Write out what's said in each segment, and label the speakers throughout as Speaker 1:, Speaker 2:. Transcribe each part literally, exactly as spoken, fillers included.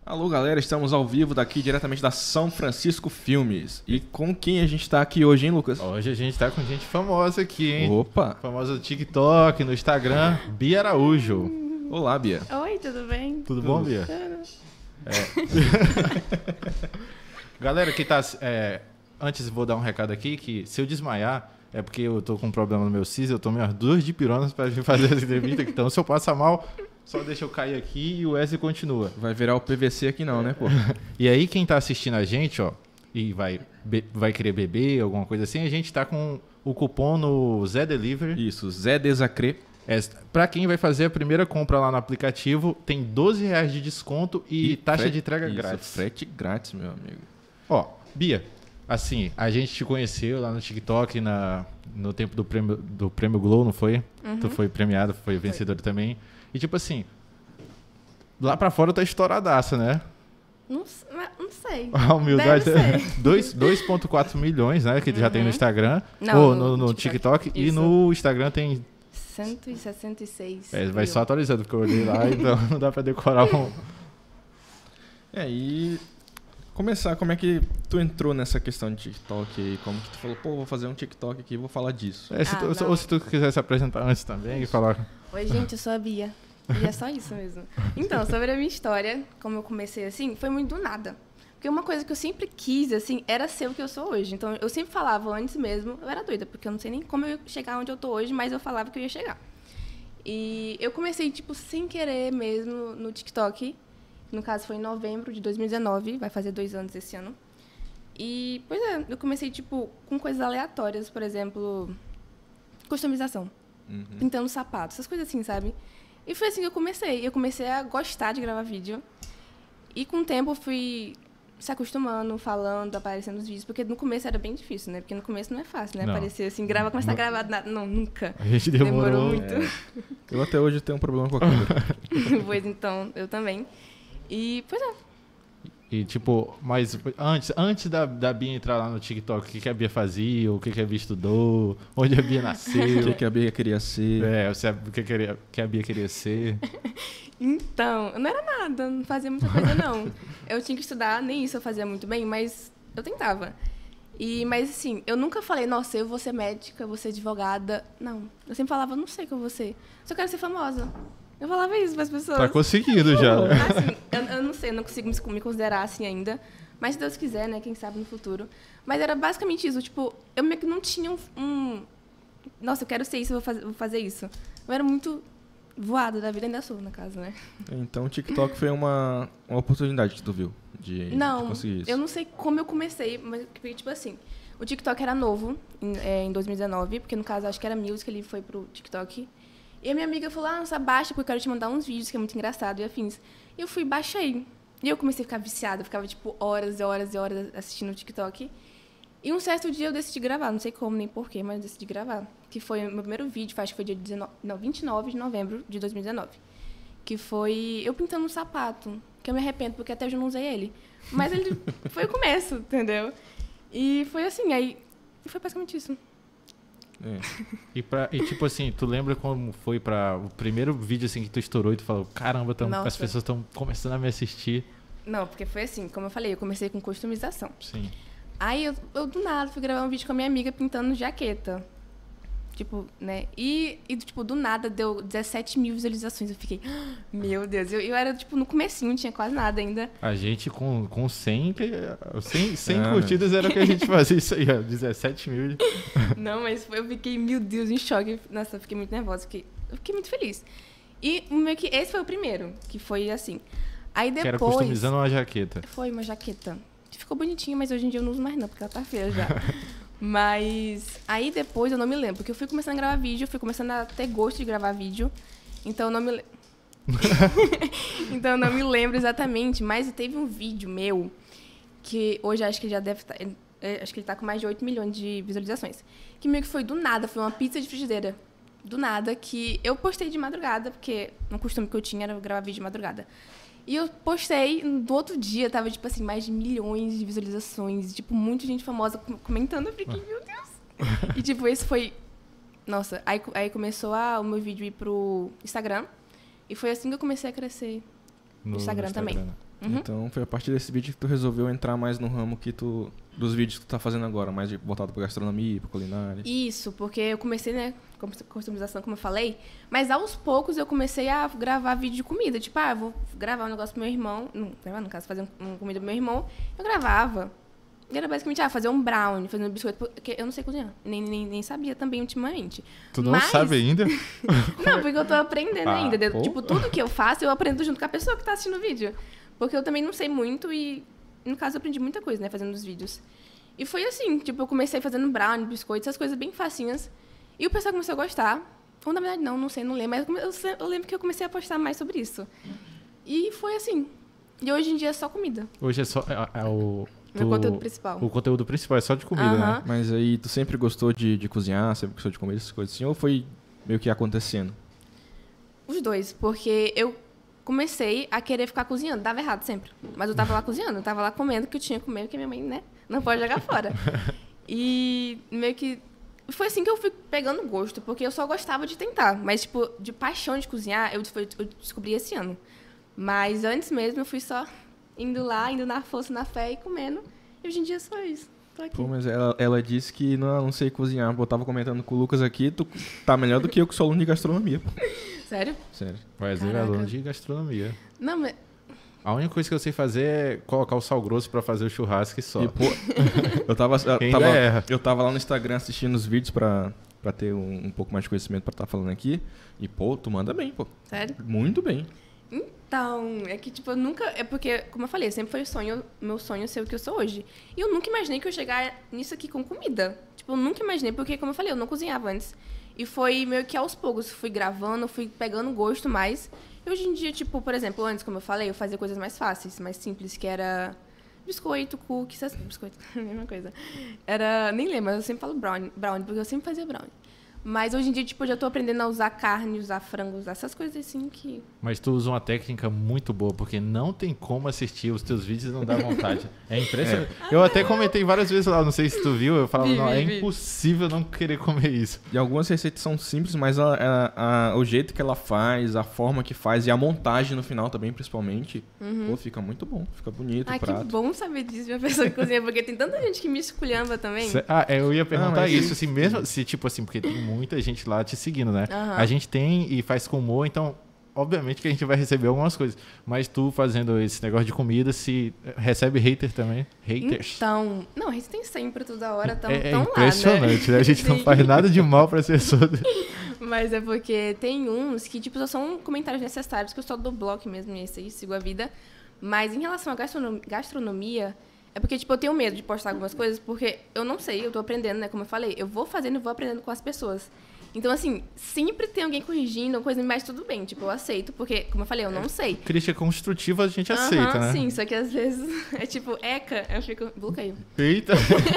Speaker 1: Alô, galera, estamos ao vivo daqui diretamente da São Francisco Filmes. E com quem a gente tá aqui hoje, hein, Lucas?
Speaker 2: Hoje a gente tá com gente famosa aqui, hein?
Speaker 1: Opa!
Speaker 2: Famosa no TikTok, no Instagram, Bia Araújo.
Speaker 1: Olá, Bia.
Speaker 3: Oi, tudo bem?
Speaker 2: Tudo, Tudo bom, Bia? É. Galera que tá... É, antes vou dar um recado aqui, que se eu desmaiar, é porque eu tô com um problema no meu siso, eu tomei umas duas dipironas pra vir fazer essa entrevista, então se eu passar mal... Só deixa eu cair aqui e o Wesley continua.
Speaker 1: Vai virar o P V C aqui não, né, pô?
Speaker 2: E aí, quem tá assistindo a gente, ó, e vai, be- vai querer beber, alguma coisa assim, a gente tá com o cupom no Zé Delivery.
Speaker 1: Isso, Zé Desacré.
Speaker 2: É, pra quem vai fazer a primeira compra lá no aplicativo, tem doze reais de desconto e, e taxa
Speaker 1: frete,
Speaker 2: de entrega
Speaker 1: isso,
Speaker 2: grátis.
Speaker 1: Frete grátis, meu amigo.
Speaker 2: Ó, Bia, assim, a gente te conheceu lá no TikTok, na, no tempo do prêmio, do prêmio Glow, não foi?
Speaker 3: Uhum.
Speaker 2: Tu foi premiado, foi vencedor também. E tipo assim, lá pra fora tá estouradaça, né?
Speaker 3: Não, não sei.
Speaker 2: A humildade
Speaker 3: é
Speaker 2: dois vírgula quatro milhões, né? Que uhum. já tem no Instagram.
Speaker 3: Não,
Speaker 2: ou
Speaker 3: no,
Speaker 2: no, no TikTok. TikTok e no Instagram tem...
Speaker 3: cento e sessenta e seis.
Speaker 2: É, vai só atualizando, porque eu olhei lá, então não dá pra decorar um...
Speaker 1: É, e... Começar, como é que tu entrou nessa questão de TikTok aí? Como que tu falou, pô, vou fazer um TikTok aqui e vou falar disso.
Speaker 2: É, se
Speaker 3: ah,
Speaker 2: tu, ou se tu quiser se apresentar antes também e falar...
Speaker 3: Oi, gente, eu sou a Bia. E é só isso mesmo. Então, sobre a minha história, como eu comecei assim, foi muito do nada. Porque uma coisa que eu sempre quis, assim, era ser o que eu sou hoje. Então, eu sempre falava antes mesmo, eu era doida, porque eu não sei nem como eu ia chegar onde eu tô hoje, mas eu falava que eu ia chegar. E eu comecei, tipo, sem querer mesmo no TikTok. No caso, foi em novembro de dois mil e dezenove, vai fazer dois anos esse ano. E, pois é, eu comecei, tipo, com coisas aleatórias, por exemplo, customização, uhum. pintando sapatos, essas coisas assim, sabe? E foi assim que eu comecei. Eu comecei a gostar de gravar vídeo. E com o tempo eu fui se acostumando, falando, aparecendo nos vídeos, porque no começo era bem difícil, né? Porque no começo não é fácil, né? Não. Aparecer assim, grava, começar a gravar, nada. Não, nunca.
Speaker 2: A gente demorou,
Speaker 3: demorou muito.
Speaker 1: É. Eu até hoje tenho um problema com a câmera.
Speaker 3: Pois então, eu também. E, pois é.
Speaker 2: E, tipo, mas antes, antes da, da Bia entrar lá no TikTok, o que, que a Bia fazia? O que, que a Bia estudou? Onde a Bia nasceu?
Speaker 1: O que, que a Bia queria ser?
Speaker 2: É, o que, queria, que a Bia queria ser?
Speaker 3: Então, não era nada, não fazia muita coisa, não. Eu tinha que estudar, nem isso eu fazia muito bem, mas eu tentava. E, mas, assim, eu nunca falei, nossa, eu vou ser médica, eu vou ser advogada. Não, eu sempre falava, não sei o que eu vou ser, só quero ser famosa. Eu falava isso para as pessoas.
Speaker 2: Tá conseguindo já.
Speaker 3: Assim, eu, eu não sei, eu não consigo me considerar assim ainda. Mas se Deus quiser, né? Quem sabe no futuro. Mas era basicamente isso. Tipo, eu meio que não tinha um... um nossa, eu quero ser isso, eu vou fazer, vou fazer isso. Eu era muito voada da vida, ainda sou, na casa, né?
Speaker 1: Então o TikTok foi uma, uma oportunidade que tu viu de,
Speaker 3: não,
Speaker 1: de conseguir isso.
Speaker 3: Eu não sei como eu comecei, mas tipo assim... O TikTok era novo em, é, em dois mil e dezenove, porque no caso acho que era Music, ele foi pro TikTok. E a minha amiga falou, ah, nossa, baixa, porque eu quero te mandar uns vídeos, que é muito engraçado, e afins. E eu fui, baixei. E eu comecei a ficar viciada, eu ficava, tipo, horas e horas e horas assistindo o TikTok. E um certo dia eu decidi gravar, não sei como nem porquê, mas eu decidi gravar. Que foi o meu primeiro vídeo, acho que foi dia dezenove, não, vinte e nove de novembro de dois mil e dezenove. Que foi eu pintando um sapato, que eu me arrependo, porque até hoje eu não usei ele. Mas ele foi o começo, entendeu? E foi assim, aí foi basicamente isso.
Speaker 2: É. E, pra, e tipo assim, tu lembra como foi para o primeiro vídeo assim que tu estourou e tu falou, caramba, tão, as pessoas estão começando a me assistir?
Speaker 3: Não, porque foi assim, como eu falei, eu comecei com customização.
Speaker 2: Sim.
Speaker 3: Aí eu, eu do nada fui gravar um vídeo com a minha amiga pintando jaqueta. Tipo, né? E, e tipo, do nada deu dezessete mil visualizações. Eu fiquei, ah, meu Deus, eu, eu era tipo no comecinho, não tinha quase nada ainda.
Speaker 2: A gente com, com cem, cem, cem ah, curtidas era o que a gente fazia isso aí, ó, dezessete mil.
Speaker 3: Não, mas eu fiquei, meu Deus, em choque. Nossa, eu fiquei muito nervosa, fiquei, eu fiquei muito feliz. E meio que esse foi o primeiro, que foi assim. Aí depois...
Speaker 2: Que era customizando uma jaqueta.
Speaker 3: Foi uma jaqueta. Ficou bonitinha, mas hoje em dia eu não uso mais não, porque ela tá feia já. Mas aí depois eu não me lembro, porque eu fui começando a gravar vídeo, fui começando a ter gosto de gravar vídeo, então eu não me lembro. Então eu não me lembro exatamente, mas teve um vídeo meu, que hoje acho que já deve estar, acho que ele tá com mais de oito milhões de visualizações, que meio que foi do nada, foi uma pizza de frigideira, do nada, que eu postei de madrugada, porque um costume que eu tinha era gravar vídeo de madrugada. E eu postei, no outro dia, tava, tipo assim, mais de milhões de visualizações. Tipo, muita gente famosa comentando. Eu fiquei, meu Deus. E, tipo, esse foi... Nossa, aí, aí começou a, o meu vídeo ir pro Instagram. E foi assim que eu comecei a crescer no, no Instagram, Instagram também. Uhum.
Speaker 1: Então foi a partir desse vídeo que tu resolveu entrar mais no ramo que tu, dos vídeos que tu tá fazendo agora, mais de- voltado pra gastronomia, pra culinária.
Speaker 3: Isso, porque eu comecei, né, com customização, como eu falei, mas aos poucos eu comecei a gravar vídeo de comida. Tipo, ah, eu vou gravar um negócio pro meu irmão, não, gravar no caso, fazer um, um comida pro meu irmão, eu gravava. E era basicamente, ah, fazer um brownie, fazer um biscoito, porque eu não sei cozinhar, nem, nem, nem sabia também ultimamente.
Speaker 2: Tu não
Speaker 3: Mas-
Speaker 2: sabe ainda?
Speaker 3: Não, porque eu tô aprendendo
Speaker 2: Ah,
Speaker 3: ainda.
Speaker 1: pô.
Speaker 3: Tipo, tudo que eu faço, eu aprendo junto com a pessoa que tá assistindo o vídeo. Porque eu também não sei muito e, no caso, eu aprendi muita coisa, né, fazendo os vídeos. E foi assim, tipo, eu comecei fazendo brownie, biscoito, essas coisas bem facinhas. E o pessoal começou a gostar. Ou, na verdade, não, não sei, não lembro. Mas eu come- eu, se- eu lembro que eu comecei a postar mais sobre isso. E foi assim. E hoje em dia é só comida.
Speaker 2: Hoje é só é, é o...
Speaker 3: Meu
Speaker 2: tu-
Speaker 3: conteúdo principal.
Speaker 2: O conteúdo principal é só de comida,
Speaker 3: Aham.
Speaker 2: né?
Speaker 1: Mas aí tu sempre gostou de, de cozinhar, sempre gostou de comer essas coisas assim, ou foi meio que acontecendo?
Speaker 3: Os dois, porque eu comecei a querer ficar cozinhando. Dava errado sempre. Mas eu tava lá cozinhando, eu tava lá comendo o que eu tinha que comer, porque minha mãe, né, não pode jogar fora. E meio que foi assim que eu fui pegando gosto, porque eu só gostava de tentar. Mas, tipo, de paixão de cozinhar, eu, foi- eu descobri esse ano. Mas antes mesmo eu fui só indo lá, indo na força, na fé e comendo. E hoje em dia é só isso. Tô aqui.
Speaker 1: Pô, mas ela, ela disse que não, não sei cozinhar. Eu tava comentando com o Lucas aqui, tu tá melhor do que eu que sou aluno de gastronomia, pô.
Speaker 3: Sério?
Speaker 1: Sério.
Speaker 2: Wesley é
Speaker 3: Caraca.
Speaker 2: aluno de gastronomia.
Speaker 3: Não, mas...
Speaker 2: A única coisa que eu sei fazer é colocar o sal grosso pra fazer o churrasco e só.
Speaker 1: E, pô, eu tava, eu
Speaker 2: Ainda
Speaker 1: tava,
Speaker 2: erra.
Speaker 1: eu tava lá no Instagram assistindo os vídeos pra, pra ter um, um pouco mais de conhecimento pra estar falando aqui. E, pô, tu manda bem, pô.
Speaker 3: Sério?
Speaker 1: Muito bem.
Speaker 3: Então, é que, tipo, eu nunca... É porque, como eu falei, sempre foi o sonho, meu sonho ser o que eu sou hoje. E eu nunca imaginei que eu ia chegar nisso aqui com comida. Tipo, eu nunca imaginei, porque, como eu falei, eu não cozinhava antes. E foi meio que aos poucos. Fui gravando, fui pegando gosto mais. E hoje em dia, tipo, por exemplo, antes, como eu falei, eu fazia coisas mais fáceis, mais simples, que era biscoito, cookies, essas- biscoito, mesma coisa. Era... Nem lembro, mas eu sempre falo brownie, brownie, porque eu sempre fazia brownie. Mas hoje em dia, tipo, eu já tô aprendendo a usar carne, usar frango, usar essas coisas assim que...
Speaker 2: Mas tu usa uma técnica muito boa, porque não tem como assistir os teus vídeos e não dá vontade. É impressionante. Eu até comentei várias vezes lá, não sei se tu viu, eu falava,
Speaker 3: Vi,
Speaker 2: não,
Speaker 3: vi,
Speaker 2: é
Speaker 3: vi.
Speaker 2: impossível não querer comer isso.
Speaker 1: E algumas receitas são simples, mas a- a- a- o jeito que ela faz, a forma que faz e a montagem no final também, principalmente, pô, fica muito bom. Fica bonito
Speaker 3: Ai,
Speaker 1: o
Speaker 3: que
Speaker 1: prato.
Speaker 3: bom saber disso de uma pessoa que cozinha, porque tem tanta gente que me esculhamba também.
Speaker 2: Cê- Ah, eu ia perguntar
Speaker 1: mas
Speaker 2: isso, assim, mesmo se, tipo assim, porque tem muita gente lá te seguindo, né?
Speaker 3: Aham.
Speaker 2: A gente tem e faz com humor, então, obviamente que a gente vai receber algumas coisas. Mas tu fazendo esse negócio de comida, se recebe hater também? Haters.
Speaker 3: Então, não, eles têm sempre toda hora, tão,
Speaker 2: é é
Speaker 3: tão
Speaker 2: impressionante,
Speaker 3: lá,
Speaker 2: né? A gente não
Speaker 3: Sim.
Speaker 2: faz nada de mal para as pessoas.
Speaker 3: Mas é porque tem uns que, tipo, só são comentários necessários, que eu só dou bloco mesmo, e esse aí, sigo a vida. Mas em relação à gastronom- gastronomia, é porque, tipo, eu tenho medo de postar algumas coisas, porque eu não sei, eu tô aprendendo, né? Como eu falei, eu vou fazendo e vou aprendendo com as pessoas. Então, assim, sempre tem alguém corrigindo, uma coisa, mas tudo bem, tipo, eu aceito, porque, como eu falei, eu não sei.
Speaker 2: Crítica construtiva a gente
Speaker 3: Aham,
Speaker 2: aceita, né?
Speaker 3: sim, só que às vezes é tipo, eca, eu fico, bloqueio.
Speaker 2: Eita!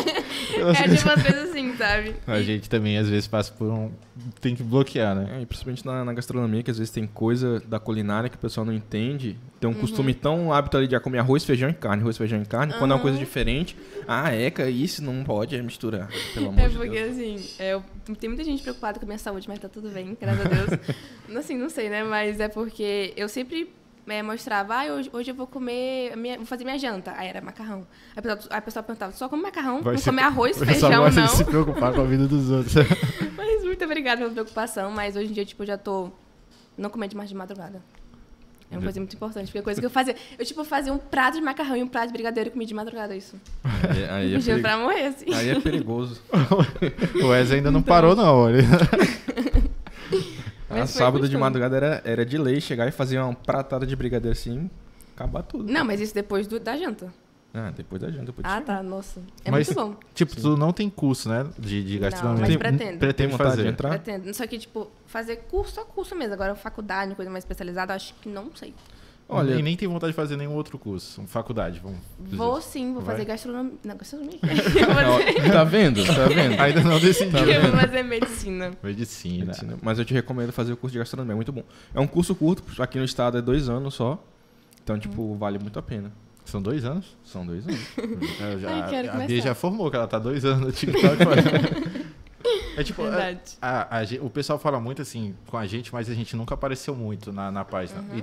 Speaker 3: É tipo umas coisas assim, sabe?
Speaker 2: A
Speaker 3: E-
Speaker 2: gente também, às vezes, passa por um... Tem que bloquear, né?
Speaker 1: É, e principalmente na, na gastronomia, que às vezes tem coisa da culinária que o pessoal não entende. Tem um
Speaker 3: Uhum.
Speaker 1: costume tão hábito ali de comer arroz, feijão e carne, arroz, feijão e carne. Quando é uma coisa
Speaker 3: Aham.
Speaker 1: diferente, ah, eca, isso não pode misturar, pelo amor
Speaker 3: É
Speaker 1: de
Speaker 3: porque,
Speaker 1: Deus.
Speaker 3: assim, é, eu- tem muita gente preocupada com a minha saúde, mas tá tudo bem, graças a Deus. Assim, não sei, né? Mas é porque eu sempre é, mostrava, ah, hoje, hoje eu vou comer, a minha- vou fazer minha janta. Aí era macarrão. Aí a pessoa, aí a pessoa perguntava, só come macarrão?
Speaker 2: Vai
Speaker 3: não
Speaker 2: ser-
Speaker 3: come arroz,
Speaker 2: O pessoal
Speaker 3: feijão,
Speaker 2: gosta
Speaker 3: não?
Speaker 2: de se preocupar com a vida dos outros.
Speaker 3: Mas muito obrigada pela preocupação, mas hoje em dia, tipo, eu já tô não comendo mais de madrugada. É uma
Speaker 1: Já-
Speaker 3: coisa muito importante, porque a coisa que eu fazia... Eu, tipo, fazia um prato de macarrão e um prato de brigadeiro e comia de madrugada, isso.
Speaker 1: Aí, aí, é
Speaker 3: Podia
Speaker 1: perigo-
Speaker 3: pra morrer, assim.
Speaker 1: aí é perigoso.
Speaker 2: O Wesley ainda não parou, não. Olha.
Speaker 1: Ah,
Speaker 3: Mas foi
Speaker 1: sábado de
Speaker 3: costume.
Speaker 1: madrugada era, era de lei chegar e fazer uma pratada de brigadeiro assim, acabar tudo.
Speaker 3: Não, mas isso depois do- da janta.
Speaker 1: Ah, depois da janta, depois de
Speaker 3: Ah,
Speaker 1: chegar.
Speaker 3: tá, nossa. É
Speaker 2: Mas-
Speaker 3: muito bom.
Speaker 2: Tipo, tu não tem curso, né? De, de gastronomia.
Speaker 3: mas
Speaker 2: Tem-
Speaker 3: pretendo.
Speaker 1: Tem
Speaker 2: Pretende
Speaker 1: vontade de
Speaker 2: fazer.
Speaker 1: entrar?
Speaker 3: Pretendo. Só que, tipo, fazer curso, só curso mesmo. Agora, faculdade, coisa mais especializada, eu acho que não sei.
Speaker 1: Olha,
Speaker 2: E nem tem vontade de fazer nenhum outro curso. Uma faculdade, vamos dizer.
Speaker 3: Vou sim, vou
Speaker 2: Vai?
Speaker 3: fazer gastronomia. Não, gastronomia. Eu vou fazer,
Speaker 1: ó, tá vendo? Tá vendo?
Speaker 2: Ainda não decidi.
Speaker 1: Tá
Speaker 3: eu
Speaker 1: vendo?
Speaker 3: vou fazer medicina.
Speaker 2: Medicina.
Speaker 1: Medicina. Mas eu te recomendo fazer o curso de gastronomia, é muito bom. É um curso curto, aqui no estado é dois anos só. Então, tipo, vale muito a pena.
Speaker 2: São dois anos?
Speaker 1: São dois anos.
Speaker 2: Eu já,
Speaker 3: Ai, quero
Speaker 2: a Bia
Speaker 3: começar.
Speaker 2: já formou, que ela tá dois anos no TikTok. fazendo. É tipo, a-
Speaker 3: Verdade.
Speaker 2: a- a gen- o pessoal fala muito assim com a gente, mas a gente nunca apareceu muito na, na página.
Speaker 3: Uhum.
Speaker 2: E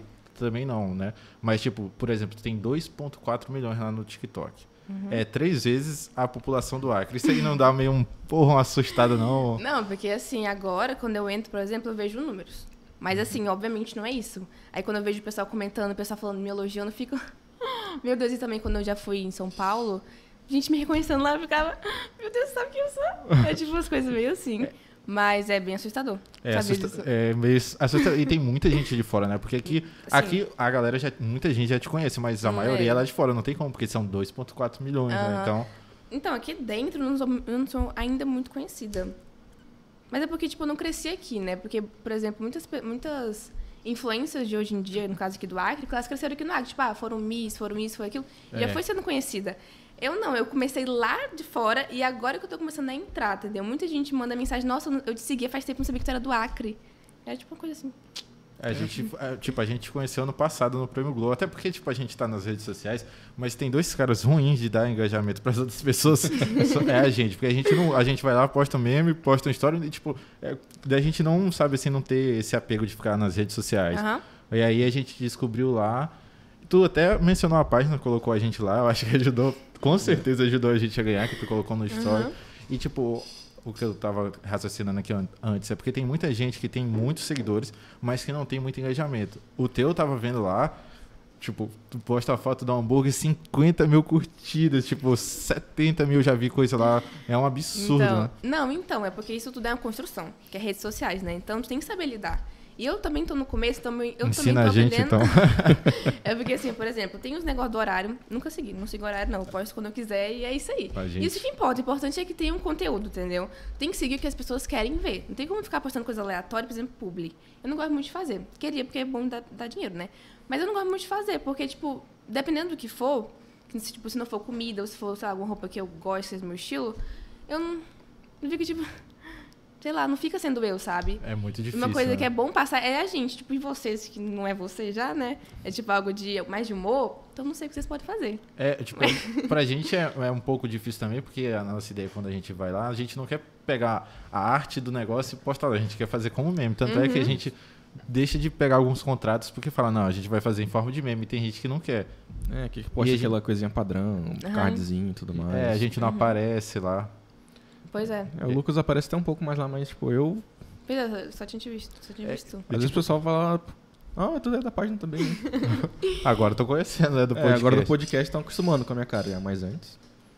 Speaker 2: também não, né? Mas, tipo, por exemplo, tu tem dois vírgula quatro milhões lá no TikTok. Uhum. É três vezes a população do Acre. Isso aí não dá meio um porra, uma assustada, não?
Speaker 3: Não, porque assim, agora, quando eu entro, por exemplo, eu vejo números. Mas assim, obviamente não é isso. Aí quando eu vejo o pessoal comentando, o pessoal falando, me elogiando, eu fico... Meu Deus, e também quando eu já fui em São Paulo, gente me reconhecendo lá, eu ficava... Meu Deus, sabe quem eu sou? É tipo umas coisas meio assim. Mas é bem assustador.
Speaker 2: É, assusta é meio assustador. E tem muita gente de fora, né? Porque aqui, aqui a galera, já, muita gente já te conhece, mas a hum, maioria é lá de fora. Não tem como, porque são dois vírgula quatro milhões, uhum. né? Então...
Speaker 3: então, aqui dentro eu não, sou, eu não sou ainda muito conhecida. Mas é porque, tipo, eu não cresci aqui, né? Porque, por exemplo, muitas, muitas influências de hoje em dia, no caso aqui do Acre, elas cresceram aqui no Acre. Tipo, ah, foram Miss, foram isso, foi aquilo. É. Já foi sendo conhecida. Eu não, eu comecei lá de fora e agora que eu tô começando a entrar, entendeu? Muita gente manda mensagem, nossa, eu te seguia faz tempo, não sabia que tu era do Acre. É tipo uma coisa assim.
Speaker 2: A gente, tipo, a gente conheceu ano passado no Prêmio Globo, até porque, tipo, a gente tá nas redes sociais, mas tem dois caras ruins de dar engajamento para as outras pessoas, é a gente, porque a gente não, a gente vai lá, posta um meme, posta uma história e, tipo, é, daí a gente não sabe, assim, não ter esse apego de ficar nas redes sociais. Uhum. E aí a gente descobriu lá, tu até mencionou a página, colocou a gente lá, eu acho que ajudou, com certeza ajudou a gente a ganhar, que tu colocou no story. Uhum. E, tipo, o que eu tava raciocinando aqui antes é porque tem muita gente que tem muitos seguidores, mas que não tem muito engajamento. O teu eu tava vendo lá, tipo, tu posta a foto do hambúrguer, cinquenta mil curtidas, tipo, setenta mil, já vi coisa lá. É um absurdo,
Speaker 3: então,
Speaker 2: né?
Speaker 3: Não, então, é porque isso tudo é uma construção, que é redes sociais, né? Então, tu tem que saber lidar. E eu também tô no começo, também, eu
Speaker 2: Ensina
Speaker 3: também tô
Speaker 2: a gente,
Speaker 3: aprendendo.
Speaker 2: então.
Speaker 3: É porque, assim, por exemplo, tem os negócios do horário. Nunca segui, não sigo horário, não. Eu posto quando eu quiser e é isso aí. Isso que importa. O importante é que tenha um conteúdo, entendeu? Tem que seguir o que as pessoas querem ver. Não tem como ficar postando coisa aleatória, por exemplo, publi. Eu não gosto muito de fazer. Queria, porque é bom dar, dar dinheiro, né? Mas eu não gosto muito de fazer, porque, tipo, dependendo do que for, se, tipo, se não for comida ou se for, sei lá, alguma roupa que eu gosto, que é do meu estilo, eu não, não fico, tipo... sei lá, não fica sendo eu, sabe?
Speaker 2: É muito difícil.
Speaker 3: Uma coisa
Speaker 2: né?
Speaker 3: que é bom passar é a gente, tipo, e vocês, que não é você já, né? É tipo algo de mais de humor, então não sei o que vocês podem fazer.
Speaker 2: É, tipo, pra gente é, é um pouco difícil também, porque a nossa ideia, quando a gente vai lá, a gente não quer pegar a arte do negócio e postar lá, a gente quer fazer como meme. Tanto uhum. é que a gente deixa de pegar alguns contratos, porque fala, não, a gente vai fazer em forma de meme, e tem gente que não quer.
Speaker 1: É, que posta aquela gente... coisinha padrão, uhum. cardzinho e tudo mais.
Speaker 2: É, a gente não uhum. aparece lá.
Speaker 3: Pois é.
Speaker 1: é. O Lucas aparece até um pouco mais lá, mas, tipo, eu...
Speaker 3: Pois é, só tinha visto, só tinha visto.
Speaker 1: É, às vezes o pessoal fala, ah, tu é da página também. Né?
Speaker 2: Agora eu tô conhecendo, né, do podcast.
Speaker 1: É, agora do podcast estão acostumando com a minha cara, já, mas antes...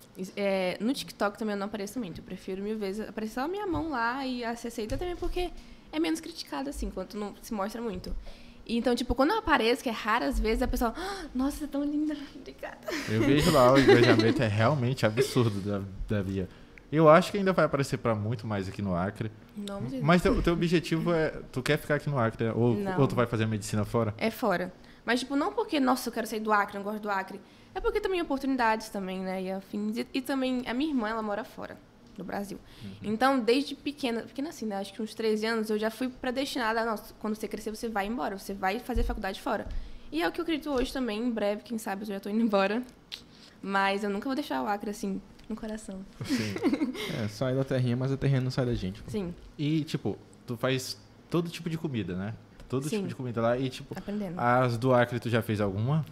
Speaker 3: É, no TikTok também eu não apareço muito, eu prefiro mil vezes aparecer só a minha mão lá e a receita também, porque é menos criticada, assim, quando não se mostra muito. E, então, tipo, quando eu apareço, que é raras vezes, a pessoa, ah, nossa, você é tão linda, obrigada.
Speaker 2: Eu vejo lá, o engajamento é realmente absurdo da, da Bia. Eu acho que ainda vai aparecer para muito mais aqui no Acre.
Speaker 3: Não,
Speaker 2: mas o teu, teu objetivo é... Tu quer ficar aqui no Acre? Ou, ou tu vai fazer medicina fora?
Speaker 3: É fora. Mas, tipo, não porque, nossa, eu quero sair do Acre, não gosto do Acre. É porque também oportunidades também, né? E afins. E, e também, a minha irmã, ela mora fora, no Brasil. Uhum. Então, desde pequena... Pequena assim, né? Acho que uns treze anos, eu já fui predestinada. Nossa, quando você crescer, você vai embora. Você vai fazer faculdade fora. E é o que eu acredito hoje também. Em breve, quem sabe, eu já tô indo embora. Mas eu nunca vou deixar o Acre, assim... no coração.
Speaker 1: Sim. É, sai da terrinha, mas a terrinha não sai da gente. Pô.
Speaker 3: Sim.
Speaker 2: E, tipo, tu faz todo tipo de comida, né? Todo Sim. tipo de comida lá. E, tipo,
Speaker 3: aprendendo.
Speaker 2: As do Acre, tu já fez alguma?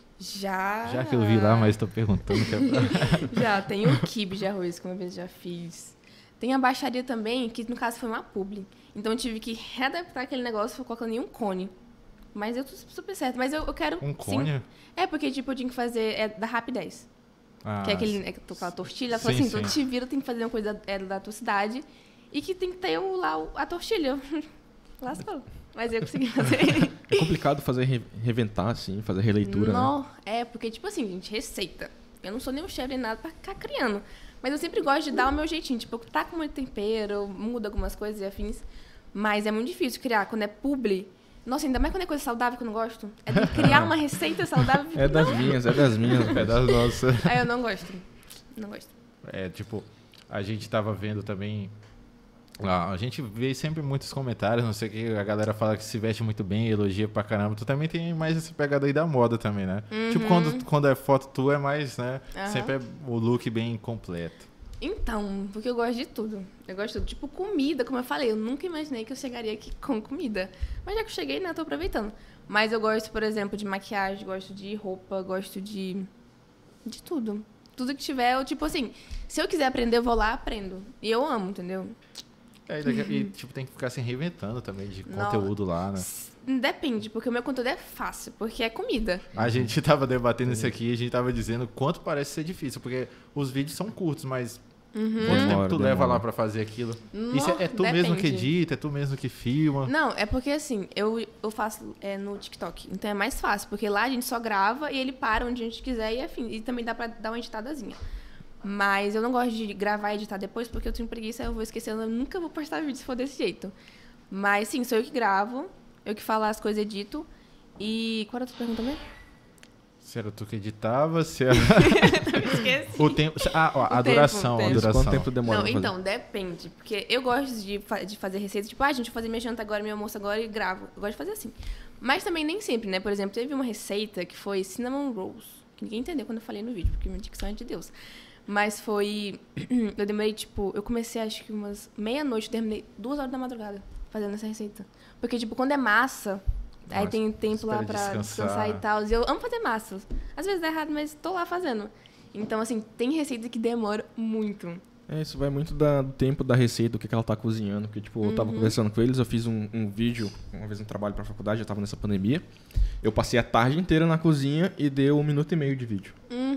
Speaker 3: Já.
Speaker 2: Já que eu vi lá, mas tô perguntando. Que é...
Speaker 3: já, tem o quibe de arroz, que uma vez já fiz. Tem a baixaria também, que no caso foi uma publi. Então eu tive que readaptar aquele negócio colocando em um cone. Mas eu tô super certo. Mas eu, eu quero...
Speaker 2: Um cone?
Speaker 3: Sim. É, porque, tipo, eu tinha que fazer... É da Rapidez. Ah, que é aquele, é, aquela tortilha, ela falou assim, então te vira, tem que fazer uma coisa é, da tua cidade e que tem que ter o, lá o, a tortilha. Lascou. Mas eu consegui fazer.
Speaker 1: É complicado fazer, re, reventar, assim, fazer releitura,
Speaker 3: não,
Speaker 1: né?
Speaker 3: É, porque, tipo assim, gente, receita. Eu não sou nem um chefe nem nada pra ficar criando. Mas eu sempre gosto de dar o meu jeitinho. Tipo, eu taco muito tempero, mudo algumas coisas e afins. Mas é muito difícil criar. Quando é publi... Nossa, ainda mais quando é coisa saudável que eu não gosto. É de criar uma receita saudável. Fico,
Speaker 1: é das
Speaker 3: não.
Speaker 1: minhas, é das minhas.
Speaker 2: É das nossas.
Speaker 3: Aí eu não gosto. Não gosto.
Speaker 2: É, tipo, a gente tava vendo também... A gente vê sempre muitos comentários, não sei o que, a galera fala que se veste muito bem, elogia pra caramba. Tu também tem mais essa pegada aí da moda também, né? Uhum. Tipo, quando, quando é foto tua é mais, né? Uhum. Sempre é o look bem completo.
Speaker 3: Então, porque eu gosto de tudo. Eu gosto de tudo. Tipo, comida, como eu falei, eu nunca imaginei que eu chegaria aqui com comida. Mas já que eu cheguei, né, eu tô aproveitando. Mas eu gosto, por exemplo, de maquiagem, gosto de roupa, gosto de... de tudo. Tudo que tiver, eu, tipo assim, se eu quiser aprender, eu vou lá, aprendo. E eu amo, entendeu?
Speaker 2: É, e, daqui- e, tipo, tem que ficar se reinventando também de
Speaker 3: Não.
Speaker 2: conteúdo lá, né?
Speaker 3: Depende, porque o meu conteúdo é fácil, porque é comida.
Speaker 2: A gente tava debatendo isso aqui e a gente tava dizendo quanto parece ser difícil, porque os vídeos são curtos, mas quanto tempo
Speaker 1: Demora,
Speaker 2: tu leva
Speaker 1: demora.
Speaker 2: lá pra fazer aquilo? Isso é, é tu
Speaker 3: Depende.
Speaker 2: mesmo que edita, é tu mesmo que filma.
Speaker 3: Não, é porque assim, eu, eu faço é, no TikTok, então é mais fácil, porque lá a gente só grava e ele para onde a gente quiser e afim. E também dá pra dar uma editadazinha. Mas eu não gosto de gravar e editar depois, porque eu tenho preguiça, eu vou esquecendo, eu nunca vou postar vídeo se for desse jeito. Mas sim, sou eu que gravo, eu que falo as coisas, edito. E qual era a tua pergunta mesmo?
Speaker 2: Se era tu que editava, se era
Speaker 3: Esqueci.
Speaker 2: o tempo. Ah, ó, a
Speaker 3: O tempo,
Speaker 2: duração,
Speaker 3: o
Speaker 2: a
Speaker 3: tempo.
Speaker 2: duração.
Speaker 1: Quanto tempo demora
Speaker 3: Não,
Speaker 1: pra fazer?
Speaker 3: então, depende. Porque eu gosto de, fa- de fazer receita. Tipo, ah, gente, vou fazer minha janta agora, meu almoço agora e gravo. Eu gosto de fazer assim. Mas também nem sempre, né? Por exemplo, teve uma receita que foi cinnamon rolls. Que ninguém entendeu quando eu falei no vídeo, porque minha dicção é de Deus. Mas foi... Eu demorei, tipo... Eu comecei, acho que umas meia-noite, terminei duas horas da madrugada fazendo essa receita. Porque, tipo, quando é massa... Aí
Speaker 2: Nossa,
Speaker 3: tem tempo lá
Speaker 2: espera
Speaker 3: pra
Speaker 2: descansar.
Speaker 3: descansar e tal. E eu amo fazer massas. Às vezes dá errado, mas tô lá fazendo. Então, assim, tem receita que demora muito.
Speaker 1: É, isso vai muito da- do tempo da receita, do que, que ela tá cozinhando. Porque, tipo, eu tava conversando com eles, eu fiz um, um vídeo, uma vez no trabalho pra faculdade, eu tava nessa pandemia. Eu passei a tarde inteira na cozinha e deu um minuto e meio de vídeo.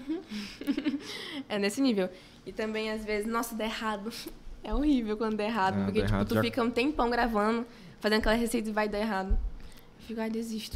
Speaker 3: É nesse nível. E também, às vezes, nossa, dá errado. É horrível quando dá errado.
Speaker 1: Ah,
Speaker 3: porque,
Speaker 1: dá
Speaker 3: tipo,
Speaker 1: errado,
Speaker 3: tu
Speaker 1: já-
Speaker 3: fica um tempão gravando, fazendo aquela receita e vai dar errado. Eu fico, ai, desisto.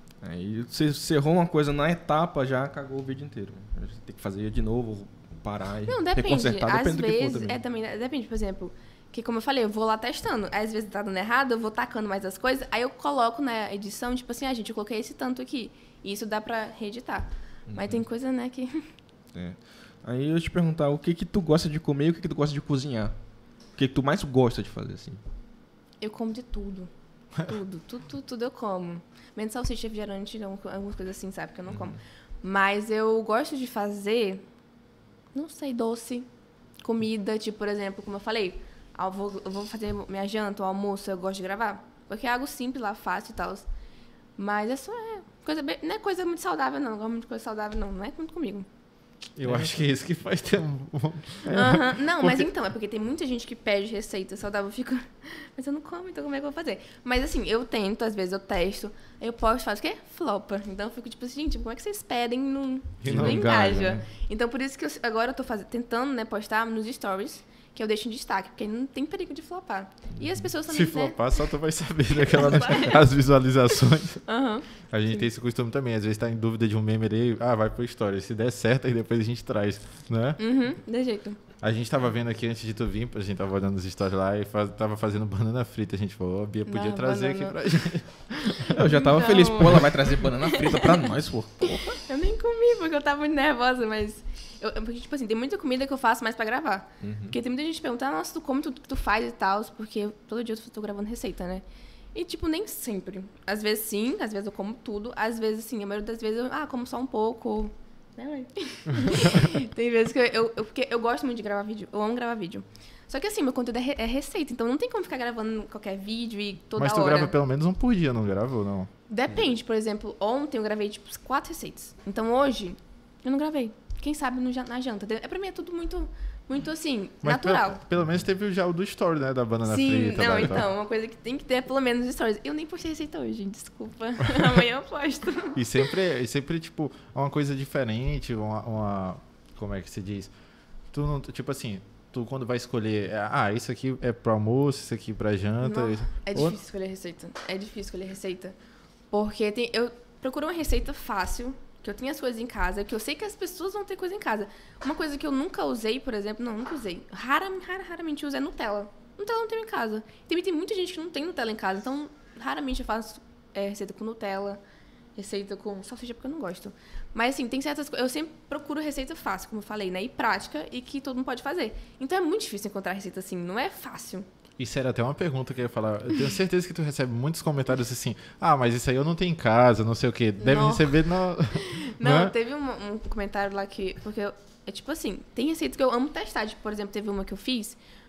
Speaker 1: Aí você você errou uma coisa na etapa, já cagou o vídeo inteiro. Tem que fazer de novo, parar e
Speaker 3: Não, depende.
Speaker 1: reconsertar,
Speaker 3: Às
Speaker 1: depende do que for
Speaker 3: vezes,
Speaker 1: também.
Speaker 3: é também, depende, por exemplo, que como eu falei, eu vou lá testando. Às vezes tá dando errado, eu vou tacando mais as coisas, aí eu coloco na edição, tipo assim, ah, gente, eu coloquei esse tanto aqui. E isso dá pra reeditar. Mas tem coisa, né, que...
Speaker 1: É. Aí eu ia te perguntar, o que que tu gosta de comer e o que que tu gosta de cozinhar? O que que tu mais gosta de fazer, assim?
Speaker 3: Eu como de tudo. Tudo, tudo, tudo, tudo eu como. Menos salsicha, refrigerante, não, algumas coisas assim, sabe, que eu não como. Mas eu gosto de fazer, não sei, doce, comida, tipo, por exemplo, como eu falei, ah, eu vou, eu vou fazer minha janta, o almoço, eu gosto de gravar. Porque é algo simples lá, fácil e tal. Mas é só, é, coisa bem, não é coisa muito saudável, não. Não gosto muito de coisa saudável, não. Não é muito comigo.
Speaker 2: Eu acho que é isso que faz ter um.
Speaker 3: Aham. Não, mas
Speaker 2: Porque-
Speaker 3: então, é porque tem muita gente que pede receita saudável, eu fico, mas eu não como, então como é que eu vou fazer? Mas assim, eu tento, às vezes eu testo, aí eu posto, faço o quê? Flopa. Então eu fico tipo assim, gente, como é que vocês pedem e não,
Speaker 2: E
Speaker 3: não
Speaker 2: não
Speaker 1: engaja,
Speaker 3: engaja?
Speaker 1: né?
Speaker 3: Então por isso que eu, agora eu tô faz... tentando, né, postar nos stories, que eu deixo em destaque, porque aí não tem perigo de flopar. E as pessoas também,
Speaker 2: Se
Speaker 3: né?
Speaker 2: flopar, só tu vai saber daquela, as visualizações.
Speaker 3: Aham.
Speaker 2: A gente tem esse costume também, às vezes tá em dúvida de um meme ali, ah, vai pro story. Se der certo, aí depois a gente traz, né?
Speaker 3: Uhum, de jeito.
Speaker 2: A gente tava vendo aqui antes de tu vir, a gente tava olhando os stories lá e faz, tava fazendo banana frita. A gente falou, ó, a Bia podia
Speaker 3: Não,
Speaker 2: trazer
Speaker 3: banana-
Speaker 2: aqui pra gente.
Speaker 1: Eu já tava
Speaker 3: Não.
Speaker 1: feliz, pô, ela vai trazer banana frita pra nós, pô.
Speaker 3: Eu nem comi, porque eu tava muito nervosa, mas... Eu, eu- porque, tipo assim, tem muita comida que eu faço mais pra gravar. Porque tem muita gente que pergunta, ah, nossa, tu come tudo que tu faz e tal, porque todo dia eu tô gravando receita, né? E, tipo, nem sempre. Às vezes, sim, às vezes eu como tudo. Às vezes, sim, a maioria das vezes eu, ah, como só um pouco. Né, mãe? Tem vezes que eu, eu, eu- porque eu gosto muito de gravar vídeo. Eu amo gravar vídeo. Só que, assim, meu conteúdo é, re- é receita, então não tem como ficar gravando qualquer vídeo e toda
Speaker 2: Mas tu
Speaker 3: hora.
Speaker 2: grava pelo menos um por dia, não grava ou não?
Speaker 3: Depende, por exemplo, ontem eu gravei, tipo, quatro receitas. Então, hoje, eu não gravei. Quem sabe no, jan- na janta. É, pra mim é tudo muito, muito assim,
Speaker 2: Mas
Speaker 3: natural.
Speaker 2: Pelo, pelo menos teve já o do story, né? Da banana
Speaker 3: Sim,
Speaker 2: frita.
Speaker 3: não,
Speaker 2: lá e tal.
Speaker 3: então, uma coisa que tem que ter é pelo menos stories. Eu nem postei receita hoje, gente, desculpa. Amanhã eu posto.
Speaker 2: E sempre, e sempre, tipo, é uma coisa diferente, uma, uma- como é que se diz? Tu não, tipo assim, tu quando vai escolher, é, ah, isso aqui é pro almoço, isso aqui pra janta.
Speaker 3: Não,
Speaker 2: isso-
Speaker 3: é
Speaker 2: Ou-
Speaker 3: difícil escolher receita. É difícil escolher receita. Porque tem, eu procuro uma receita fácil, que eu tenha as coisas em casa, que eu sei que as pessoas vão ter coisa em casa. Uma coisa que eu nunca usei, por exemplo, não, nunca usei. Rara, rara, raramente uso é Nutella. Nutella não tenho em casa. Também tem muita gente que não tem Nutella em casa, então raramente eu faço é, receita com Nutella, receita com salsicha, porque eu não gosto. Mas assim, tem certas coisas. Eu sempre procuro receita fácil, como eu falei, né? E prática, e que todo mundo pode fazer. Então é muito difícil encontrar receita assim, não é fácil.
Speaker 2: Isso era até uma pergunta que eu ia falar. Eu tenho certeza que tu recebe muitos comentários assim, ah, mas isso aí eu não tenho em casa, não sei o quê. Deve
Speaker 3: Não.
Speaker 2: receber no...
Speaker 3: Não,
Speaker 2: né?
Speaker 3: teve um, um comentário lá que... Porque, eu- é tipo assim, tem receita que eu amo testar. Tipo, por exemplo, teve uma que eu fiz,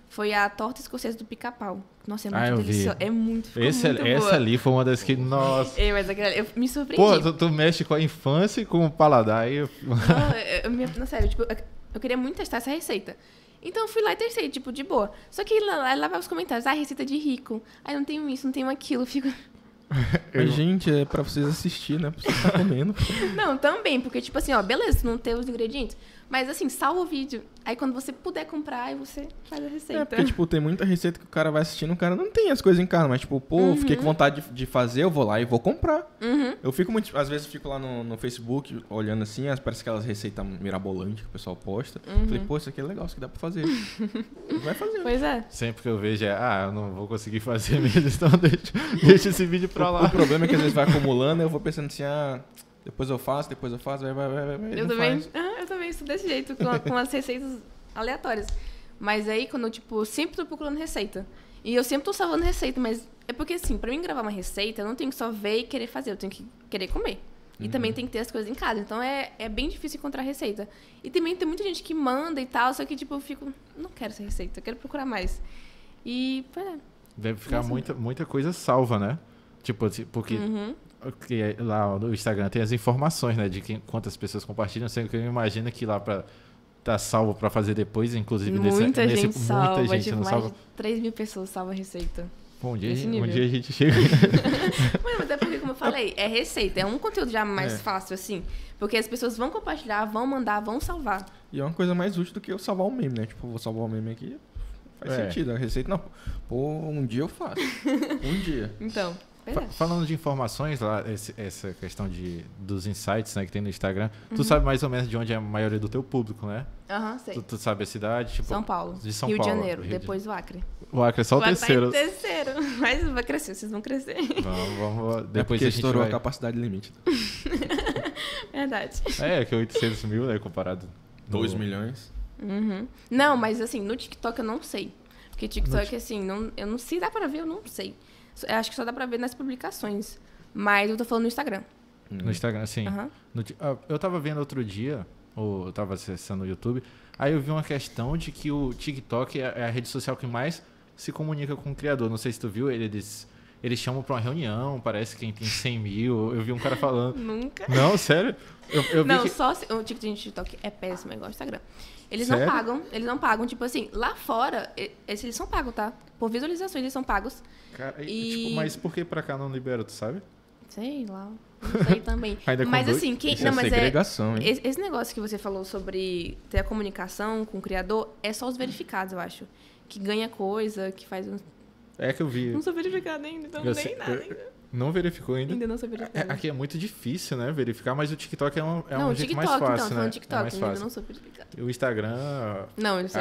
Speaker 3: foi a torta escocesa do pica-pau. Nossa, é muito
Speaker 2: Ah, eu vi.
Speaker 3: deliciosa. É muito, ficou
Speaker 2: Esse,
Speaker 3: muito
Speaker 2: essa
Speaker 3: boa.
Speaker 2: ali foi uma das que, nossa...
Speaker 3: Ei, mas aquela, eu me surpreendi.
Speaker 2: Pô, tu, tu mexe com a infância e com o paladar. Aí eu...
Speaker 3: Não, eu, eu, me- não, sério, tipo, eu, eu queria muito testar essa receita. Então eu fui lá e testei, tipo, de boa. Só que lá, lá vai os comentários, ah, receita de rico. Ah, não tenho isso, não tenho aquilo, eu fico...
Speaker 1: Mas, gente, é pra vocês assistir, né? Pra vocês estar comendo.
Speaker 3: Não, também, porque, tipo assim, ó, beleza, não ter os ingredientes. Mas, assim, salva o vídeo. Aí, quando você puder comprar, aí você faz a receita.
Speaker 1: É, porque, tipo, tem muita receita que o cara vai assistindo, o cara não tem as coisas em casa, mas, tipo, pô,
Speaker 3: Uhum.
Speaker 1: fiquei com vontade de, de fazer, eu vou lá e vou comprar.
Speaker 3: Uhum.
Speaker 1: Eu fico muito, às vezes eu fico lá no, no Facebook olhando assim, as- parece aquelas receitas mirabolantes que o pessoal posta.
Speaker 3: Uhum.
Speaker 1: Falei, pô, isso aqui é legal, isso aqui dá pra fazer. Vai fazendo.
Speaker 3: Pois é.
Speaker 2: Sempre que eu vejo é, ah, eu não vou conseguir fazer mesmo, então deixa, deixa esse vídeo pra
Speaker 1: O
Speaker 2: lá.
Speaker 1: problema é que às vezes vai acumulando, eu vou pensando assim, ah, depois eu faço, depois eu faço, vai, vai, vai, vai, vai,
Speaker 3: Eu
Speaker 1: não
Speaker 3: também,
Speaker 1: faz.
Speaker 3: ah, eu também sou desse jeito, com, com as receitas aleatórias. Mas aí, quando eu, tipo, sempre tô procurando receita. E eu sempre tô salvando receita, mas é porque, assim, pra mim gravar uma receita, eu não tenho que só ver e querer fazer, eu tenho que querer comer. E também tem que ter as coisas em casa. Então é, é bem difícil encontrar receita. E também tem muita gente que manda e tal, só que, tipo, eu fico, não quero essa receita, eu quero procurar mais. E, pois é.
Speaker 2: Deve ficar
Speaker 3: Nossa.
Speaker 2: muita, muita coisa salva, né? Tipo, ti- porque
Speaker 3: Uhum.
Speaker 2: porque lá no Instagram tem as informações, né? De quem, quantas pessoas compartilham. Sei que eu imagino que lá pra tá salvo pra fazer depois, inclusive nesse,
Speaker 3: Muita
Speaker 2: nesse
Speaker 3: gente salva,
Speaker 2: muita gente
Speaker 3: tipo,
Speaker 2: não
Speaker 3: mais
Speaker 2: salva.
Speaker 3: de três mil pessoas salvam a receita.
Speaker 2: Bom, um dia,
Speaker 3: nesse
Speaker 2: um
Speaker 3: nível.
Speaker 2: dia a gente chega.
Speaker 3: Mas, mas é porque, como eu falei, é receita. É um conteúdo já mais
Speaker 1: É.
Speaker 3: fácil, assim. Porque as pessoas vão compartilhar, vão mandar, vão salvar.
Speaker 1: E é uma coisa mais útil do que eu salvar o meme, né? Tipo, vou salvar o meme aqui, faz
Speaker 2: É.
Speaker 1: sentido. A receita, não. Pô, um dia eu faço. Um dia.
Speaker 3: Então, pois
Speaker 2: Fa-
Speaker 3: é.
Speaker 2: Falando de informações, lá, esse- essa questão de, dos insights, né, que tem no Instagram,
Speaker 3: Uhum.
Speaker 2: tu sabe mais ou menos de onde é a maioria do teu público, né?
Speaker 3: Aham, sei.
Speaker 2: Tu, tu sabe a cidade, tipo...
Speaker 3: São Paulo.
Speaker 2: De São
Speaker 3: Rio
Speaker 2: Paulo,
Speaker 3: de Janeiro,
Speaker 2: Rio de-
Speaker 3: depois o Acre.
Speaker 2: O Acre é só o
Speaker 3: Acre
Speaker 2: terceiro.
Speaker 3: Tá em terceiro. Mas vai crescer, vocês vão crescer.
Speaker 2: Vamos, vamos,
Speaker 1: É
Speaker 2: depois
Speaker 1: porque
Speaker 2: a gente
Speaker 1: estourou
Speaker 2: vai...
Speaker 1: a capacidade limite.
Speaker 3: Verdade.
Speaker 2: É, que é oitocentos mil, né, comparado...
Speaker 1: dois
Speaker 2: no-
Speaker 1: milhões.
Speaker 3: Uhum. Não, mas assim, no TikTok eu não sei. Porque TikTok,
Speaker 2: No
Speaker 3: assim, não, eu não sei, dá pra ver, eu não sei. Só- Eu acho que só dá pra ver nas publicações. Mas eu tô falando no Instagram.
Speaker 2: No Instagram, sim.
Speaker 3: Aham.
Speaker 2: No ti- ah, eu tava vendo outro dia, ou eu tava acessando o YouTube, aí eu vi uma questão de que o TikTok é é a rede social que mais se comunica com o criador. Não sei se tu viu, eles, eles chamam pra uma reunião, parece quem tem cem mil. Eu vi um cara falando.
Speaker 3: Nunca.
Speaker 2: Não, sério? Eu, eu vi
Speaker 3: Não,
Speaker 2: que...
Speaker 3: só se, o TikTok é péssimo, é igual o Instagram. Eles
Speaker 2: Sério?
Speaker 3: não pagam, eles não pagam, tipo assim, lá fora, e- esses eles são pagos, tá? Por visualizações eles são pagos.
Speaker 2: Cara, e,
Speaker 3: E-
Speaker 2: tipo, mas por que pra cá não libera, tu sabe?
Speaker 3: Sei lá, não sei também.
Speaker 2: Ainda com
Speaker 3: Mas
Speaker 2: dois?
Speaker 3: assim, quem.
Speaker 1: Isso
Speaker 3: Não,
Speaker 1: é
Speaker 3: mas é.
Speaker 1: segregação, hein?
Speaker 3: Esse, esse negócio que você falou sobre ter a comunicação com o criador é só os verificados, eu acho. Que ganha coisa, que faz. Um...
Speaker 2: É que eu vi.
Speaker 3: Não sou verificada ainda, então
Speaker 2: Eu
Speaker 3: nem
Speaker 2: sei-
Speaker 3: nada
Speaker 2: eu-
Speaker 3: ainda.
Speaker 2: Não verificou ainda?
Speaker 3: Ainda não sou
Speaker 2: É,
Speaker 3: verificada.
Speaker 2: aqui é muito difícil, né, verificar, mas o TikTok é um, é
Speaker 3: não,
Speaker 2: um
Speaker 3: o
Speaker 2: jeito
Speaker 3: TikTok,
Speaker 2: mais fácil,
Speaker 3: então, tô
Speaker 2: né?
Speaker 3: falando
Speaker 2: É
Speaker 3: TikTok,
Speaker 2: mais
Speaker 3: ainda
Speaker 2: fácil.
Speaker 3: não sou verificada.
Speaker 2: E o Instagram...
Speaker 3: Não, isso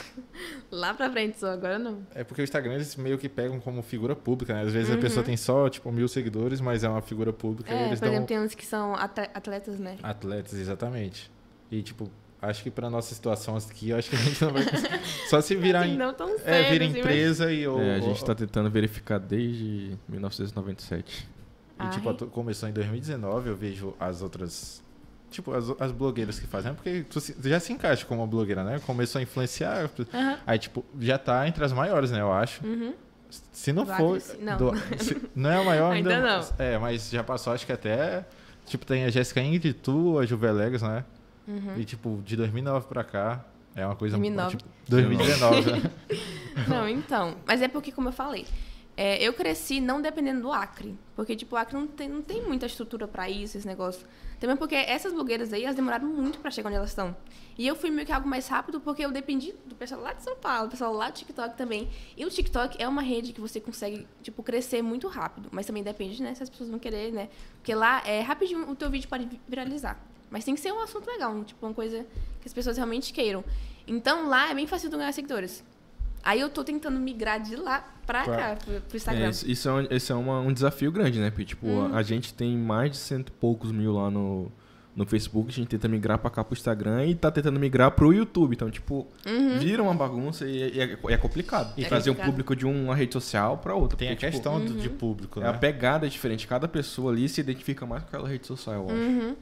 Speaker 3: lá pra frente só, agora não.
Speaker 2: É porque o Instagram eles meio que pegam como figura pública, né? Às vezes
Speaker 3: Uhum.
Speaker 2: a pessoa tem só, tipo, mil seguidores, mas é uma figura pública e
Speaker 3: É,
Speaker 2: eles
Speaker 3: por
Speaker 2: dão
Speaker 3: exemplo, tem uns que são ate- atletas, né?
Speaker 2: atletas, exatamente. E, tipo, acho que pra nossa situação aqui, eu acho que a gente não vai conseguir. Só se virar
Speaker 3: Assim,
Speaker 2: em...
Speaker 3: não tão
Speaker 2: É,
Speaker 3: sério,
Speaker 2: vira
Speaker 3: assim, mas-
Speaker 2: empresa e... Ou,
Speaker 1: É, a gente
Speaker 2: ou-
Speaker 1: tá tentando verificar desde mil novecentos e noventa e sete.
Speaker 2: E, tipo,
Speaker 3: Ai.
Speaker 2: atu- começou em dois mil e dezenove, eu vejo as outras... Tipo, as, as blogueiras que fazem, porque tu, se- tu já se encaixa como uma blogueira, né? Começou a influenciar,
Speaker 3: Aham.
Speaker 2: aí, tipo, já tá entre as maiores, né? Eu acho.
Speaker 3: Uhum.
Speaker 2: Se não
Speaker 3: Do
Speaker 2: for...
Speaker 3: Acre, sim. Não.
Speaker 2: do- se- não é a maior ainda.
Speaker 3: Ainda não.
Speaker 2: É, mas já passou, acho que até... Tipo, tem a Jéssica Ingrid, tu, a Juvelegas, né?
Speaker 3: Uhum.
Speaker 2: E, tipo, de dois mil e nove pra cá, é uma coisa...
Speaker 3: dois mil e nove.
Speaker 2: Tipo, dois mil e dezenove, né?
Speaker 3: Não, então. Mas é porque, como eu falei, é, eu cresci não dependendo do Acre. Porque, tipo, o Acre não tem, não tem muita estrutura pra isso, esse negócio. Também porque essas blogueiras aí, elas demoraram muito pra chegar onde elas estão. E eu fui meio que algo mais rápido porque eu dependi do pessoal lá de São Paulo, do pessoal lá do TikTok também. E o TikTok é uma rede que você consegue, tipo, crescer muito rápido. Mas também depende, né, se as pessoas vão querer, né? Porque lá, é rapidinho, o teu vídeo pode viralizar. Mas tem que ser um assunto legal, um, tipo, uma coisa que as pessoas realmente queiram. Então, lá é bem fácil de ganhar seguidores. Aí eu tô tentando migrar de lá pra
Speaker 2: Pra-
Speaker 3: cá, pro, pro Instagram.
Speaker 1: É, isso isso é, um, esse é uma- um desafio grande, né? Porque, tipo,
Speaker 3: Uhum.
Speaker 1: a, a gente tem mais de cento e poucos mil lá no, no Facebook, a gente tenta migrar pra cá pro Instagram e tá tentando migrar pro YouTube. Então, tipo,
Speaker 3: Uhum.
Speaker 1: vira uma bagunça e, e é, é complicado. E
Speaker 3: É
Speaker 1: trazer o
Speaker 3: complicado.
Speaker 1: público de uma rede social pra outra.
Speaker 2: Tem a
Speaker 1: porque, tipo,
Speaker 2: questão do-
Speaker 3: Uhum.
Speaker 2: de público,
Speaker 1: é
Speaker 2: né?
Speaker 1: a pegada é diferente. Cada pessoa ali se identifica mais com aquela rede social, eu acho.
Speaker 3: Uhum.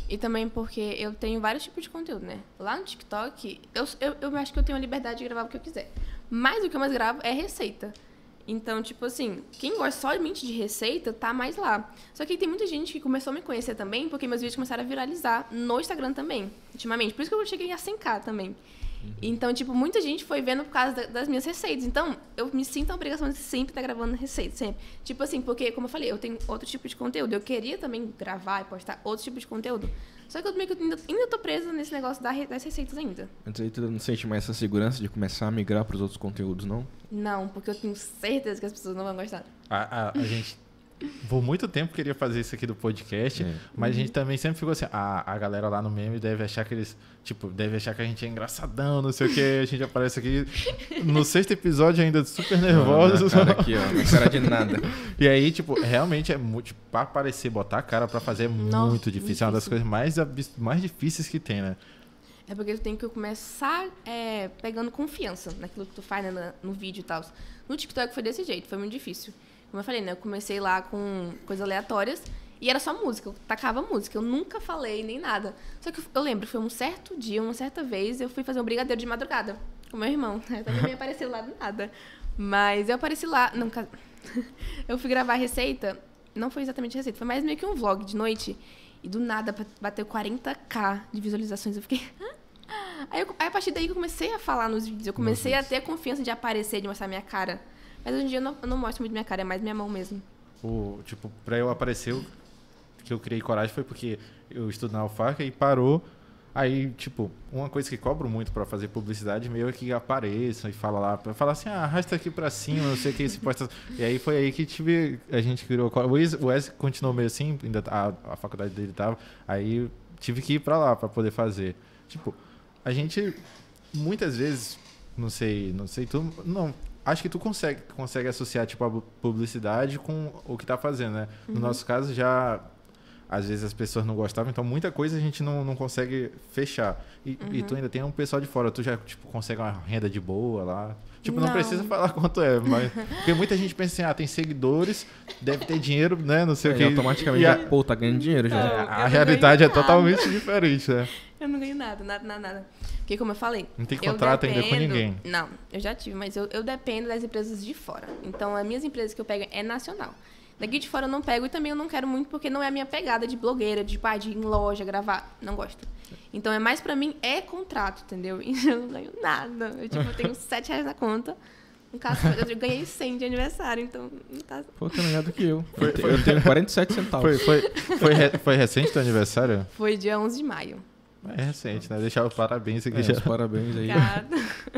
Speaker 3: E também porque eu tenho vários tipos de conteúdo, né? Lá no TikTok, eu, eu, eu acho que eu tenho a liberdade de gravar o que eu quiser. Mas o que eu mais gravo é receita. Então, tipo assim, quem gosta somente de receita, tá mais lá. Só que tem muita gente que começou a me conhecer também, porque meus vídeos começaram a viralizar no Instagram também, ultimamente. Por isso que eu cheguei a cem k também. Então, tipo, muita gente foi vendo por causa da, das minhas receitas. Então, eu me sinto a obrigação de sempre estar gravando receita, sempre. Tipo assim, porque, como eu falei, eu tenho outro tipo de conteúdo. Eu queria também gravar e postar outro tipo de conteúdo. Só que eu meio que ainda, ainda tô presa nesse negócio das receitas ainda.
Speaker 1: Antes aí tu não sente mais essa segurança de começar a migrar pros outros conteúdos, não?
Speaker 3: Não, porque eu tenho certeza que as pessoas não vão gostar.
Speaker 2: A, a, a gente, por muito tempo, queria fazer isso aqui do podcast, é. mas a gente também sempre ficou assim, a, a galera lá no meme deve achar que eles, tipo, deve achar que a gente é engraçadão, não sei o que, a gente aparece aqui no sexto episódio ainda super nervoso.
Speaker 1: Cara aqui, ó, não cara de nada.
Speaker 2: E aí, tipo, realmente é muito, tipo, pra aparecer, botar a cara pra fazer é
Speaker 3: Nossa,
Speaker 2: muito difícil,
Speaker 3: difícil.
Speaker 2: é uma das coisas mais, mais difíceis que tem, né?
Speaker 3: É porque tu tem que começar é, pegando confiança naquilo que tu faz, né, no vídeo e tal. No TikTok foi desse jeito, foi muito difícil. Como eu falei, né? Eu comecei lá com coisas aleatórias e era só música, eu tacava música. Eu nunca falei nem nada. Só que eu lembro, foi um certo dia, uma certa vez, eu fui fazer um brigadeiro de madrugada com meu irmão. Também me apareceu lá do nada. Mas eu apareci lá... Não, eu fui gravar a receita, não foi exatamente a receita, foi mais meio que um vlog de noite. E do nada bateu quarenta k de visualizações. Eu fiquei... Aí, eu, aí a partir daí que eu comecei a falar nos vídeos. Eu comecei Nossa, a ter a confiança de aparecer, de mostrar minha cara. Mas hoje em dia eu não, eu não mostro muito minha cara, é mais minha mão mesmo.
Speaker 2: O, tipo, pra eu aparecer, o que eu criei coragem foi porque eu estudo na UFARC e parou. Aí, tipo, uma coisa que cobro muito pra fazer publicidade, meio que apareça e fala lá, pra falar assim, ah, arrasta aqui pra cima, não sei o que, se posta. E aí foi aí que tive, a gente criou. O Wes, o Wes continuou meio assim, ainda a, a faculdade dele tava, aí tive que ir pra lá pra poder fazer. Tipo, a gente, muitas vezes, não sei, não sei, tu, não, acho que tu consegue, consegue associar, tipo, a publicidade com o que tá fazendo, né? No uhum. nosso caso, já... Às vezes as pessoas não gostavam, então muita coisa a gente não, não consegue fechar. E, uhum. e tu ainda tem um pessoal de fora, tu já tipo, consegue uma renda de boa lá. Tipo, não, não precisa falar quanto é, mas. Porque muita gente pensa assim, ah, tem seguidores, deve ter dinheiro, né? Não sei é, o que.
Speaker 1: Automaticamente
Speaker 2: e
Speaker 1: já,
Speaker 2: a...
Speaker 1: pô, tá ganhando dinheiro já.
Speaker 2: É, a realidade é totalmente diferente, né?
Speaker 3: Eu não ganho nada, nada, nada, nada. Porque, como eu falei.
Speaker 2: Não tem contrato dependo... ainda com ninguém.
Speaker 3: Não, eu já tive, mas eu, eu dependo das empresas de fora. Então, as minhas empresas que eu pego é nacional. Daqui de fora eu não pego e também eu não quero muito porque não é a minha pegada de blogueira, de, pá, de ir em loja, gravar. Não gosto. Então, é mais pra mim, é contrato, entendeu? E eu não ganho nada. Eu, tipo, eu tenho sete reais na conta. No caso, eu ganhei cem de aniversário, então não tá...
Speaker 1: Pô, tá melhor do que eu. Foi, foi, eu tenho quarenta e sete centavos.
Speaker 2: Foi, foi, foi, re, foi recente teu aniversário?
Speaker 3: Foi dia onze de maio.
Speaker 2: É recente, né? Deixar os parabéns aqui.
Speaker 1: É,
Speaker 2: já.
Speaker 1: Os parabéns aí.
Speaker 3: Obrigada.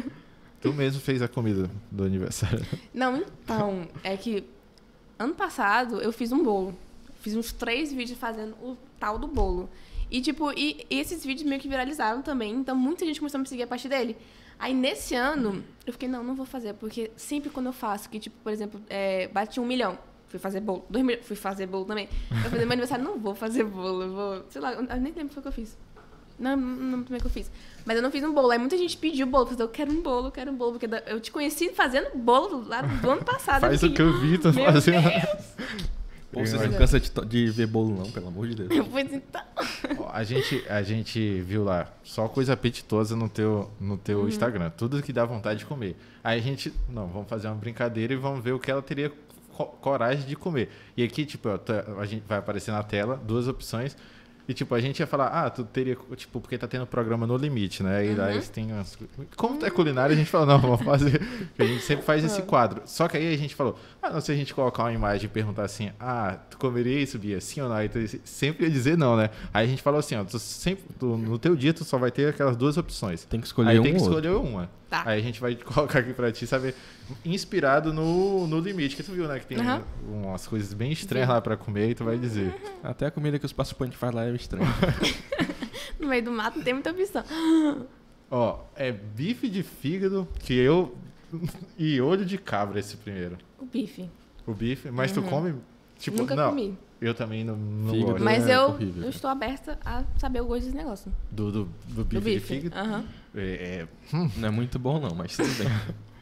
Speaker 2: Tu mesmo fez a comida do aniversário.
Speaker 3: Não, então, é que... Ano passado, eu fiz um bolo. Fiz uns três vídeos fazendo o tal do bolo. E, tipo, e, e esses vídeos meio que viralizaram também. Então, muita gente começou a me seguir a partir dele. Aí, nesse ano, eu fiquei, não, não vou fazer. Porque sempre quando eu faço, que, tipo, por exemplo, é, bati um milhão. Fui fazer bolo. Dois milhões, fui fazer bolo também. Eu fazer meu aniversário, não vou fazer bolo. Eu vou, sei lá, eu nem lembro o que foi que eu fiz. Não, não lembro como é que eu fiz. Mas eu não fiz um bolo. Aí muita gente pediu bolo. Eu quero um bolo, eu quero um bolo. Porque eu te conheci fazendo bolo lá do ano passado.
Speaker 2: Faz
Speaker 3: eu
Speaker 2: o que eu vi, tô fazendo.
Speaker 1: Pô, você não cansa de, de ver bolo não, pelo amor de Deus.
Speaker 3: Pois então.
Speaker 2: A gente, a gente viu lá só coisa apetitosa no teu, no teu uhum. Instagram. Tudo que dá vontade de comer. Aí a gente, não, vamos fazer uma brincadeira e vamos ver o que ela teria coragem de comer. E aqui, tipo, a gente vai aparecer na tela duas opções. E, tipo, a gente ia falar, ah, tu teria, tipo, porque tá tendo programa No Limite, né? E uhum. aí tem umas... Como é culinária, a gente falou, não, vamos fazer... A gente sempre faz esse quadro. Só que aí a gente falou, ah, não, se a gente colocar uma imagem e perguntar assim, ah, tu comeria isso, Bia? Sim ou não? Aí tu sempre ia dizer não, né? Aí a gente falou assim, ó, tu sempre, tu, no teu dia tu só vai ter aquelas duas opções.
Speaker 1: Tem que escolher
Speaker 2: aí
Speaker 1: um
Speaker 2: tem que
Speaker 1: outro.
Speaker 2: escolher uma.
Speaker 3: Tá.
Speaker 2: Aí a gente vai colocar aqui pra ti, saber, inspirado no, no Limite, que tu viu, né? Que tem uhum. umas coisas bem estranhas Sim. lá pra comer e tu vai dizer.
Speaker 1: Até a comida que os participantes fazem lá é estranha.
Speaker 3: No meio do mato não tem muita opção.
Speaker 2: Ó, é bife de fígado, que eu... e olho de cabra esse primeiro.
Speaker 3: O bife.
Speaker 2: O bife, mas uhum. tu come... Tipo,
Speaker 3: Nunca
Speaker 2: não,
Speaker 3: comi.
Speaker 2: Eu também não, não
Speaker 1: Fígado
Speaker 2: gosto.
Speaker 3: Mas
Speaker 1: é
Speaker 3: eu,
Speaker 1: horrível,
Speaker 3: eu estou aberta a saber o gosto desse negócio.
Speaker 2: Do, do, do bife,
Speaker 3: do bife.
Speaker 2: de fígado?
Speaker 3: Uhum.
Speaker 2: É, é...
Speaker 1: Hum. Não é muito bom não, mas tudo bem.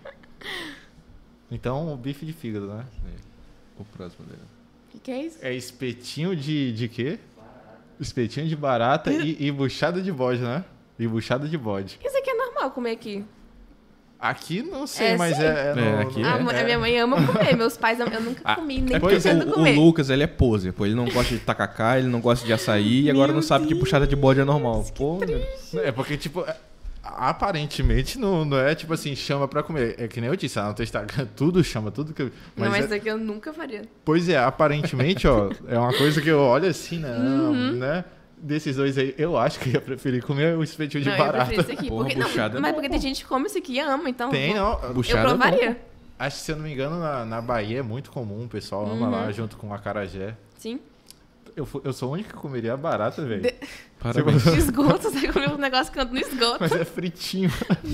Speaker 2: Então, o bife de fígado, né?
Speaker 1: É. O próximo dele.
Speaker 3: O que, que é isso?
Speaker 2: É espetinho de, de quê? Espetinho de barata e, e buchada de bode, né? E buchada de bode.
Speaker 3: Isso aqui é normal comer aqui.
Speaker 2: Aqui não sei,
Speaker 3: É,
Speaker 2: mas
Speaker 3: sim.
Speaker 2: é, é,
Speaker 1: É,
Speaker 2: no-
Speaker 1: aqui
Speaker 2: no-
Speaker 3: A, a minha mãe ama comer, meus pais eu nunca
Speaker 2: Ah,
Speaker 3: comi, nem
Speaker 1: É porque
Speaker 3: pretendo
Speaker 1: o,
Speaker 3: comer.
Speaker 1: o Lucas, ele é poser, pô. Ele não gosta de tacacá, ele não gosta de açaí e agora
Speaker 3: Meu
Speaker 1: não sabe que
Speaker 3: Deus,
Speaker 1: puxada de bode é normal. Pô,
Speaker 2: É porque, tipo, é- aparentemente não, não é tipo assim, chama pra comer. É que nem eu disse, lá no teu Instagram, tudo chama, tudo que. eu-
Speaker 3: Não, mas
Speaker 2: é-
Speaker 3: isso aqui eu nunca faria.
Speaker 2: Pois é, aparentemente, ó, é uma coisa que eu olho assim, não,
Speaker 3: Uhum.
Speaker 2: né? Desses dois aí, eu acho que eu ia preferir comer o espetinho de
Speaker 3: Não, eu
Speaker 2: barata.
Speaker 3: prefiro isso aqui.
Speaker 1: Porra,
Speaker 3: Porque, não,
Speaker 1: buchada é
Speaker 3: mas
Speaker 1: bom,
Speaker 3: porque
Speaker 1: pô.
Speaker 3: tem gente que come isso aqui e ama, então...
Speaker 2: Tem,
Speaker 3: vou-
Speaker 2: não.
Speaker 3: Eu
Speaker 1: buchada é bom,
Speaker 3: provaria.
Speaker 2: Acho que, se eu não me engano, na, na Bahia é muito comum, o pessoal ama
Speaker 3: Uhum.
Speaker 2: lá, junto com o acarajé.
Speaker 3: Sim.
Speaker 2: Eu, fu- eu sou o único que comeria a barata, velho.
Speaker 3: De-
Speaker 1: parabéns.
Speaker 3: Esgoto, você comeu um negócio que anda no esgoto.
Speaker 2: Mas é fritinho.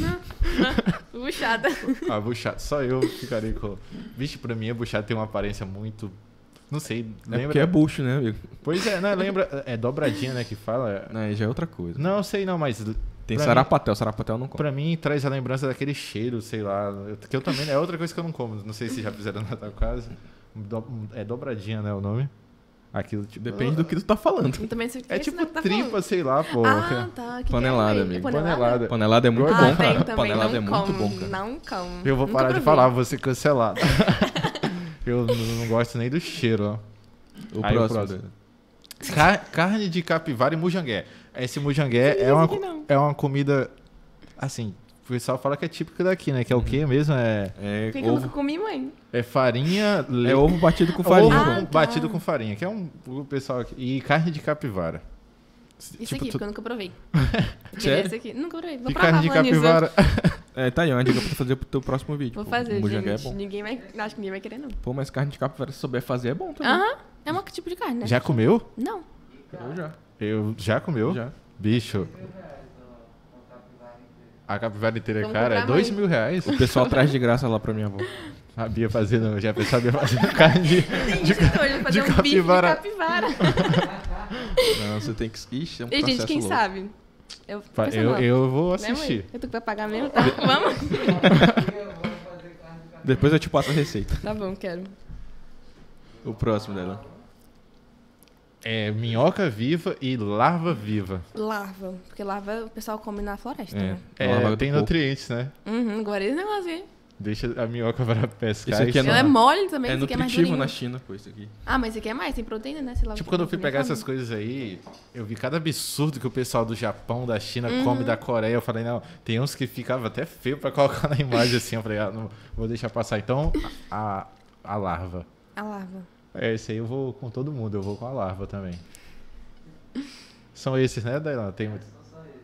Speaker 3: Buchada.
Speaker 2: Ah, buchada, só eu ficaria com... Vixe, pra mim a buchada tem uma aparência muito... Não sei,
Speaker 1: É
Speaker 2: lembra...
Speaker 1: porque é bucho, né, amigo?
Speaker 2: Pois é, né? Lembra... É dobradinha, né, que fala...
Speaker 1: Não, aí já é outra coisa.
Speaker 2: Não, sei não, mas...
Speaker 1: Tem
Speaker 2: pra
Speaker 1: sarapatel, sarapatel eu não
Speaker 2: Mim,
Speaker 1: como.
Speaker 2: pra mim, traz a lembrança daquele cheiro, sei lá... Que eu também... É outra coisa que eu não como. Não sei se já fizeram na tua casa. Do- É dobradinha, né, o nome? Aquilo, tipo...
Speaker 1: Depende do que tu tá falando.
Speaker 3: Eu também sei o que
Speaker 2: É
Speaker 3: esse
Speaker 2: tipo
Speaker 3: não tá
Speaker 2: tripa,
Speaker 3: falando.
Speaker 2: sei lá, pô.
Speaker 3: Ah, tá. Que que
Speaker 1: Panelada,
Speaker 3: é,
Speaker 1: amigo.
Speaker 2: Panelada.
Speaker 1: Panelada é muito
Speaker 3: Ah,
Speaker 1: bom,
Speaker 3: tem
Speaker 1: cara.
Speaker 3: também.
Speaker 1: Panelada
Speaker 3: não
Speaker 1: é muito
Speaker 3: como,
Speaker 1: bom, cara.
Speaker 3: Não como.
Speaker 2: Eu vou
Speaker 3: Nunca
Speaker 2: parar de
Speaker 3: provei.
Speaker 2: falar, vou ser cancelado. Eu não, não gosto nem do cheiro, ó.
Speaker 1: O
Speaker 2: Aí, o
Speaker 1: próximo.
Speaker 2: próximo. Car- carne de capivara e mujangué. Esse mujangué
Speaker 3: Sim,
Speaker 2: é uma,
Speaker 3: esse aqui
Speaker 2: co-
Speaker 3: não.
Speaker 2: é uma comida, assim, o pessoal fala que é típica daqui, né? Que é o quê mesmo? É,
Speaker 1: É
Speaker 3: Por que que eu nunca
Speaker 1: ovo,
Speaker 3: comi, mãe?
Speaker 2: é farinha... le-
Speaker 1: é ovo batido com farinha.
Speaker 2: ovo
Speaker 3: Ah,
Speaker 2: com-
Speaker 3: tá.
Speaker 2: batido com farinha, que é um... O pessoal aqui. E carne de capivara.
Speaker 3: Isso
Speaker 2: Tipo,
Speaker 3: aqui,
Speaker 2: tu-
Speaker 3: porque eu nunca provei. Eu queria
Speaker 1: Sério?
Speaker 3: esse aqui. Nunca provei. Vou
Speaker 2: E
Speaker 3: provar
Speaker 2: carne de
Speaker 3: falando nisso.
Speaker 2: capivara.
Speaker 1: É, tá aí, uma dica pra tu fazer pro teu próximo vídeo.
Speaker 3: Vou
Speaker 1: pô.
Speaker 3: fazer,
Speaker 1: O mujangá
Speaker 3: gente.
Speaker 1: é bom.
Speaker 3: Ninguém vai... Acho que ninguém vai querer, não.
Speaker 1: Pô, mas carne de capivara, se souber fazer, é bom também.
Speaker 3: Aham. É um tipo de carne, né?
Speaker 2: Já comeu?
Speaker 3: Não.
Speaker 1: Eu já.
Speaker 2: Eu já comeu?
Speaker 1: Já.
Speaker 2: Bicho. A capivara inteira,
Speaker 3: Vamos
Speaker 2: cara, é
Speaker 3: comprar
Speaker 2: dois
Speaker 3: mais.
Speaker 2: mil reais.
Speaker 1: O pessoal traz de graça lá pra minha avó.
Speaker 2: Sabia fazer, não. Já sabia fazer carne de,
Speaker 3: Tem
Speaker 2: de,
Speaker 3: gente que hoje vai fazer
Speaker 2: de
Speaker 3: um
Speaker 2: capivara.
Speaker 3: bife de capivara.
Speaker 1: Não, você tem que... Ixi, é um
Speaker 3: E, gente,
Speaker 1: processo
Speaker 3: quem
Speaker 1: louco.
Speaker 3: sabe? Eu,
Speaker 2: Pa-
Speaker 3: pensa
Speaker 2: Eu,
Speaker 3: não.
Speaker 2: eu vou
Speaker 3: Né, mãe?
Speaker 2: assistir.
Speaker 3: Eu tô que vai pagar mesmo, tá? Vamos?
Speaker 1: Depois eu te passo a receita.
Speaker 3: Tá bom, quero.
Speaker 1: O próximo dela.
Speaker 2: É minhoca viva e larva viva.
Speaker 3: Larva. Porque larva o pessoal come na floresta,
Speaker 1: É.
Speaker 3: né?
Speaker 2: É,
Speaker 1: Larva do
Speaker 2: tem
Speaker 1: porco.
Speaker 2: nutrientes, né?
Speaker 3: Uhum, agora esse negócio aí.
Speaker 2: Deixa a minhoca para pescar.
Speaker 1: Esse aqui
Speaker 2: e
Speaker 1: é
Speaker 3: Ela é
Speaker 1: não.
Speaker 3: mole também,
Speaker 1: É
Speaker 3: esse aqui é mais
Speaker 1: nutritivo
Speaker 3: durinho.
Speaker 1: na China, pô, isso aqui.
Speaker 3: Ah, mas esse aqui é mais, tem proteína, né? Sei lá o
Speaker 2: Tipo,
Speaker 3: que
Speaker 2: quando eu
Speaker 3: que
Speaker 2: fui
Speaker 3: minha
Speaker 2: pegar
Speaker 3: família.
Speaker 2: essas coisas aí, eu vi cada absurdo que o pessoal do Japão, da China,
Speaker 3: Uhum.
Speaker 2: come da Coreia. Eu falei, não, tem uns que ficava até feio pra colocar na imagem assim. Eu falei, ah, não vou deixar passar. Então, a, a larva.
Speaker 3: A larva.
Speaker 2: É, esse aí eu vou com todo mundo, eu vou com a larva também. São esses, né, Dailan? Tem muito.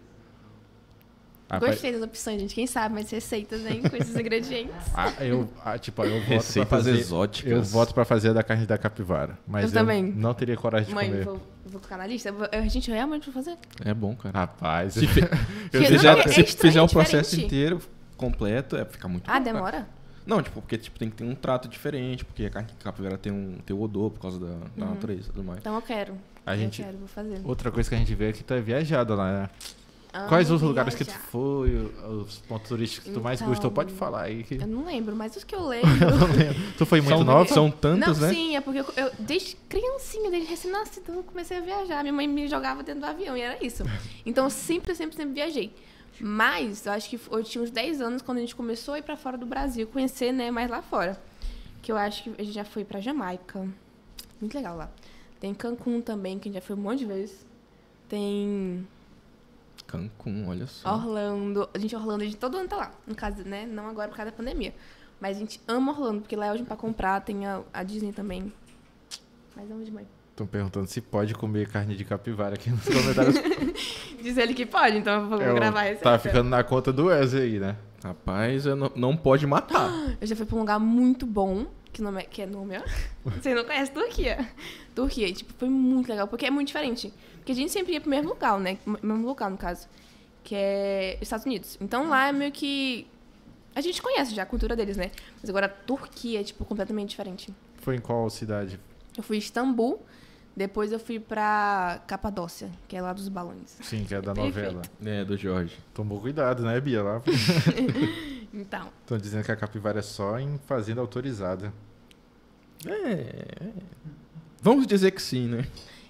Speaker 2: Ah,
Speaker 3: Gostei das opções, gente. Quem sabe mais receitas, hein? Com esses ingredientes.
Speaker 2: Ah, eu, ah, tipo, eu voto pra
Speaker 1: Receitas
Speaker 2: fazer.
Speaker 1: exóticas.
Speaker 2: Eu voto pra fazer a da carne da capivara. Mas
Speaker 3: Eu
Speaker 2: eu,
Speaker 3: também.
Speaker 2: não teria coragem de
Speaker 3: Mãe,
Speaker 2: comer.
Speaker 3: vou, vou colocar na lista. Eu vou- eu- a gente realmente vai fazer.
Speaker 1: É bom, cara.
Speaker 2: Rapaz,
Speaker 1: Se, fi-
Speaker 2: eu
Speaker 3: Porque
Speaker 1: se
Speaker 3: não,
Speaker 1: fizer,
Speaker 3: é
Speaker 1: se
Speaker 3: estranho,
Speaker 1: fizer
Speaker 3: é
Speaker 1: o processo
Speaker 3: diferente.
Speaker 1: inteiro, completo, é, fica muito
Speaker 3: Ah,
Speaker 1: bom, cara.
Speaker 3: demora?
Speaker 1: Não, tipo, porque tipo, tem que ter um trato diferente, porque a carne de capivara tem um tem o odor por causa da, da
Speaker 3: Uhum.
Speaker 1: natureza e tudo mais.
Speaker 3: Então eu quero.
Speaker 2: A gente-
Speaker 3: Eu quero, vou fazer.
Speaker 2: outra coisa que a gente vê é que tu é viajada lá, né?
Speaker 3: Amo
Speaker 2: Quais os lugares que tu
Speaker 3: viajar.
Speaker 2: foi, os pontos turísticos que tu mais
Speaker 3: Então,
Speaker 2: gostou? Pode falar aí. Que...
Speaker 3: Eu não lembro, mas os que eu lembro.
Speaker 2: Eu não lembro. Tu foi muito
Speaker 1: são,
Speaker 2: nova?
Speaker 1: São tantas,
Speaker 3: não,
Speaker 1: né?
Speaker 3: sim, é porque eu, eu- desde criancinha, desde recém-nascida, eu comecei a viajar. Minha mãe me jogava dentro do avião e era isso. Então eu sempre, sempre, sempre viajei. Mas eu acho que eu tinha uns dez anos quando a gente começou a ir pra fora do Brasil, conhecer, né, mais lá fora. Que eu acho que a gente já foi pra Jamaica. Muito legal lá. Tem Cancún também, que a gente já foi um monte de vezes. Tem
Speaker 1: Cancún, olha só.
Speaker 3: Orlando. A gente, Orlando, a gente todo ano tá lá. No caso, né? Não agora por causa da pandemia. Mas a gente ama Orlando, porque lá é hoje pra comprar. Tem a, a Disney também. Mas amo de mãe.
Speaker 2: Estão perguntando se pode comer carne de capivara aqui nos comentários.
Speaker 3: Diz ele que pode, então eu vou
Speaker 2: Eu-
Speaker 3: gravar esse.
Speaker 2: Tá ficando na conta do Wesley aí, né?
Speaker 1: Rapaz, eu não, não pode matar.
Speaker 3: Eu já fui pra um lugar muito bom, que, nome é, que é nome, ó. Você não conhece Turquia. Turquia, e, tipo, foi muito legal, porque é muito diferente. Porque a gente sempre ia pro mesmo local, né? Mesmo local, no caso. Que é Estados Unidos. Então lá é meio que. A gente conhece já a cultura deles, né? Mas agora a Turquia é, tipo, completamente diferente.
Speaker 2: Foi em qual cidade?
Speaker 3: Eu fui em Istambul, depois eu fui pra Capadócia, que é lá dos balões.
Speaker 2: Sim, que é da
Speaker 3: Perfeito.
Speaker 2: novela.
Speaker 1: É, do Jorge.
Speaker 2: Tomou cuidado, né, Bia? Lá
Speaker 3: Então,
Speaker 2: estão dizendo que a capivara é só em fazenda autorizada.
Speaker 1: É. Vamos dizer que sim, né?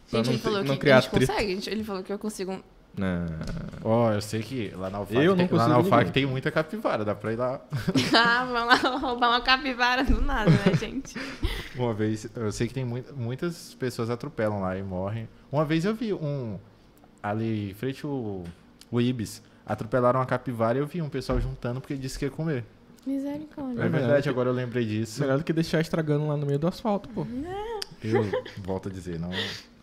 Speaker 1: Pra
Speaker 3: Gente,
Speaker 1: não
Speaker 3: ele
Speaker 1: ter-
Speaker 3: falou
Speaker 1: não
Speaker 3: que
Speaker 1: criar
Speaker 3: a gente
Speaker 1: atrito.
Speaker 3: consegue. gente- Ele falou que eu consigo... um-
Speaker 1: Não.
Speaker 2: Ó, eu sei que lá na Alfac
Speaker 1: Eu não
Speaker 2: tem, lá na
Speaker 1: consigo
Speaker 2: Alfac
Speaker 1: ninguém.
Speaker 2: tem muita capivara, dá pra ir lá.
Speaker 3: Ah, vamos lá roubar uma capivara do nada, né, gente?
Speaker 2: Uma vez, eu sei que tem muita, muitas pessoas atropelam lá e morrem. Uma vez eu vi um ali em frente ao o Ibis, atropelaram uma capivara e eu vi um pessoal juntando porque disse que ia comer.
Speaker 3: Misericórdia.
Speaker 2: É,
Speaker 1: É
Speaker 2: verdade,
Speaker 1: verdade.
Speaker 2: agora eu lembrei disso.
Speaker 1: Melhor do que deixar estragando lá no meio do asfalto, pô.
Speaker 2: Eu volto a dizer, não.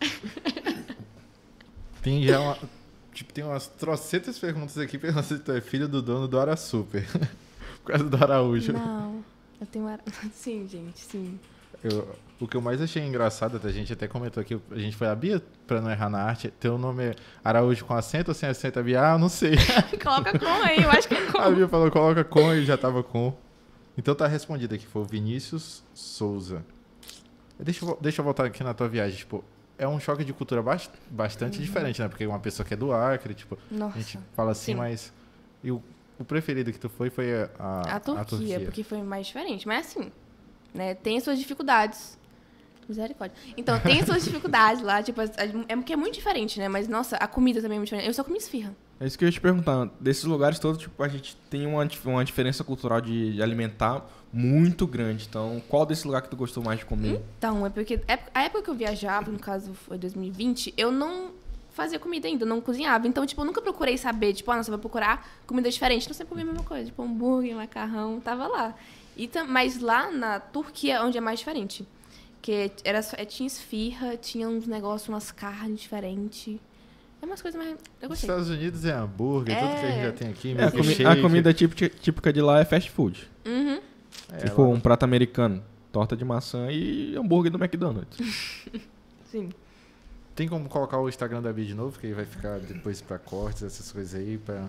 Speaker 2: Tem já uma. Tipo, tem umas trocentas perguntas aqui perguntando se tu é filho do dono do Ara Super. Por causa do Araújo.
Speaker 3: Não, eu tenho... Ara- Sim, gente, sim.
Speaker 2: Eu, o que eu mais achei engraçado, a gente até comentou aqui, a gente foi a Bia, pra não errar na arte, teu nome é Araújo com acento ou sem acento? A Bia, ah, eu não sei.
Speaker 3: Coloca com aí, eu acho que é
Speaker 2: A
Speaker 3: com.
Speaker 2: Bia falou, coloca com e já tava com. Então tá respondido aqui, foi o Vinícius Souza. Deixa eu, deixa eu voltar aqui na tua viagem, tipo, é um choque de cultura bast- bastante diferente, né? Porque uma pessoa que é do Acre, tipo,
Speaker 3: Nossa.
Speaker 2: a gente fala assim,
Speaker 3: sim.
Speaker 2: mas... E o, o preferido que tu foi foi a, a,
Speaker 3: A Turquia, porque foi mais diferente. Mas assim, né, tem suas dificuldades. Misericórdia. Então, tem suas dificuldades lá, tipo, as- as- é porque é muito diferente, né? Mas, nossa, a comida também é muito diferente. Eu só comi esfirra.
Speaker 1: É isso que eu ia te perguntar. Desses lugares todos, tipo, a gente tem uma, dif- uma diferença cultural de, de alimentar muito grande. Então, qual desse lugar que tu gostou mais de comer?
Speaker 3: Então, é porque é- a época que eu viajava, no caso foi dois mil e vinte, eu não fazia comida ainda, não cozinhava. Então, tipo, eu nunca procurei saber, tipo, ah, nossa, eu vou procurar comida diferente. Não sempre comia a mesma coisa, tipo, hambúrguer, macarrão, tava lá. E, tam- mas lá na Turquia, onde é mais diferente. Que era só, é, tinha esfirra, tinha uns negócios, umas carnes diferentes. É umas coisas mais... Eu
Speaker 2: Nos
Speaker 3: gostei.
Speaker 2: Estados Unidos é hambúrguer, tudo que a gente
Speaker 3: É.
Speaker 2: já tem aqui,
Speaker 1: É, a, comi-
Speaker 2: milkshake.
Speaker 1: a comida típica, típica de lá é fast food.
Speaker 3: Uhum.
Speaker 2: É,
Speaker 1: Se for
Speaker 2: lá-
Speaker 1: um prato americano, torta de maçã e hambúrguer do McDonald's.
Speaker 3: Sim.
Speaker 2: Tem como colocar o Instagram da Bia de novo, que aí vai ficar depois pra cortes, essas coisas aí, pra...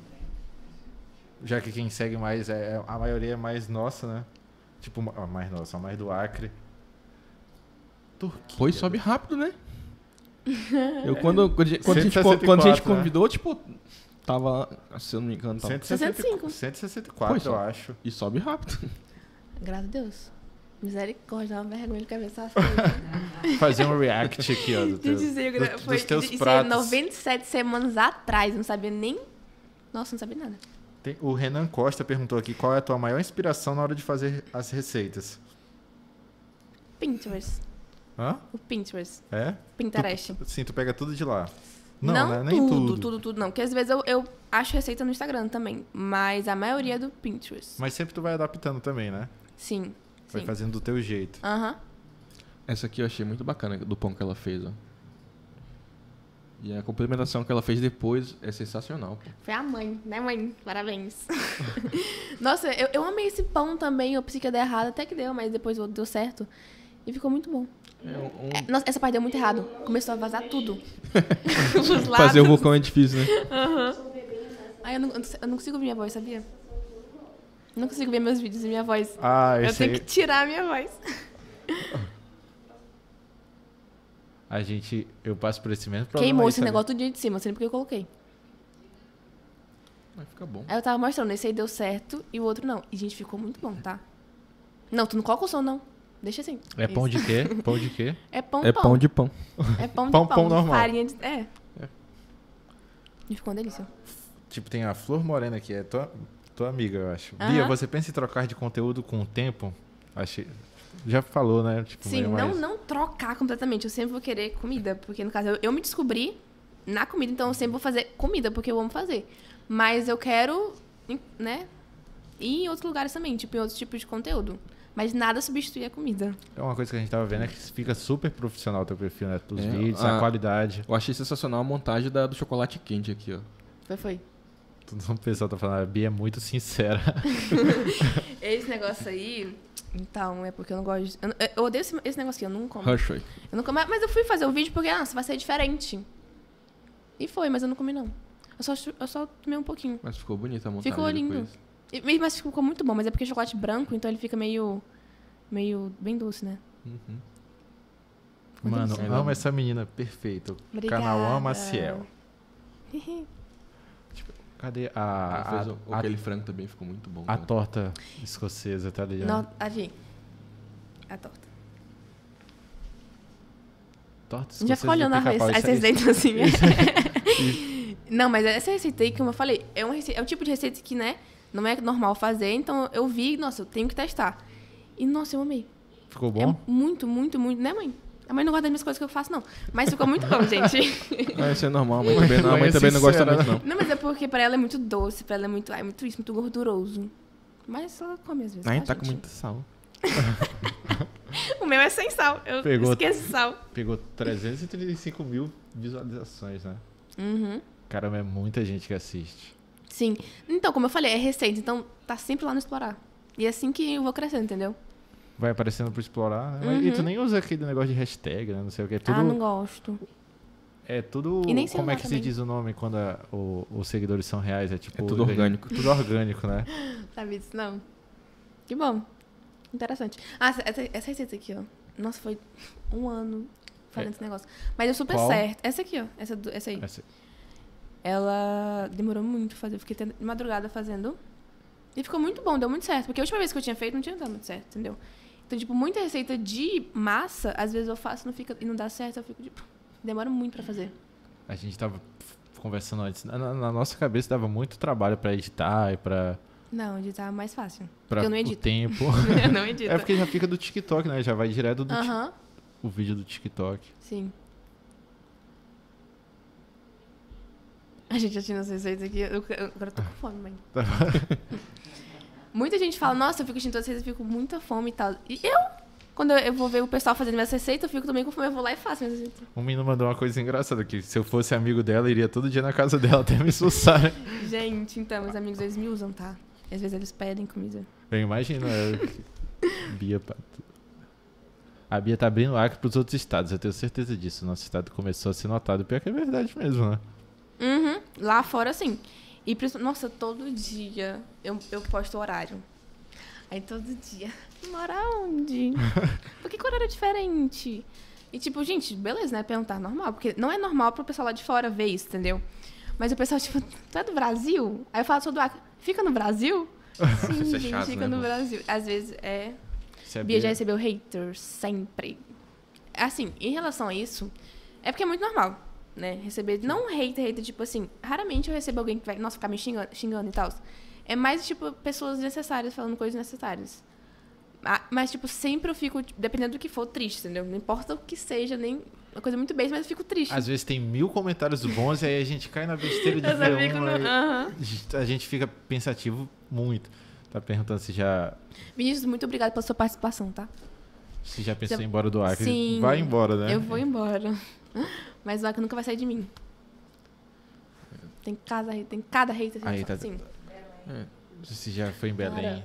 Speaker 2: Já que quem segue mais, é a maioria é mais nossa, né? Tipo, ah, mais nossa, mais do Acre. Turquia.
Speaker 1: Pois sobe rápido, né? Eu quando, quando, a gente- quando a gente,
Speaker 2: cento e sessenta e
Speaker 1: quando a gente
Speaker 2: quatro, né?
Speaker 1: convidou, tipo, tava, se eu não me engano, tava,
Speaker 2: cento e sessenta e cinco.
Speaker 3: sessenta e cinco.
Speaker 2: cento e sessenta e quatro,
Speaker 1: Pois,
Speaker 2: eu
Speaker 1: ó.
Speaker 2: acho.
Speaker 1: e sobe rápido.
Speaker 3: Graças a Deus. Misericórdia, dá uma vergonha de cabeça as coisas.
Speaker 2: Fazer um react aqui, ó. Do teu,
Speaker 3: Gente, isso aí,
Speaker 2: do-
Speaker 3: gra- foi
Speaker 2: dos teus
Speaker 3: isso aí,
Speaker 2: pratos.
Speaker 3: noventa e sete semanas atrás, não sabia nem... Nossa, não sabia nada.
Speaker 2: Tem- o Renan Costa perguntou aqui qual é a tua maior inspiração na hora de fazer as receitas.
Speaker 3: Pinterest.
Speaker 2: Hã?
Speaker 3: O Pinterest.
Speaker 2: É?
Speaker 3: Pinterest.
Speaker 2: Tu, sim, tu pega tudo de lá. Não, né? Nem
Speaker 3: tudo,
Speaker 2: tudo.
Speaker 3: tudo, tudo, não. Porque às vezes eu, eu acho receita no Instagram também. Mas a maioria é do Pinterest.
Speaker 2: Mas sempre tu vai adaptando também, né?
Speaker 3: Sim.
Speaker 2: Vai
Speaker 3: Sim.
Speaker 2: fazendo do teu jeito.
Speaker 3: Aham.
Speaker 1: Essa aqui eu achei muito bacana do pão que ela fez, ó. E a complementação que ela fez depois é sensacional, pô.
Speaker 3: Foi a mãe, né, mãe? Parabéns. Nossa, eu, eu amei esse pão também. Eu pensei que ia dar errado, até que deu, mas depois deu certo. E ficou muito bom.
Speaker 1: É um- um-
Speaker 3: É, nossa, essa parte deu muito errado. Começou a vazar tudo. Os lados.
Speaker 1: Fazer o vulcão é difícil, né?
Speaker 3: Ai, eu não, eu não consigo ouvir minha voz, sabia? Eu não consigo ver meus vídeos e minha voz.
Speaker 2: Ah,
Speaker 3: Eu
Speaker 2: esse
Speaker 3: tenho
Speaker 2: aí...
Speaker 3: que tirar a minha voz.
Speaker 2: A gente... Eu passo por esse mesmo problema.
Speaker 3: Queimou
Speaker 2: aí,
Speaker 3: esse
Speaker 2: sabe?
Speaker 3: negócio tudinho de cima, não sei nem porque eu coloquei.
Speaker 1: Vai ficar bom.
Speaker 3: Aí eu tava mostrando, esse aí deu certo e o outro não. E, gente, ficou muito bom, tá? Não, tu não coloca o som, não. Deixa assim.
Speaker 2: É pão de quê? Pão de quê?
Speaker 3: É pão
Speaker 1: É
Speaker 3: pão.
Speaker 1: pão de pão.
Speaker 3: É pão de
Speaker 2: Pão,
Speaker 3: pão.
Speaker 2: pão normal.
Speaker 3: Farinha de... É.
Speaker 1: É.
Speaker 3: E ficou uma delícia.
Speaker 2: Tipo, tem a Flor Morena aqui, é tua, tua amiga, eu acho.
Speaker 3: Aham.
Speaker 2: Bia, você pensa em trocar de conteúdo com o tempo? Achei... Já falou, né? Tipo,
Speaker 3: Sim,
Speaker 2: meio
Speaker 3: não,
Speaker 2: mais-
Speaker 3: não trocar completamente. Eu sempre vou querer comida. Porque, no caso, eu, eu me descobri na comida, então eu sempre vou fazer comida, porque eu amo fazer. Mas eu quero, né, ir em outros lugares também, tipo, em outros tipos de conteúdo. Mas nada substitui a comida.
Speaker 2: É uma coisa que a gente tava vendo é que fica super profissional o teu perfil, né? Os
Speaker 1: É,
Speaker 2: vídeos,
Speaker 1: a-
Speaker 2: a qualidade.
Speaker 1: Eu achei sensacional a montagem da, do chocolate quente aqui, ó.
Speaker 3: Foi, foi.
Speaker 2: Todo o pessoal tá falando, a Bia é muito sincera.
Speaker 3: Esse negócio aí, então, é porque eu não gosto de... Eu, eu odeio esse, esse negócio aqui, eu não como.
Speaker 1: Hershey.
Speaker 3: Eu não como, mas eu fui fazer o vídeo porque, ah, vai ser diferente. E foi, mas eu não comi, não. Eu só, chu- eu só tomei um pouquinho.
Speaker 1: Mas ficou bonita a montagem
Speaker 3: Ficou lindo.
Speaker 1: depois.
Speaker 3: E- Mas ficou muito bom, mas é porque é chocolate branco, então ele fica meio... Meio bem doce, né?
Speaker 1: Uhum.
Speaker 3: Muito
Speaker 2: Mano,
Speaker 3: delícia.
Speaker 2: amo essa menina, perfeito. O
Speaker 3: Obrigada.
Speaker 2: canal Ama Ciel. Cadê a,
Speaker 1: Ela fez
Speaker 2: a,
Speaker 1: o-
Speaker 2: a,
Speaker 1: aquele frango também, ficou muito bom.
Speaker 2: a
Speaker 1: cara.
Speaker 2: torta escocesa, tá ligado?
Speaker 3: Não, ali. A torta.
Speaker 2: Torta
Speaker 3: Já ficou olhando a
Speaker 2: pica-pau,
Speaker 3: rece- as
Speaker 2: isso aí-
Speaker 3: receitas assim. Não, mas essa receita aí que eu falei, é, uma receita, é um tipo de receita que, né, não é normal fazer, então eu vi, nossa, eu tenho que testar. E, nossa, eu amei.
Speaker 2: Ficou bom?
Speaker 3: É muito, muito, muito, né, mãe? A mãe não gosta das minhas coisas que eu faço, não. Mas ficou muito bom, gente.
Speaker 1: Ah, isso é normal, a mãe também não, a mãe
Speaker 2: Mãe é
Speaker 1: também não gosta
Speaker 2: sincera,
Speaker 1: muito, não.
Speaker 3: Não, mas é porque pra ela é muito doce, pra ela é muito, ai, muito isso, muito gorduroso. Mas ela come às vezes.
Speaker 1: Ai,
Speaker 3: tá,
Speaker 1: tá com
Speaker 3: gente?
Speaker 1: muito sal.
Speaker 3: O meu é sem sal, eu
Speaker 2: Pegou.
Speaker 3: esqueço sal.
Speaker 2: Pegou trezentos e trinta e cinco mil visualizações, né?
Speaker 3: Uhum.
Speaker 2: Caramba, é muita gente que assiste.
Speaker 3: Sim. Então, como eu falei, é receita, então tá sempre lá no Explorar. E é assim que eu vou crescendo, entendeu?
Speaker 2: Vai aparecendo pra explorar, né? Mas- E tu
Speaker 3: Uhum.
Speaker 2: nem usa aquele negócio de hashtag, né? Não sei o que. É tudo,
Speaker 3: Ah, não gosto.
Speaker 2: é tudo...
Speaker 3: E nem sei
Speaker 2: como é
Speaker 3: usar
Speaker 2: que
Speaker 3: também.
Speaker 2: se diz o nome quando a- o- os seguidores são reais? É tipo...
Speaker 1: É tudo orgânico.
Speaker 2: Tudo orgânico, né?
Speaker 3: Sabe disso, não? Que bom. Interessante. Ah, essa, essa- essa receita aqui, ó. Nossa, foi um ano fazendo
Speaker 2: É.
Speaker 3: esse negócio. Mas deu super
Speaker 2: Qual?
Speaker 3: certo. Essa aqui, ó. Essa, do- essa aí.
Speaker 2: Essa-
Speaker 3: Ela demorou muito pra fazer. Eu fiquei até de madrugada fazendo. E ficou muito bom, deu muito certo. Porque a última vez que eu tinha feito não tinha dado muito certo, entendeu? Então, tipo, muita receita de massa, às vezes eu faço não fica, e não dá certo, eu fico, tipo, demora muito pra fazer.
Speaker 2: A gente tava conversando antes. Na, na- na nossa cabeça dava muito trabalho pra editar e pra,
Speaker 3: Não, editar é mais fácil.
Speaker 2: pra
Speaker 3: Porque eu não
Speaker 2: o
Speaker 3: edito.
Speaker 2: tempo.
Speaker 3: Eu não edito.
Speaker 2: É porque já fica do TikTok, né? Já vai direto do ti-
Speaker 3: Aham,
Speaker 2: o vídeo do TikTok.
Speaker 3: sim. A gente já tinha as receitas aqui. Eu, eu, agora eu tô com fome, mãe. Muita gente fala, nossa, eu fico assistindo todas as receitas, eu fico com muita fome e tal. E eu, quando eu, eu vou ver o pessoal fazendo minhas receitas, eu fico também com fome, eu vou lá e faço minhas receitas.
Speaker 2: Um menino mandou uma coisa engraçada aqui. Se eu fosse amigo dela, eu iria todo dia na casa dela até me expulsar. Né?
Speaker 3: Gente, então, meus amigos, eles me usam, tá? Às vezes eles pedem comida.
Speaker 2: Eu imagino. É... Bia... Pato. A Bia tá abrindo o Acre pros outros estados. Eu tenho certeza disso. Nosso estado começou a ser notado. Pior que é verdade mesmo, né?
Speaker 3: Uhum, lá fora, sim. E, princi- nossa, todo dia eu, eu posto o horário. Aí todo dia, mora onde? Por que que o horário é diferente? E tipo, gente, beleza, né? Perguntar normal. Porque não é normal pro pessoal lá de fora ver isso, entendeu? Mas o pessoal, tipo, tu é do Brasil? Aí eu falo, sou do Acre. Fica no Brasil? Sim,
Speaker 1: Isso é
Speaker 3: gente,
Speaker 1: chato,
Speaker 3: fica
Speaker 1: né,
Speaker 3: no
Speaker 1: pô?
Speaker 3: Brasil. Às vezes é...
Speaker 2: Se a
Speaker 3: Bia já recebeu haters, sempre. Assim, em relação a isso, é porque é muito normal, né? Receber, não hater, hater, tipo assim, raramente eu recebo alguém que vai, nossa, ficar me xingando, xingando e tal. É mais, tipo, pessoas necessárias falando coisas necessárias. Ah, mas, tipo, sempre eu fico, tipo, dependendo do que for, triste, entendeu? Não importa o que seja, nem uma coisa muito bem, mas eu fico triste.
Speaker 2: Às vezes tem mil comentários bons e aí a gente cai na besteira de
Speaker 3: Eu só
Speaker 2: ver
Speaker 3: fico
Speaker 2: um.
Speaker 3: no...
Speaker 2: aí
Speaker 3: Aham.
Speaker 2: A gente fica pensativo muito. Tá perguntando se já,
Speaker 3: Vinícius, muito obrigada pela sua participação, tá?
Speaker 2: se já pensou
Speaker 3: Já-
Speaker 2: em ir embora do Acre.
Speaker 3: Sim.
Speaker 2: Vai embora, né?
Speaker 3: Eu vou embora. Mas o Acre nunca vai sair de mim. Tem cada, tem cada hater
Speaker 2: Aí, tá-
Speaker 3: assim.
Speaker 2: Se já foi em Belém.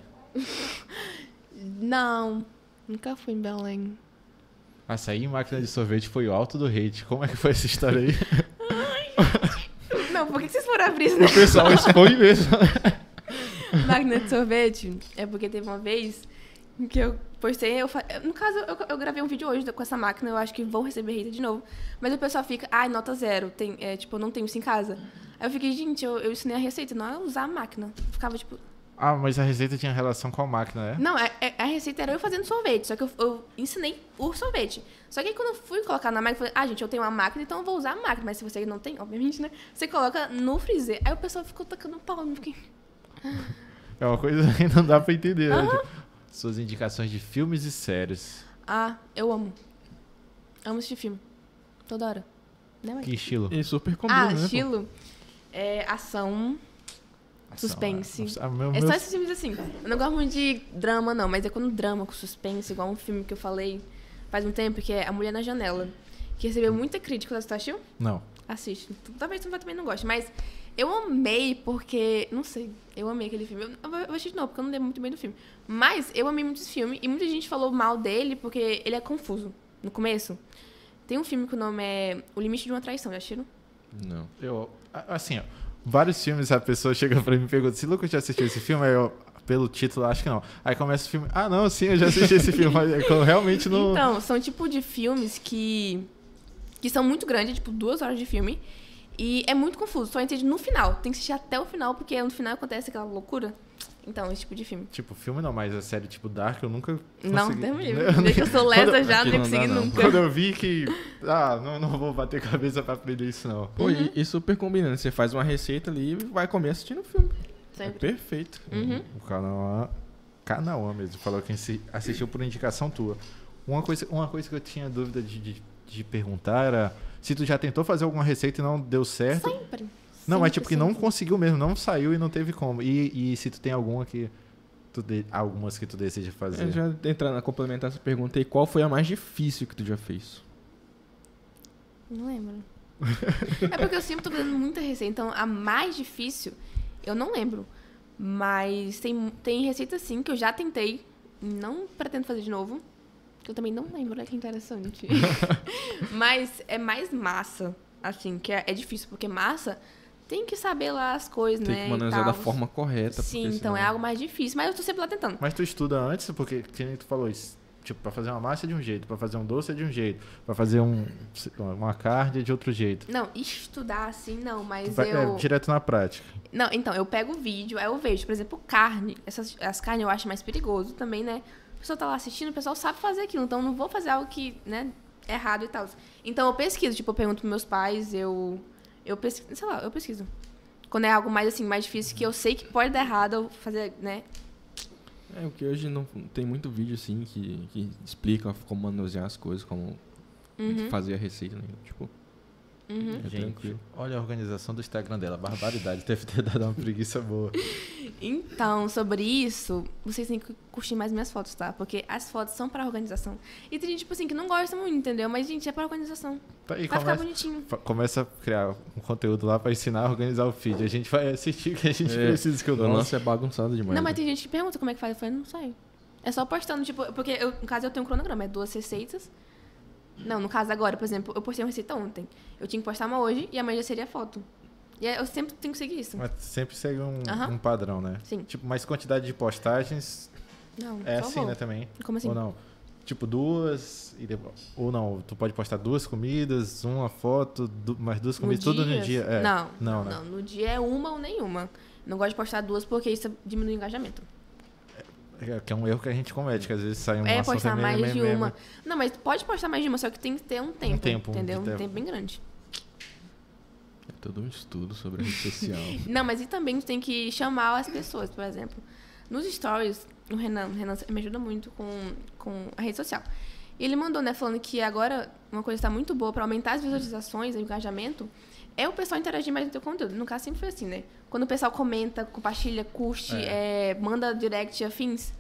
Speaker 3: Não, nunca fui em Belém.
Speaker 2: Açaí em máquina de sorvete foi o alto do hate. Como é que foi essa história aí?
Speaker 3: Não, por que que vocês foram abrir isso?
Speaker 2: O pessoal expõe mesmo.
Speaker 3: Máquina de sorvete? É porque teve uma vez que eu postei, eu, fa- no caso, eu, eu gravei um vídeo hoje com essa máquina, eu acho que vou receber hater de novo. Mas o pessoal fica, ai, nota zero, tem, é, tipo, eu não tenho isso em casa. Aí eu fiquei, gente, eu, eu ensinei a receita, não é usar a máquina. Eu ficava, tipo,
Speaker 2: Ah, mas a receita tinha relação com a máquina, né?
Speaker 3: não, é, é- a receita era eu fazendo sorvete, só que eu, eu ensinei o sorvete. Só que aí quando eu fui colocar na máquina, eu falei, ah, gente, eu tenho uma máquina, então eu vou usar a máquina. Mas se você não tem, obviamente, né? Você coloca no freezer. Aí o pessoal ficou tacando pau, eu fiquei...
Speaker 2: É uma coisa que não dá pra entender. né?
Speaker 3: Aham.
Speaker 2: Suas indicações de filmes e séries.
Speaker 3: Ah, eu amo. Amo assistir filme. Toda hora. Né, mãe?
Speaker 2: Que estilo?
Speaker 1: E super combina,
Speaker 3: Ah,
Speaker 1: né? pô?
Speaker 3: estilo. É, ação. Suspense.
Speaker 2: Ah, meu,
Speaker 3: É
Speaker 2: meu-
Speaker 3: só esses filmes assim. Eu não gosto muito de drama, não, mas é quando drama com suspense, igual um filme que eu falei faz um tempo, que é A Mulher na Janela. Que recebeu muita crítica. Você assistiu?
Speaker 2: Não.
Speaker 3: Assiste. Talvez você também não goste, mas eu amei porque... Não sei, eu amei aquele filme. Eu, eu vou eu vou assistir de novo, porque eu não lembro muito bem do filme. Mas eu amei muito esse filme e muita gente falou mal dele porque ele é confuso. No começo, tem um filme que o nome é O Limite de uma Traição, já assistiram?
Speaker 1: Não.
Speaker 2: Eu, a- assim, ó, vários filmes a pessoa chega pra mim e pergunta se Lucas já assistiu esse filme, aí eu, pelo título, acho que não. Aí começa o filme, ah, não, sim, eu já assisti esse filme, mas eu realmente não...
Speaker 3: Então, são tipo de filmes que, que são muito grandes, tipo duas horas de filme, e é muito confuso, só entende no final. Tem que assistir até o final, porque no final acontece aquela loucura. Então, esse tipo de filme.
Speaker 2: Tipo, filme não, mas a série tipo Dark eu nunca
Speaker 3: Não,
Speaker 2: consegui...
Speaker 3: Deus me livre. Desde que eu sou lesa já, não
Speaker 1: Não
Speaker 3: ia conseguir
Speaker 1: dá, não.
Speaker 3: nunca.
Speaker 2: Quando eu vi que... Ah, não, não vou bater cabeça pra aprender isso, não.
Speaker 1: Pô,
Speaker 3: Uhum.
Speaker 1: e, e super combinando. Você faz uma receita ali e vai comer assistindo o filme. É
Speaker 3: Sempre.
Speaker 1: perfeito.
Speaker 3: Uhum.
Speaker 2: O Canaã... Canaã mesmo, falou que assi- assistiu por indicação tua. Uma coisa, uma coisa que eu tinha dúvida de, de, de perguntar era se tu já tentou fazer alguma receita e não deu certo.
Speaker 3: Sempre.
Speaker 2: Não, mas
Speaker 3: Sempre,
Speaker 2: tipo que não
Speaker 3: sempre.
Speaker 2: conseguiu mesmo, não saiu e não teve como. E, e se tu tem alguma que... Tu de- algumas que tu deseja fazer.
Speaker 1: Eu já entrando a complementar essa pergunta aí, qual foi a mais difícil que tu já fez?
Speaker 3: Não lembro. É porque eu sempre tô fazendo muita receita. Então, a mais difícil, eu não lembro. Mas tem, tem receita, sim, que eu já tentei. Não pretendo fazer de novo. Que eu também não lembro, olha que interessante. Mas é mais massa, assim, que é, é difícil. Porque massa tem que saber lá as coisas,
Speaker 1: Tem
Speaker 3: né?
Speaker 1: que
Speaker 3: e
Speaker 1: manusear da
Speaker 3: tal.
Speaker 1: forma correta.
Speaker 3: Sim,
Speaker 1: porque
Speaker 3: então
Speaker 1: senão-
Speaker 3: é algo mais difícil. Mas eu tô sempre lá tentando.
Speaker 2: Mas tu estuda antes, porque, que nem tu falou isso, tipo, pra fazer uma massa é de um jeito, pra fazer um doce é de um jeito, pra fazer um, uma carne é de outro jeito.
Speaker 3: Não, estudar assim, não, mas
Speaker 2: Tu vai-
Speaker 3: eu...
Speaker 2: É direto na prática.
Speaker 3: Não, então, eu pego o vídeo, aí eu vejo, por exemplo, carne. Essas, as carnes eu acho mais perigoso também, né? A pessoa tá lá assistindo, o pessoal sabe fazer aquilo, então eu não vou fazer algo que, né, é errado e tal. Então eu pesquiso, tipo, eu pergunto pros meus pais, eu. Eu pesquiso, sei lá, eu pesquiso. Quando é algo mais assim, mais difícil, que eu sei que pode dar errado, eu fazer, né?
Speaker 1: É, porque hoje não tem muito vídeo assim que, que explica como manusear as coisas, como
Speaker 3: Uhum,
Speaker 1: fazer a receita, né? Tipo,
Speaker 3: uhum.
Speaker 1: é
Speaker 2: Gente,
Speaker 1: tranquilo.
Speaker 2: olha a organização do Instagram dela, barbaridade, deve ter dado uma preguiça boa.
Speaker 3: Então, sobre isso, vocês têm que curtir mais minhas fotos, tá? Porque as fotos são pra organização. E tem gente, tipo assim, que não gosta muito, entendeu? Mas, gente, é pra organização.
Speaker 2: Tá, e
Speaker 3: Vai ficar
Speaker 2: começa,
Speaker 3: bonitinho.
Speaker 2: fa- começa a criar um conteúdo lá pra ensinar a organizar o feed. A gente vai assistir o que a gente
Speaker 1: É,
Speaker 2: precisa que o
Speaker 1: O
Speaker 2: nosso...
Speaker 1: lance é bagunçado demais.
Speaker 3: Não, mas
Speaker 1: né?
Speaker 3: tem gente que pergunta como é que faz. Eu falei, não sei. É só postando, tipo, porque eu, no caso eu tenho um cronograma, é duas receitas. Não, no caso agora, por exemplo, eu postei uma receita ontem. Eu tinha que postar uma hoje e amanhã já seria a foto. E aí eu sempre tenho que seguir isso.
Speaker 2: Mas sempre segue um,
Speaker 3: Aham.
Speaker 2: um padrão, né?
Speaker 3: Sim.
Speaker 2: Tipo, mas quantidade de postagens
Speaker 3: Não,
Speaker 2: é
Speaker 3: só
Speaker 2: assim,
Speaker 3: vou.
Speaker 2: né, também?
Speaker 3: Como assim?
Speaker 2: Ou não? Tipo, duas e depois... Ou não, tu pode postar duas comidas, uma foto, du... mais duas
Speaker 3: No
Speaker 2: comidas, tudo no
Speaker 3: dia?
Speaker 2: dia. É.
Speaker 3: Não,
Speaker 2: Não,
Speaker 3: não,
Speaker 2: né?
Speaker 3: não. No dia é uma ou nenhuma. Não gosto de postar duas porque isso diminui o engajamento.
Speaker 2: É, que é um erro que a gente comete, que às vezes sai uma
Speaker 3: É
Speaker 2: ação
Speaker 3: postar
Speaker 2: também,
Speaker 3: mais
Speaker 2: meme,
Speaker 3: de
Speaker 2: meme.
Speaker 3: uma. Não, mas pode postar mais de uma, só que tem que ter um tempo.
Speaker 2: tempo,
Speaker 3: entendeu?
Speaker 2: de
Speaker 3: Um
Speaker 2: tempo.
Speaker 3: tempo bem grande.
Speaker 1: É todo um estudo sobre a rede social.
Speaker 3: Não, mas e também tu tem que chamar as pessoas, por exemplo. Nos stories, o Renan, o Renan me ajuda muito com, com a rede social. E ele mandou, né, falando que agora uma coisa que está muito boa para aumentar as visualizações, o engajamento, é o pessoal interagir mais no teu conteúdo. No caso, sempre foi assim, né? Quando o pessoal comenta, compartilha, curte, é, manda direct afins.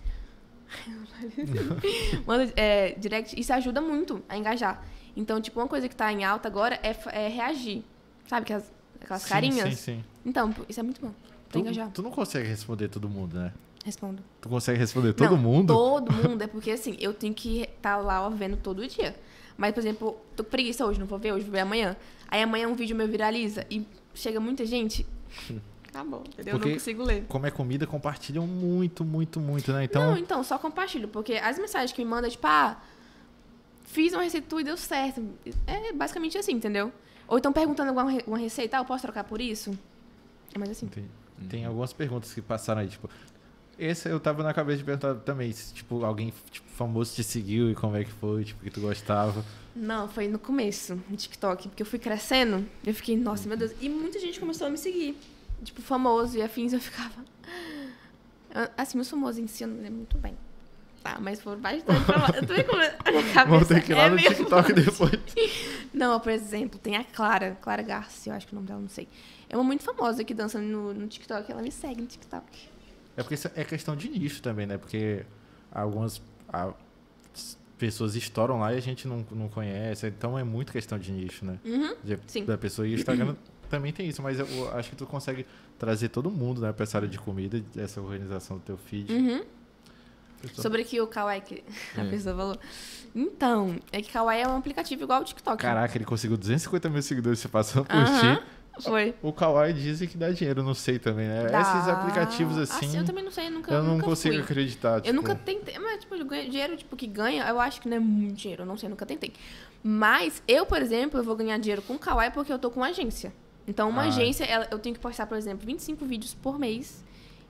Speaker 3: manda é, direct, isso ajuda muito a engajar. Então, tipo, uma coisa que tá em alta agora é, fa- é reagir. Sabe, aquelas, aquelas
Speaker 2: Sim,
Speaker 3: sim,
Speaker 2: Sim, sim.
Speaker 3: Então, isso é muito bom. Pra engajar.
Speaker 2: Tu, tu não consegue responder todo mundo, né?
Speaker 3: Respondo.
Speaker 2: Tu consegue responder todo
Speaker 3: Não,
Speaker 2: mundo?
Speaker 3: Todo mundo, é porque assim, eu tenho que estar lá ó, vendo todo dia. Mas, por exemplo, tô com preguiça hoje, não vou ver hoje, vou ver amanhã. Aí amanhã um vídeo meu viraliza e chega muita gente. Acabou, entendeu? Eu
Speaker 2: Porque-
Speaker 3: não consigo ler.
Speaker 2: Como é comida, compartilham muito, muito, muito, né? Então,
Speaker 3: Não, então, só compartilho, porque as mensagens que me mandam, tipo, ah, fiz uma receita tua e deu certo. É basicamente assim, entendeu? Ou então perguntando alguma re- uma receita, ah, eu posso trocar por isso? É mais assim.
Speaker 2: tem, tem algumas perguntas que passaram aí, tipo... Esse eu tava na cabeça de perguntar também, se, tipo, alguém tipo, famoso te seguiu e como é que foi, tipo, que tu gostava.
Speaker 3: Não, foi no começo, no TikTok, porque eu fui crescendo, eu fiquei, nossa, meu Deus. E muita gente começou a me seguir. Tipo, famoso e afins, eu ficava. Assim, os famosos em si eu não lembro muito bem. Tá, mas foram bastante famosos. Eu tô vendo como a minha cabeça
Speaker 2: Vamos ter que ir lá
Speaker 3: é
Speaker 2: no
Speaker 3: meio
Speaker 2: TikTok
Speaker 3: forte.
Speaker 2: depois.
Speaker 3: Não, por exemplo, tem a Clara, Clara Garcia, eu acho que é o nome dela, não sei. É uma muito famosa que dança no, no TikTok, ela me segue no TikTok.
Speaker 2: É porque isso é questão de nicho também, né? Porque algumas a- pessoas estouram lá e a gente não, não conhece. Então é muito questão de nicho, né?
Speaker 3: Uhum,
Speaker 2: De-
Speaker 3: sim.
Speaker 2: Da pessoa. E o Instagram também tem isso, mas eu, eu acho que tu consegue trazer todo mundo, né? Pra essa área de comida, essa organização do teu feed.
Speaker 3: Uhum.
Speaker 2: Pessoa-
Speaker 3: Sobre aqui o Kawaii, que a
Speaker 1: É.
Speaker 3: pessoa falou. Então, é que Kawaii é um aplicativo igual ao TikTok.
Speaker 2: Caraca, ele conseguiu duzentos e cinquenta mil seguidores você passando por
Speaker 3: Aham,
Speaker 2: ti.
Speaker 3: foi.
Speaker 2: O Kawaii dizem que dá dinheiro, não sei também, né?
Speaker 3: Dá.
Speaker 2: Esses aplicativos assim,
Speaker 3: eu também não sei, eu nunca
Speaker 2: eu não
Speaker 3: nunca
Speaker 2: consigo
Speaker 3: fui.
Speaker 2: acreditar.
Speaker 3: Eu
Speaker 2: tipo,
Speaker 3: nunca tentei, mas tipo, eu ganho- dinheiro tipo, que ganha, eu acho que não é muito dinheiro, eu não sei, eu nunca tentei. Mas eu, por exemplo, eu vou ganhar dinheiro com o Kawaii porque eu tô com uma agência. Então, uma
Speaker 2: Ah.
Speaker 3: agência, ela- eu tenho que postar, por exemplo, vinte e cinco vídeos por mês.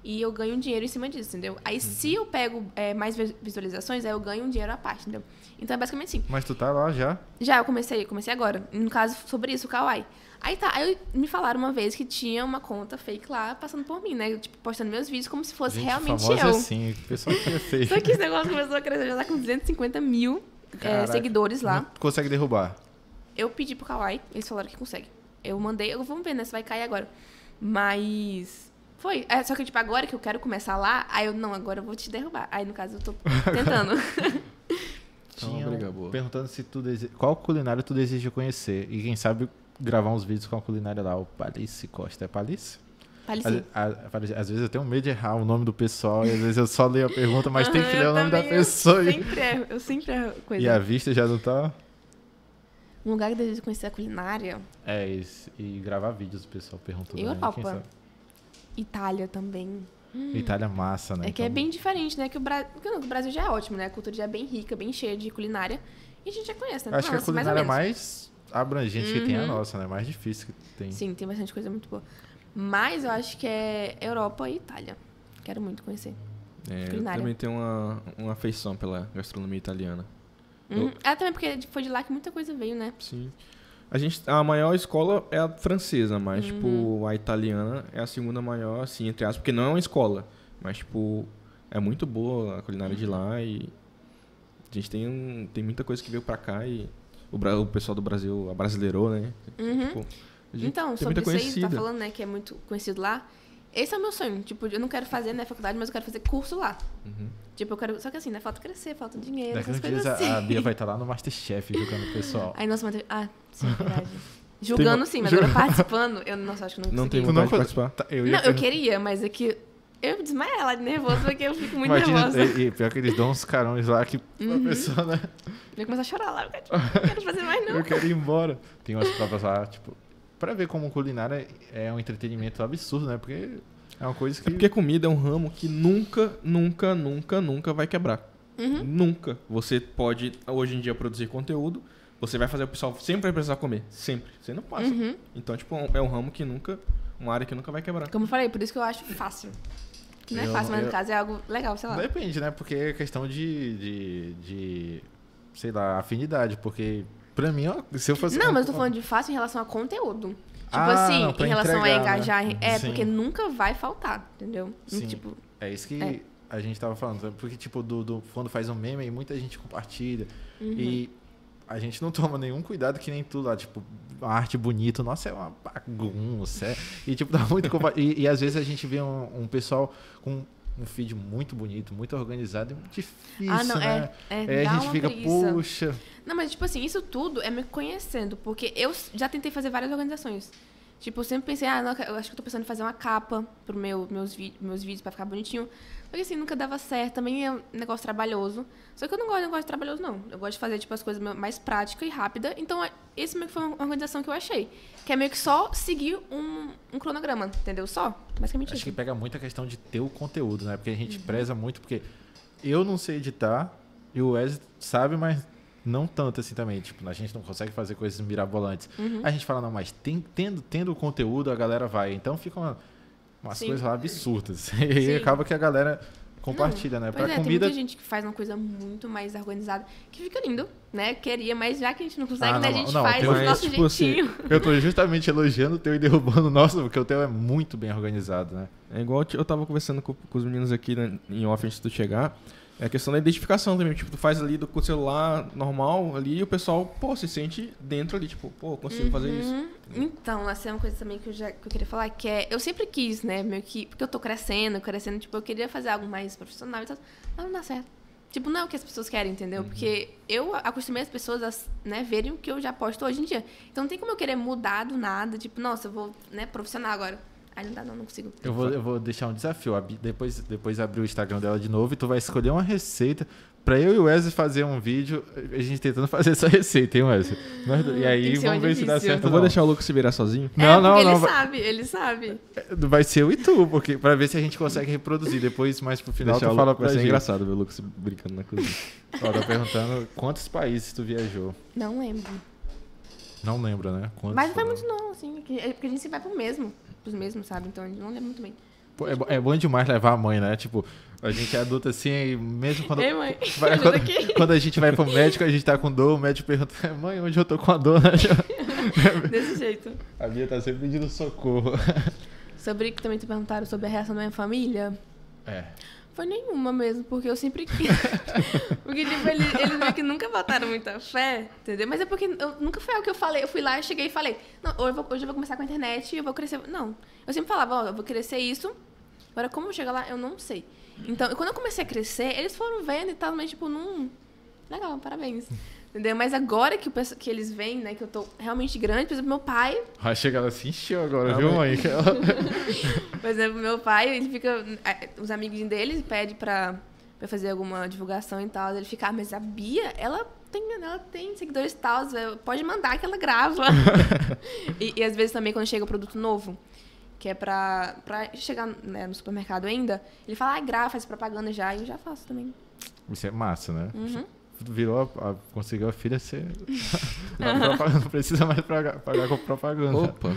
Speaker 3: e eu ganho um dinheiro em cima disso, entendeu? Aí, uhum. se eu pego é, mais visualizações, aí eu ganho um dinheiro à parte, entendeu? Então, é basicamente assim.
Speaker 2: Mas tu tá lá já?
Speaker 3: Já, eu comecei, comecei agora. No caso, sobre isso, o Kawaii. Aí tá, aí me falaram uma vez que tinha uma conta fake lá, passando por mim, né? Tipo, postando meus vídeos como se fosse
Speaker 2: Gente,
Speaker 3: realmente
Speaker 2: famosa
Speaker 3: eu.
Speaker 2: assim, o pessoal que é feio.
Speaker 3: Só que esse negócio começou a crescer, já tá com duzentos e cinquenta mil é, seguidores lá.
Speaker 2: Não consegue derrubar?
Speaker 3: Eu pedi pro Kawaii, eles falaram que consegue. Eu mandei, eu, vamos ver, né, se vai cair agora. Mas foi. É, só que, tipo, agora que eu quero começar lá, aí eu, não, agora eu vou te derrubar. Aí, no caso, eu tô tentando.
Speaker 2: Tinha um, perguntando se tu dese... qual culinária tu deseja conhecer. E quem sabe gravar uns vídeos com a culinária lá. O Palice Costa. É Palice?
Speaker 3: Palice.
Speaker 2: Às, às, às vezes eu tenho medo de errar o nome do pessoal. E às vezes eu só leio a pergunta, mas uhum, tem que ler o nome da pessoa.
Speaker 3: Eu sempre erro. Eu sempre erro coisa.
Speaker 2: E a vista já não tá...
Speaker 3: Um lugar que eu desejo conhecer a culinária.
Speaker 2: É, isso. E gravar vídeos, o pessoal perguntando.
Speaker 3: Europa. Né? Itália também.
Speaker 2: Hum. Itália é massa, né?
Speaker 3: É que então... é bem diferente, né? Que o, Bra... o Brasil já é ótimo, né? A cultura já é bem rica, bem cheia de culinária. E a gente já conhece, né?
Speaker 2: Acho
Speaker 3: nossa,
Speaker 2: que a culinária mais, mais abrangente uhum. que tem é a nossa, né? Mais difícil que tem.
Speaker 3: Sim, tem bastante coisa muito boa. Mas eu acho que é Europa e Itália. Quero muito conhecer.
Speaker 1: É, eu também tenho uma, uma afeição pela gastronomia italiana.
Speaker 3: Uhum. Eu... É, também porque foi de lá que muita coisa veio, né?
Speaker 1: Sim. A, gente, a maior escola é a francesa, mas, uhum. tipo, a italiana é a segunda maior, assim, entre aspas, porque não é uma escola. Mas, tipo, é muito boa a culinária uhum. de lá e a gente tem, um, tem muita coisa que veio pra cá e o, o pessoal do Brasil abrasileirou, né?
Speaker 3: Uhum.
Speaker 1: Tipo,
Speaker 3: então, sobre isso aí, você tá falando, né, que é muito conhecido lá. Esse é o meu sonho. Tipo, eu não quero fazer, né, faculdade, mas eu quero fazer curso lá.
Speaker 1: Uhum.
Speaker 3: Tipo, eu quero... Só que assim, né, falta crescer, falta dinheiro,
Speaker 2: Daqui
Speaker 3: essas coisas
Speaker 2: dias
Speaker 3: assim.
Speaker 2: A, a Bia vai estar lá no Masterchef jogando o pessoal.
Speaker 3: Aí, nossa, mas... Ah, sim, é verdade. Julgando sim, mas agora participando, eu nossa, acho que não
Speaker 1: Não
Speaker 3: consegui.
Speaker 1: tem vontade de participar?
Speaker 2: Tá, eu
Speaker 3: não, eu queria, mas é que eu desmaiei lá de nervoso, porque eu fico muito
Speaker 2: Imagina,
Speaker 3: nervosa.
Speaker 2: E, e pior que eles dão uns carões lá que uhum. a pessoa, né?
Speaker 3: Eu ia começar a chorar lá, eu não quero fazer mais não.
Speaker 2: Eu quero ir embora. Tem umas provas lá, tipo... Pra ver como culinária é um entretenimento absurdo, né? Porque é uma coisa que...
Speaker 1: É porque comida é um ramo que nunca, nunca, nunca, nunca vai quebrar.
Speaker 3: Uhum.
Speaker 1: Nunca. Você pode, hoje em dia, produzir conteúdo, você vai fazer o pessoal sempre vai precisar comer. Sempre. Você não passa.
Speaker 3: Uhum.
Speaker 1: Então, tipo, é um ramo que nunca... Uma área que nunca vai quebrar.
Speaker 3: Como eu falei, por isso que eu acho fácil. Não é
Speaker 2: eu,
Speaker 3: fácil, mas
Speaker 2: eu...
Speaker 3: no caso é algo legal, sei lá.
Speaker 2: Depende, né? Porque é questão de... de, de sei lá, afinidade. Porque, pra mim, ó, se eu fosse...
Speaker 3: Não, mas eu tô falando de fácil em relação a conteúdo. Tipo
Speaker 2: ah,
Speaker 3: assim,
Speaker 2: não,
Speaker 3: em relação
Speaker 2: entregar,
Speaker 3: a engajar.
Speaker 2: Né?
Speaker 3: É,
Speaker 2: Sim.
Speaker 3: porque nunca vai faltar, entendeu?
Speaker 2: Sim.
Speaker 3: Tipo,
Speaker 2: é isso que
Speaker 3: é.
Speaker 2: a gente tava falando. Porque, tipo, do, do, quando faz um meme, aí muita gente compartilha.
Speaker 3: Uhum.
Speaker 2: E a gente não toma nenhum cuidado que nem tu lá. Tipo, a arte bonita. Nossa, é uma bagunça. É, e, tipo, dá muito... e, e às vezes a gente vê um, um pessoal com... um feed muito bonito, muito organizado, é muito difícil,
Speaker 3: ah, não,
Speaker 2: né?
Speaker 3: É,
Speaker 2: é,
Speaker 3: é,
Speaker 2: a gente fica,
Speaker 3: preguiça.
Speaker 2: puxa...
Speaker 3: Não, mas tipo assim, isso tudo é me conhecendo, porque eu já tentei fazer várias organizações. Tipo, eu sempre pensei, ah, não, eu acho que eu tô pensando em fazer uma capa pro meu, meus, meus vídeos pra ficar bonitinho. Porque assim, nunca dava certo, também é um negócio trabalhoso. Só que eu não gosto de negócio trabalhoso, não. Eu gosto de fazer, tipo, as coisas mais práticas e rápidas. Então, esse meio que foi uma organização que eu achei. Que é meio que só seguir um, um cronograma, entendeu? Só, basicamente
Speaker 2: Acho
Speaker 3: isso.
Speaker 2: que pega muito a questão de ter o conteúdo, né? Porque a gente
Speaker 3: uhum.
Speaker 2: preza muito, porque eu não sei editar e o Wesley sabe, mas não tanto assim também. Tipo, a gente não consegue fazer coisas mirabolantes. Uhum. A gente fala, não, mas tem, tendo, tendo o conteúdo, a galera vai. Então, fica uma, umas Sim. coisas lá absurdas. E aí acaba que a galera compartilha, não, né? Pra
Speaker 3: é,
Speaker 2: comida...
Speaker 3: tem muita gente que faz uma coisa muito mais organizada, que fica lindo, né? Queria, mas já que a gente não consegue,
Speaker 2: ah,
Speaker 3: né?
Speaker 2: Não,
Speaker 3: a gente
Speaker 2: não,
Speaker 3: faz
Speaker 2: do
Speaker 3: nosso
Speaker 1: tipo
Speaker 3: jeitinho.
Speaker 1: Assim,
Speaker 2: eu tô justamente elogiando o teu e derrubando o nosso, porque o teu é muito bem organizado, né?
Speaker 1: É igual eu tava conversando com, com os meninos aqui, né, em off antes de tu chegar. É a questão da identificação também. Tipo, tu faz ali do, com o celular normal ali e o pessoal, pô, se sente dentro ali. Tipo, pô, eu consigo
Speaker 3: uhum.
Speaker 1: fazer isso.
Speaker 3: Então, essa é uma coisa também que eu, já, que eu queria falar, que é... Eu sempre quis, né, meio que... Porque eu tô crescendo, crescendo, tipo, eu queria fazer algo mais profissional e tal. Mas não dá certo. Tipo, não é o que as pessoas querem, entendeu? Uhum. Porque eu acostumei as pessoas a, né, verem o que eu já posto hoje em dia. Então, não tem como eu querer mudar do nada. Tipo, nossa, eu vou, né, profissional agora. Aí não dá, não, não consigo.
Speaker 2: Eu vou, eu vou deixar um desafio. Depois, depois abrir o Instagram dela de novo e tu vai escolher uma receita pra eu e o Wesley fazer um vídeo, a gente tentando fazer essa receita, hein, Wesley? Nós, e aí vamos ver se dá certo.
Speaker 1: Eu vou deixar o Lucas se virar sozinho?
Speaker 3: É,
Speaker 2: não, não,
Speaker 3: ele
Speaker 2: não.
Speaker 3: Ele sabe, ele sabe.
Speaker 2: Vai ser eu e tu, porque, pra ver se a gente consegue reproduzir. Depois, mais pro final,
Speaker 1: deixar
Speaker 2: tu fala pra
Speaker 1: gente. Vai ser
Speaker 2: gente.
Speaker 1: engraçado ver o Lucas brincando na cozinha.
Speaker 2: Ó, tá perguntando quantos países tu viajou.
Speaker 3: Não lembro.
Speaker 2: Não lembro, né? Quantos
Speaker 3: Mas não foi
Speaker 2: foram?
Speaker 3: muito não, assim, porque a gente sempre vai pro mesmo. Pros mesmos, sabe? Então a gente não lembra muito bem.
Speaker 2: Pô, é, bo- é bom demais levar a mãe, né? Tipo, a gente é adulto assim, e mesmo quando,
Speaker 3: Ei, mãe,
Speaker 2: vai-
Speaker 3: ajuda
Speaker 2: quando,
Speaker 3: aqui.
Speaker 2: quando a gente vai pro médico, a gente tá com dor, o médico pergunta, mãe, onde eu tô com a dor? Né?
Speaker 3: Desse jeito.
Speaker 2: A Bia tá sempre pedindo socorro.
Speaker 3: Sobre que também te perguntaram sobre a reação da minha família.
Speaker 2: É.
Speaker 3: Foi nenhuma mesmo, porque eu sempre quis. Porque, tipo, eles, eles meio que nunca botaram muita fé, entendeu? Mas é porque eu, nunca foi o que eu falei. Eu fui lá, eu cheguei e falei, não, hoje eu vou, hoje eu vou começar com a internet e eu vou crescer. Não. Eu sempre falava, ó, eu vou crescer isso. Agora, como eu chegar lá, eu não sei. Então, quando eu comecei a crescer, eles foram vendo e tal, mas, tipo, não. Legal, parabéns. Entendeu? Mas agora que, o pesso- que eles veem, né, que eu tô realmente grande, por exemplo, meu pai,
Speaker 2: Vai chegar ela se encheu agora,
Speaker 1: Ah,
Speaker 2: viu,
Speaker 1: mas-
Speaker 2: mãe? Que ela-
Speaker 3: por exemplo, meu pai, ele fica. eh, Os amiguinhos dele pedem pra, pra fazer alguma divulgação e tal. Ele fica, ah, mas a Bia, ela tem, ela tem seguidores e tal, eh, pode mandar que ela grava. e, e às vezes também quando chega o produto novo, que é pra, pra chegar, né, no supermercado ainda, ele fala, ah, grava, faz propaganda já, e eu já faço também.
Speaker 2: Isso é massa, né?
Speaker 3: Uhum.
Speaker 2: Virou a, a- conseguiu a filha ser. Não, propaganda, não precisa mais pagar, pagar com propaganda.
Speaker 1: Opa.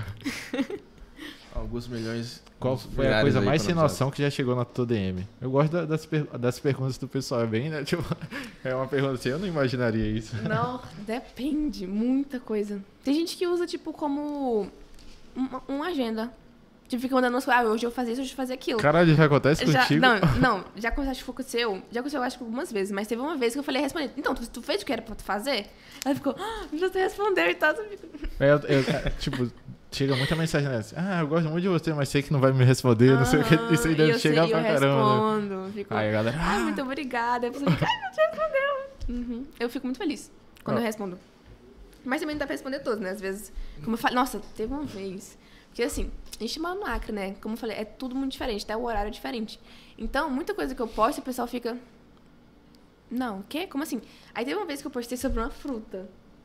Speaker 1: Alguns milhões.
Speaker 2: Qual
Speaker 1: uns
Speaker 2: foi a
Speaker 1: milhares
Speaker 2: coisa
Speaker 1: aí
Speaker 2: mais
Speaker 1: pra
Speaker 2: sem
Speaker 1: não
Speaker 2: noção que já chegou na tua D M? Eu gosto da- das, per- das perguntas do pessoal, é bem, né? Tipo, é uma pergunta assim, eu não imaginaria isso.
Speaker 3: Não, depende, muita coisa. Tem gente que usa, tipo, como uma, uma agenda. Tipo, fica mandando umas coisas, ah, hoje eu vou fazer isso, hoje eu vou fazer aquilo.
Speaker 2: Caralho, já acontece
Speaker 3: Já,
Speaker 2: contigo?
Speaker 3: não, não, já aconteceu, acho que aconteceu, já aconteceu, acho que algumas vezes, mas teve uma vez que eu falei, respondendo, então, tu, tu fez o que era pra tu fazer? Ela ficou, ah, você respondeu e tal. Eu fico,
Speaker 2: É, eu- eu- é, tipo, chega muita mensagem nessa. Ah, eu gosto muito de você, mas sei que não vai me responder, não sei o que. Isso aí
Speaker 3: "Aham",
Speaker 2: deve
Speaker 3: e eu
Speaker 2: chegar
Speaker 3: sei,
Speaker 2: pra
Speaker 3: eu
Speaker 2: caramba. Né?
Speaker 3: respondo, fico,
Speaker 2: Aí a galera.
Speaker 3: ah,
Speaker 2: Ah,
Speaker 3: muito obrigada. Aí a pessoa fica, ah, não te respondeu. Uhum. Eu fico muito feliz quando
Speaker 2: Ah.
Speaker 3: eu respondo. Mas também não dá pra responder todos, né? Às vezes, como eu falei, nossa, teve uma vez. Porque assim, a gente mora no Acre, né? Como eu falei, é tudo muito diferente, até o horário é diferente. Então, muita coisa que eu posto, o pessoal fica. Não, o quê? Como assim? Aí teve uma vez que eu postei sobre uma fruta.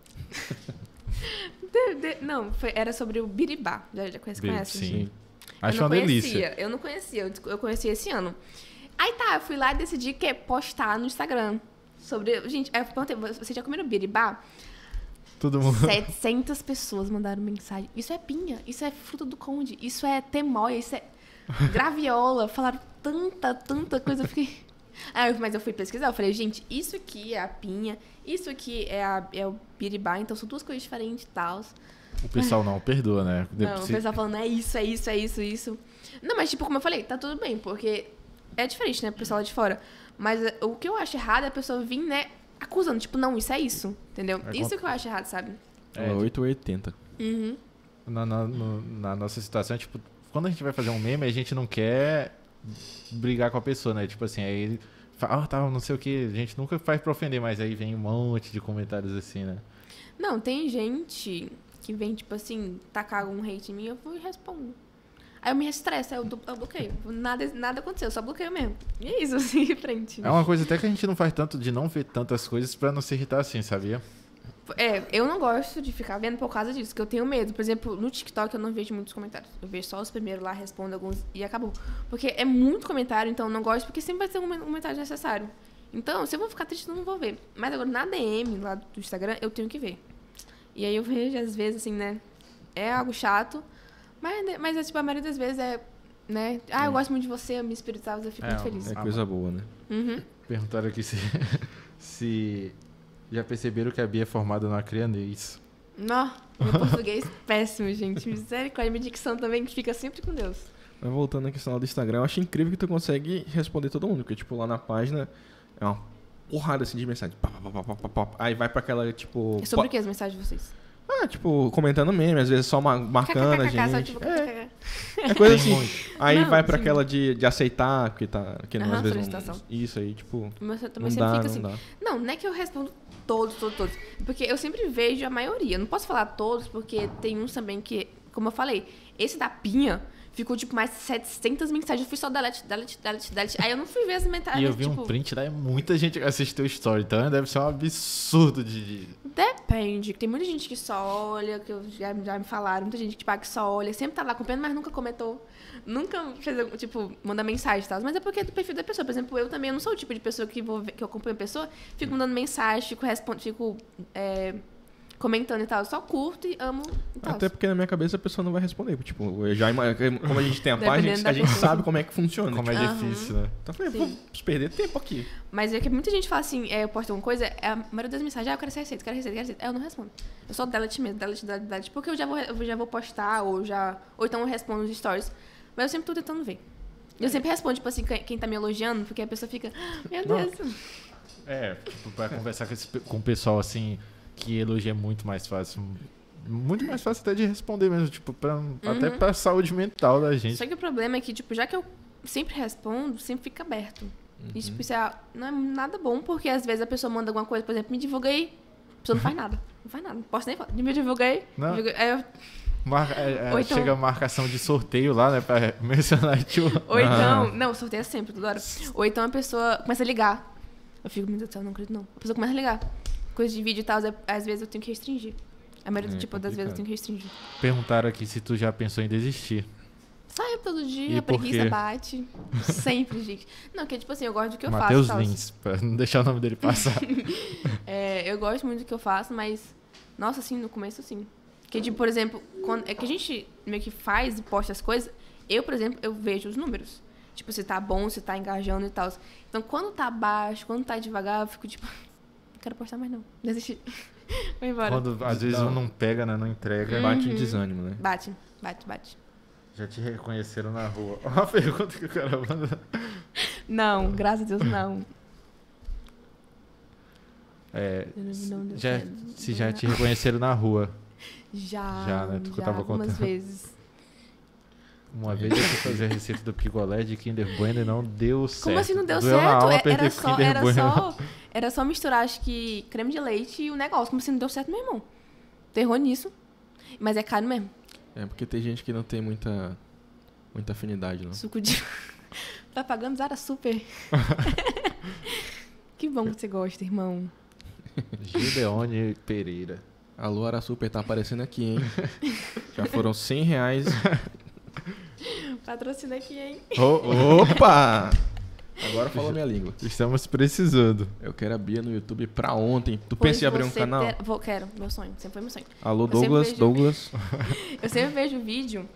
Speaker 3: De- de- não, foi- era sobre o biribá. Já, já conhece,
Speaker 2: Bi-
Speaker 3: conhece?
Speaker 2: sim.
Speaker 3: Eu
Speaker 2: Acho
Speaker 3: não
Speaker 2: uma delícia.
Speaker 3: conhecia, eu não conhecia, eu desco- eu conheci esse ano. Aí tá, eu fui lá e decidi que é postar no Instagram. Sobre. Gente, aí eu perguntei, você já comeram biribá?
Speaker 2: Todo mundo.
Speaker 3: setecentas pessoas mandaram mensagem. Isso é pinha, isso é fruta do conde, isso é temóia, isso é graviola. Falaram tanta, tanta coisa. Eu fiquei. Aí eu- mas eu fui pesquisar, eu falei, gente, isso aqui é a pinha, isso aqui é, a, é o biribá, então são duas coisas diferentes e tal.
Speaker 2: O pessoal não perdoa, né?
Speaker 3: Não,
Speaker 2: Depois-
Speaker 3: o pessoal falando, é isso, é isso, é isso, isso. Não, mas tipo, como eu falei, tá tudo bem, porque é diferente, né, pro pessoal lá de fora. Mas eh, o que eu acho errado é a pessoa vir, né, acusando, tipo, não, isso é isso, entendeu?
Speaker 2: É
Speaker 3: Isso
Speaker 2: con-
Speaker 3: que eu acho errado, sabe?
Speaker 2: É,
Speaker 1: É oito ou oitenta.
Speaker 3: Uhum.
Speaker 2: na, na, no- na nossa situação, tipo, quando a gente vai fazer um meme, a gente não quer brigar com a pessoa, né? Tipo assim, aí ele fala, ah, tá, não sei o que, a gente nunca faz pra ofender, mas aí vem um monte de comentários assim, né?
Speaker 3: Não, tem gente que vem, tipo assim, tacar algum hate em mim, eu vou e respondo. Aí eu me estresso, aí eu, do- eu bloqueio. Nada, nada aconteceu, eu só bloqueio mesmo. E é isso, assim, em frente.
Speaker 2: É uma coisa até que a gente não faz tanto de não ver tantas coisas pra não se irritar assim, sabia?
Speaker 3: É, eu não gosto de ficar vendo por causa disso, que eu tenho medo. Por exemplo, no TikTok eu não vejo muitos comentários. Eu vejo só os primeiros lá, respondo alguns e acabou. Porque é muito comentário, então eu não gosto, porque sempre vai ter um comentário necessário. Então, se eu vou ficar triste, eu não vou ver. Mas agora, na D M lá do Instagram, eu tenho que ver. E aí eu vejo, às vezes, assim, né? É algo chato, mas, mas tipo, a maioria das vezes é, né? Ah, eu gosto muito de você, eu me espiritual, eu fico
Speaker 2: É,
Speaker 3: muito feliz.
Speaker 1: É
Speaker 2: Ah,
Speaker 1: coisa boa, né?
Speaker 3: Uhum.
Speaker 2: Perguntaram aqui se, se já perceberam que a Bia é formada na crianês.
Speaker 3: Não, meu português péssimo, gente. Misericórdia, minha dicção também que fica sempre com Deus.
Speaker 1: Mas voltando à questão do Instagram, eu acho incrível que tu consegue responder todo mundo. Porque, tipo, lá na página é uma porrada assim de mensagem. Pá, pá, pá, pá, pá, pá. Aí vai pra aquela, tipo.
Speaker 3: É sobre
Speaker 1: po-
Speaker 3: o que as mensagens de vocês?
Speaker 1: Ah, tipo, comentando meme, às vezes só ma- marcando a
Speaker 3: Kkkk, só
Speaker 1: gente.
Speaker 3: tipo,
Speaker 1: É,
Speaker 3: kkk.
Speaker 1: é coisa
Speaker 2: Tem
Speaker 1: assim.
Speaker 2: muito.
Speaker 1: Aí
Speaker 3: Não,
Speaker 1: vai pra
Speaker 3: sim.
Speaker 1: aquela de, de aceitar, porque tá. Que não,
Speaker 3: Aham,
Speaker 1: às vezes não,
Speaker 3: solicitação.
Speaker 1: isso aí, tipo.
Speaker 3: Mas eu
Speaker 1: Não
Speaker 3: também sempre
Speaker 1: dá,
Speaker 3: fico
Speaker 1: não
Speaker 3: assim.
Speaker 1: dá.
Speaker 3: Não, não é que eu respondo todos, todos, todos. Porque eu sempre vejo a maioria. Eu não posso falar todos, porque tem uns também que, como eu falei, esse da Pinha ficou tipo mais setecentas mensagens. Eu fui só delete, delete, delete, delete. Aí eu não fui ver as mensagens.
Speaker 2: E eu vi
Speaker 3: tipo,
Speaker 2: um print lá, é muita gente que assistiu o story, então deve ser um absurdo de... de-
Speaker 3: Depende. Tem muita gente que só olha, que eu, já, já me falaram. Muita gente tipo, ah, que só olha. Sempre tá lá acompanhando, mas nunca comentou. Nunca fez, tipo, manda mensagem e tal. Mas é porque é do perfil da pessoa. Por exemplo, eu também eu não sou o tipo de pessoa que, vou ver, que eu acompanho a pessoa, fico mandando mensagem, fico respondendo, fico é, comentando e tal. Eu só curto e amo e tal.
Speaker 1: Até porque na minha cabeça a pessoa não vai responder. Tipo, eu já, ima- como a gente tem a página,
Speaker 3: Dependendo da
Speaker 1: a gente
Speaker 3: pessoa.
Speaker 1: sabe como é que funciona.
Speaker 2: Como é
Speaker 3: Aham.
Speaker 2: difícil, né?
Speaker 1: Então eu falei,
Speaker 3: Sim.
Speaker 1: vamos perder tempo aqui.
Speaker 3: Mas é que muita gente fala assim, é, eu posto alguma coisa, é, a maioria das mensagens, ah, eu quero essa receita, quero receita, quero receita. Eu não respondo. Eu só delete mesmo, delete, delete, delete, porque eu já vou, eu já vou postar, ou já. Ou então eu respondo nos stories. Mas eu sempre tô tentando ver. Eu sempre respondo, tipo assim, quem quem tá me elogiando, porque a pessoa fica, "Ah, meu
Speaker 2: Não.
Speaker 3: Deus.
Speaker 2: É, tipo, pra conversar com, esse, pe- com o pessoal assim, que elogia é muito mais fácil. Muito mais fácil até de responder mesmo, tipo, pra, até pra saúde mental da gente.
Speaker 3: Só que o problema é que, tipo, já que eu sempre respondo, sempre fica aberto. E, tipo, isso é, não é nada bom, porque às vezes a pessoa manda alguma coisa, por exemplo, me divulga aí, a pessoa não faz nada. Não faz nada, não posso nem falar. Me divulga aí.
Speaker 2: Não.
Speaker 3: divulga- aí eu-
Speaker 2: Mar- é, é,
Speaker 3: Ou então-
Speaker 2: Chega a marcação de sorteio lá, né, pra mencionar tio.
Speaker 3: Ou então, não, sorteio é sempre, toda hora. Ou então a pessoa começa a ligar. Eu fico, meu Deus do céu, não acredito não. A pessoa começa a ligar. Coisa de vídeo e tal, às vezes eu tenho que restringir. A maioria
Speaker 1: É,
Speaker 3: tipo, das vezes eu
Speaker 1: complicado.
Speaker 3: tenho que restringir.
Speaker 2: Perguntaram aqui se tu já pensou em desistir.
Speaker 3: Sai todo dia,
Speaker 2: E
Speaker 3: a
Speaker 2: por
Speaker 3: preguiça
Speaker 2: quê?
Speaker 3: bate. Sempre, gente. Não, que tipo assim, eu gosto do que eu
Speaker 2: Matheus
Speaker 3: faço. e tal.
Speaker 2: Lins, pra não deixar o nome dele passar.
Speaker 3: É, eu gosto muito do que eu faço, mas, nossa, assim, no começo, sim. Porque, tipo, por exemplo, quando, é que a gente meio que faz e posta as coisas, eu, por exemplo, eu vejo os números. Tipo, se tá bom, se tá engajando e tal. Então, quando tá baixo, quando tá devagar, eu fico, tipo, não quero postar mais não. Desisti. Vou embora.
Speaker 2: Quando às vezes um não pega, né, não entrega.
Speaker 1: Bate um desânimo, né?
Speaker 3: Bate, bate, bate.
Speaker 2: Já te reconheceram na rua. Olha a pergunta que o cara manda.
Speaker 3: Não, graças a Deus, não.
Speaker 2: É,
Speaker 3: Não deu
Speaker 2: já,
Speaker 3: certo.
Speaker 2: se já te reconheceram na rua.
Speaker 3: Já,
Speaker 2: Já, né? Tu
Speaker 3: já,
Speaker 2: tava
Speaker 3: algumas
Speaker 2: contando.
Speaker 3: vezes.
Speaker 2: Uma vez eu fui fazer a receita do picolé de Kinder Bueno e não deu certo.
Speaker 3: Como assim não deu
Speaker 2: Doeu na
Speaker 3: certo?
Speaker 2: alma
Speaker 3: É-
Speaker 2: perder
Speaker 3: Era só,
Speaker 2: Kinder
Speaker 3: era,
Speaker 2: Bueno.
Speaker 3: só, era só misturar, acho que, creme de leite e o negócio. Como assim não deu certo, meu irmão? Terror nisso. Mas é caro mesmo.
Speaker 1: É porque tem gente que não tem muita, muita afinidade, não.
Speaker 3: Suco de... Tá pagando Zara Super. Que bom que você gosta, irmão.
Speaker 2: Gideone Pereira.
Speaker 1: Alô, Ara Super tá aparecendo aqui, hein? Já foram cem reais.
Speaker 3: Patrocina aqui, hein?
Speaker 2: Oh,
Speaker 1: Opa! Agora falou minha língua.
Speaker 2: estamos precisando.
Speaker 1: Eu quero a Bia no YouTube pra ontem. Tu pensa em abrir um
Speaker 3: você
Speaker 1: canal?
Speaker 3: ter- Vou, quero, meu sonho. Sempre foi meu sonho.
Speaker 1: Alô,
Speaker 3: Eu sempre
Speaker 1: Douglas,
Speaker 3: vejo-
Speaker 1: Douglas.
Speaker 3: Eu sempre vejo vídeo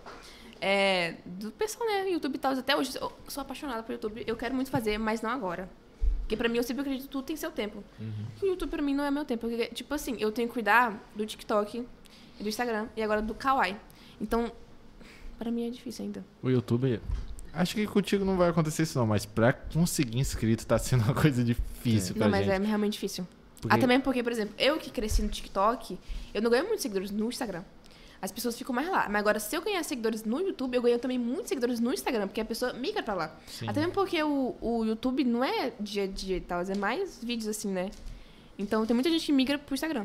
Speaker 3: é, do pessoal, né? YouTube e tal. Até hoje, eu sou apaixonada por YouTube. Eu quero muito fazer, mas não agora. Porque pra mim, eu sempre acredito que tudo tem seu tempo. O YouTube pra mim não é meu tempo. Porque, tipo assim, eu tenho que cuidar do TikTok, do Instagram e agora do Kawaii. Então, pra mim é difícil ainda.
Speaker 2: O YouTube... Acho que contigo não vai acontecer isso não, mas pra conseguir inscrito tá sendo uma coisa difícil pra
Speaker 3: Não, mas
Speaker 2: gente.
Speaker 3: é realmente difícil.
Speaker 2: Porque-
Speaker 3: Ah, também porque, por exemplo, eu que cresci no TikTok, eu não ganho muitos seguidores no Instagram. As pessoas ficam mais lá. Mas agora, se eu ganhar seguidores no YouTube, eu ganho também muitos seguidores no Instagram, porque a pessoa migra pra lá.
Speaker 2: Sim.
Speaker 3: Até mesmo porque o, o YouTube não é dia a dia e tal, é mais vídeos assim, né? Então tem muita gente que migra pro Instagram.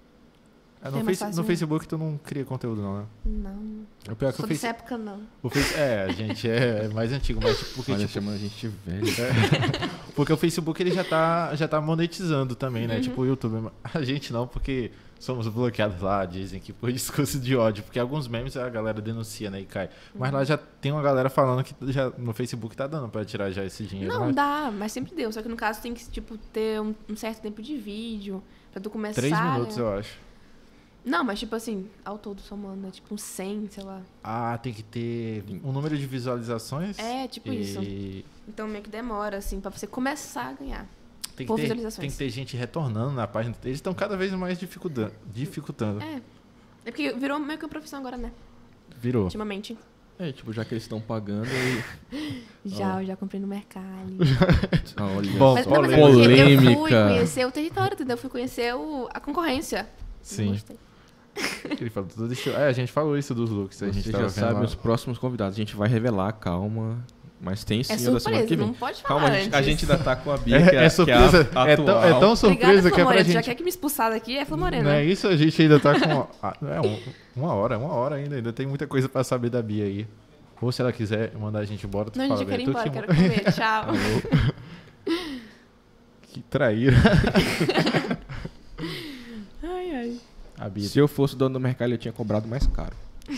Speaker 2: É,
Speaker 3: é
Speaker 2: no,
Speaker 3: mais
Speaker 2: face-
Speaker 3: fácil,
Speaker 2: no
Speaker 3: né?
Speaker 2: Facebook tu não cria conteúdo não, né?
Speaker 3: Não.
Speaker 2: O pior é que
Speaker 3: Sou
Speaker 2: o
Speaker 3: dessa
Speaker 2: Face...
Speaker 3: época, não.
Speaker 2: O face... É, a gente é é mais antigo, mas tipo, porque,
Speaker 1: Olha,
Speaker 2: tipo,
Speaker 1: chamando a gente de velho.
Speaker 2: porque o Facebook ele já tá, já tá monetizando também, né?
Speaker 3: Uhum.
Speaker 2: Tipo o YouTube. A gente não, porque somos bloqueados lá, dizem que por discurso de ódio. Porque alguns memes a galera denuncia, né? E cai. Mas lá já tem uma galera falando que já no Facebook tá dando pra tirar já esse dinheiro.
Speaker 3: Não,
Speaker 2: mas
Speaker 3: dá, mas sempre deu. Só que no caso tem que, tipo, ter um, um certo tempo de vídeo pra tu começar.
Speaker 2: Três minutos,
Speaker 3: né?
Speaker 2: eu acho.
Speaker 3: Não, mas tipo assim, ao todo somando, é tipo uns cem, sei lá.
Speaker 2: Ah, tem que ter um número de visualizações.
Speaker 3: É, tipo
Speaker 2: e...
Speaker 3: isso. Então meio que demora, assim, pra você começar a ganhar.
Speaker 2: Tem que,
Speaker 3: Por
Speaker 2: ter,
Speaker 3: visualizações.
Speaker 2: tem que ter gente retornando na página. Eles estão cada vez mais dificultando. dificultando.
Speaker 3: É. É porque virou meio que uma profissão agora, né?
Speaker 2: Virou.
Speaker 3: Ultimamente.
Speaker 1: É, tipo, já que eles estão pagando, aí...
Speaker 3: Já, eu já comprei no mercado.
Speaker 1: Ah, olha
Speaker 2: Bom,
Speaker 3: Mas,
Speaker 1: só.
Speaker 3: não, mas é
Speaker 2: polêmica.
Speaker 3: porque eu fui
Speaker 1: Polêmica.
Speaker 3: conhecer o território, entendeu? Eu fui conhecer o, a concorrência.
Speaker 2: Sim.
Speaker 3: Não gostei.
Speaker 2: Ele falou tudo isso. É, a gente falou isso dos looks. A
Speaker 1: Você
Speaker 2: gente
Speaker 1: já
Speaker 2: tava
Speaker 1: sabe
Speaker 2: vendo lá.
Speaker 1: os próximos convidados. A gente vai revelar, calma. Mas tem sim
Speaker 3: É
Speaker 1: o da semana
Speaker 3: surpresa,
Speaker 1: que vem.
Speaker 3: não pode falar
Speaker 1: Calma, a gente, a
Speaker 3: antes.
Speaker 1: gente ainda tá com a Bia,
Speaker 2: É,
Speaker 1: que é,
Speaker 2: é surpresa.
Speaker 1: que é a
Speaker 2: é, tão, é
Speaker 1: atual.
Speaker 2: tão surpresa
Speaker 3: Obrigada,
Speaker 2: que é pra
Speaker 3: Flor Morena. Já
Speaker 2: gente.
Speaker 3: quer que me expulsar daqui? É Flor Morena.
Speaker 2: Não é isso? A gente ainda tá com. Ah, é um- uma hora, uma hora ainda. Ainda tem muita coisa pra saber da Bia aí. Ou se ela quiser mandar a gente embora, tu
Speaker 3: Não,
Speaker 2: fala.
Speaker 3: gente, eu quero ir
Speaker 2: "Bia,
Speaker 3: embora,
Speaker 2: tu
Speaker 3: quero
Speaker 2: que-
Speaker 3: comer. Tchau.
Speaker 2: Que traíra.
Speaker 3: Ai, ai.
Speaker 2: A Bia.
Speaker 1: Se eu fosse dono do mercado, eu tinha cobrado mais caro.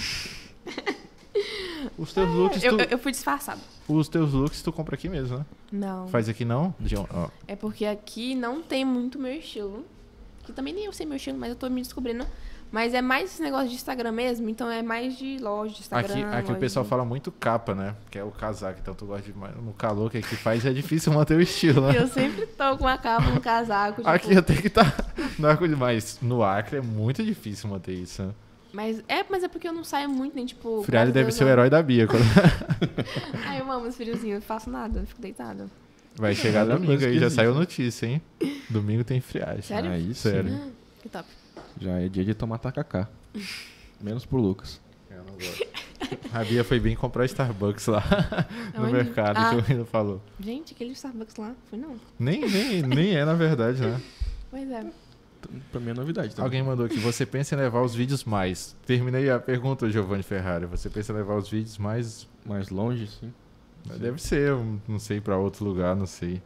Speaker 2: Os teus looks,
Speaker 3: Eu,
Speaker 2: tu,
Speaker 3: eu, eu fui disfarçada.
Speaker 2: os teus looks tu compra aqui mesmo, né?
Speaker 3: Não.
Speaker 2: Faz aqui não? De- ó,
Speaker 3: É porque aqui não tem muito meu estilo. que também nem eu sei meu estilo, mas eu tô me descobrindo. Mas é mais esse negócio de Instagram mesmo, então é mais de loja de Instagram.
Speaker 2: Aqui, aqui o
Speaker 3: loja
Speaker 2: pessoal
Speaker 3: de...
Speaker 2: fala muito capa, né? Que é o casaco, então tu gosta de mais. No calor que aqui faz é difícil manter o estilo, né?
Speaker 3: Eu sempre tô com uma capa, um casaco. Tipo...
Speaker 2: Aqui eu tenho que estar tá no Acre, mas no Acre é muito difícil manter isso, né?
Speaker 3: Mas é, mas é porque eu não saio muito, nem tipo...
Speaker 2: Friari deve
Speaker 3: Deus,
Speaker 2: ser o
Speaker 3: não.
Speaker 2: herói da Bia. Quando...
Speaker 3: Ai, eu amo os friozinhos, não faço nada, eu fico deitada.
Speaker 2: Vai chegar
Speaker 1: É uma
Speaker 2: domingo
Speaker 1: coisa
Speaker 2: aí, já
Speaker 1: esquisita.
Speaker 2: saiu notícia, hein? Domingo tem friagem.
Speaker 3: Sério?
Speaker 1: Aí sim.
Speaker 2: Sério.
Speaker 3: Que top.
Speaker 1: Já é dia de tomar tacacá. Menos pro Lucas.
Speaker 2: Eu não gosto. A Bia foi bem comprar Starbucks lá no
Speaker 3: Aonde?
Speaker 2: mercado,
Speaker 3: Ah.
Speaker 2: que o menino falou.
Speaker 3: Gente, aquele Starbucks lá, foi não.
Speaker 2: Nem, nem, nem é, na verdade, né?
Speaker 3: Pois é.
Speaker 1: Pra mim é novidade também.
Speaker 2: Alguém mandou aqui, você pensa em levar os vídeos mais... Terminei a pergunta, Giovanni Ferrari. Você pensa em levar os vídeos mais...
Speaker 1: Mais longe, sim.
Speaker 2: Deve ser, um- não sei, pra outro lugar, não sei.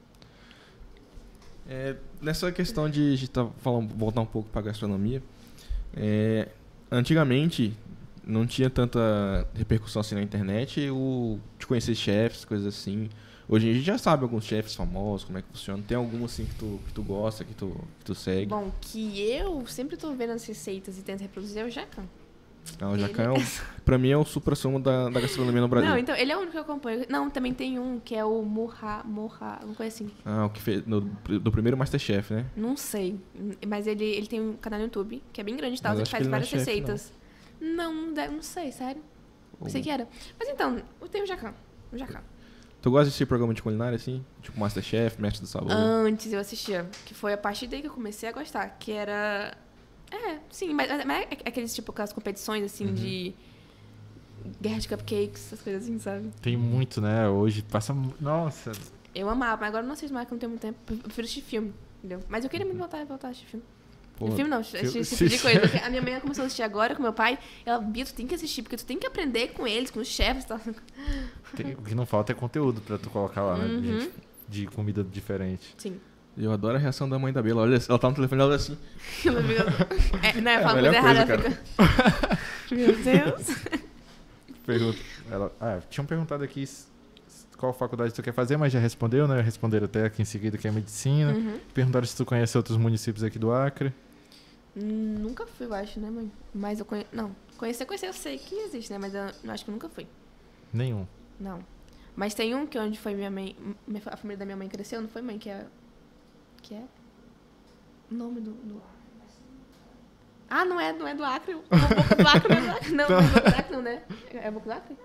Speaker 1: É, nessa questão de, de tá falando, voltar um pouco pra gastronomia, é, antigamente não tinha tanta repercussão assim na internet, o, de conhecer chefs, coisas assim. Hoje a gente já sabe alguns chefs famosos, como é que funciona. Tem algum assim que tu, que tu gosta, que tu, que tu segue?
Speaker 3: Bom, que eu sempre tô vendo as receitas e tento reproduzir é o Jacan.
Speaker 1: Ah, o Jacan, é o, pra mim, é o supra-sumo da, da gastronomia no Brasil.
Speaker 3: Não, então, ele é o único que eu acompanho. Não, também tem um que é o Morra, Morra, alguma coisa assim.
Speaker 1: Ah, o que fez no, do primeiro Masterchef, né?
Speaker 3: Não sei. Mas ele, ele tem um canal no YouTube, que é bem grande e tal.
Speaker 1: Mas
Speaker 3: Ele
Speaker 1: acho que
Speaker 3: faz
Speaker 1: ele não é
Speaker 3: várias
Speaker 1: chefe,
Speaker 3: receitas. Não, não, deve- não sei, sério. Pensei que era. Mas então, eu tenho o Jacan. O Jacan.
Speaker 1: Tu gosta de assistir programa de culinária assim? Tipo Masterchef, Mestre do Sabor?
Speaker 3: Antes eu assistia, que foi a partir daí que eu comecei a gostar, que era... É, sim, mas, mas é aqueles tipo, aquelas competições, assim,
Speaker 1: Uhum.
Speaker 3: de guerra de cupcakes, essas coisas assim, sabe?
Speaker 2: Tem muito, né? Hoje passa... mu- Nossa...
Speaker 3: Eu amava, mas agora eu não assisto mais, que eu não tenho muito tempo. Eu prefiro assistir filme, entendeu? Mas eu queria muito voltar, voltar a assistir filme.
Speaker 1: Pô,
Speaker 3: filme não, assistir
Speaker 2: filme-
Speaker 3: esse tipo de coisa. Porque a minha mãe começou a assistir agora com meu pai, e ela, Bia, tu tem que assistir, porque tu tem que aprender com eles, com os chefes e tal.
Speaker 2: tem- o que não falta é conteúdo pra tu colocar lá, né?
Speaker 3: Uhum.
Speaker 2: Gente, de comida diferente.
Speaker 3: Sim.
Speaker 1: eu adoro a reação da mãe da Bela. Olha, ela tá no telefone, ela olha assim.
Speaker 3: Ela fica- é, né,
Speaker 1: É a
Speaker 3: fala
Speaker 1: melhor
Speaker 3: coisa errada,
Speaker 1: coisa,
Speaker 3: ela fica... Meu Deus.
Speaker 2: Pergunta, ela, ah, tinham perguntado aqui s- qual faculdade tu quer fazer, mas já respondeu, né? Responderam até aqui em seguida que é medicina.
Speaker 3: Uhum.
Speaker 2: Perguntaram se tu conhece outros municípios aqui do Acre.
Speaker 3: Hum, Nunca fui, eu acho, né, mãe? Mas eu conheço... Não, conhecer, conhecer, eu sei que existe, né? Mas eu eu acho que eu nunca fui.
Speaker 2: Nenhum.
Speaker 3: Não. Mas tem um que onde foi minha mãe... minha- A família da minha mãe cresceu, não foi, mãe? Que é... Que é? O nome do... do... Ah, não é, não é do Acre. O Boca do Acre não é do Acre. Não, não é Boca do Acre, não, né? É Boca do Acre?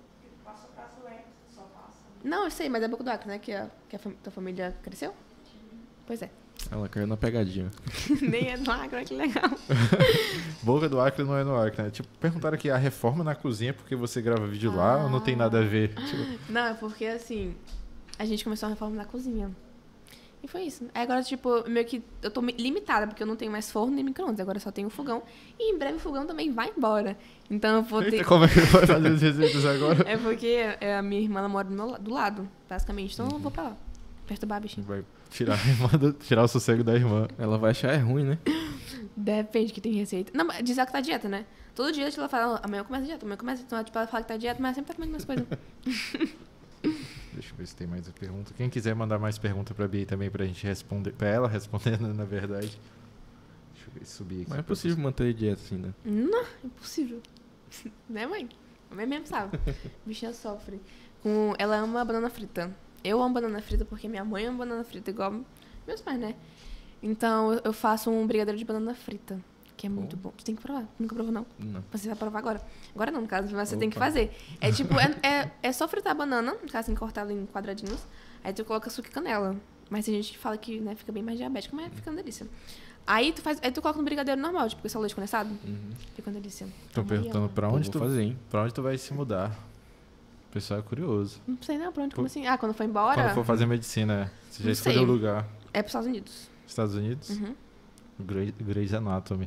Speaker 3: Não, eu sei, mas é Boca do Acre, né? Que a, que a fam- tua família cresceu? Pois é.
Speaker 1: Ela caiu na pegadinha.
Speaker 3: Nem é do Acre, olha que legal.
Speaker 2: Boca do Acre não é no Acre, né? Tipo, perguntaram aqui a reforma na cozinha porque você grava vídeo lá ou não tem nada a ver? Tipo,
Speaker 3: Não, é porque, assim, a gente começou a reforma na cozinha. E foi isso. Aí agora, tipo, meio que eu tô me- limitada, porque eu não tenho mais forno nem micro-ondas. Agora eu só tenho fogão. E em breve o fogão também vai embora. Então eu vou ter...
Speaker 2: eita, como é que vai fazer as receitas agora?
Speaker 3: É porque é, a minha irmã ela mora do, meu la- do lado, basicamente. Então eu vou pra lá. Perturbar a bichinha.
Speaker 2: Vai tirar, a irmã do- tirar o sossego da irmã.
Speaker 1: Ela vai achar é ruim, né?
Speaker 3: Depende que tem receita. Não, mas diz ela que tá dieta, né? Todo dia ela fala, amanhã eu começo a dieta, amanhã eu começo. Então, tipo, ela fala que tá dieta, mas ela sempre tá comendo mais coisas.
Speaker 2: Deixa eu ver se tem mais uma pergunta. Quem quiser mandar mais pergunta pra Bia também pra gente responder. Pra ela responder, né, na verdade. Deixa eu ver, subir aqui.
Speaker 1: Mas é possível manter dieta assim, né?
Speaker 3: Não, impossível. Né, mãe? A mãe mesmo sabe. A bichinha sofre. Com... Ela ama banana frita. Eu amo banana frita porque minha mãe ama banana frita, igual meus pais, né? Então eu- eu faço um brigadeiro de banana frita, que é muito bom. Tu tem que provar. Nunca provou, não?
Speaker 1: Não.
Speaker 3: Você vai provar agora. Agora não, no caso, mas você tem que
Speaker 1: Opa.
Speaker 3: fazer. É tipo, é, é, é só fritar a banana, no caso, tem que cortar ela em quadradinhos. Aí tu coloca açúcar e canela. Mas tem gente que fala que, né, fica bem mais diabético, mas fica uma delícia. Aí tu, faz, aí tu coloca no brigadeiro normal, tipo, só leite condensado.
Speaker 1: Uhum.
Speaker 3: Fica uma delícia.
Speaker 2: Estão
Speaker 3: Aí,
Speaker 2: perguntando
Speaker 3: ó.
Speaker 2: pra
Speaker 1: Pô,
Speaker 2: onde,
Speaker 1: vou
Speaker 2: tu,
Speaker 1: fazer, hein?
Speaker 2: pra onde tu vai se mudar. O pessoal é curioso.
Speaker 3: Não sei não, pronto, como assim? Ah, quando for embora,
Speaker 2: Quando for fazer medicina, você já
Speaker 3: Não
Speaker 2: escolheu
Speaker 3: sei.
Speaker 2: o lugar.
Speaker 3: é pros Estados Unidos.
Speaker 2: Estados Unidos?
Speaker 3: Uhum.
Speaker 2: Grey- Grey's Anatomy.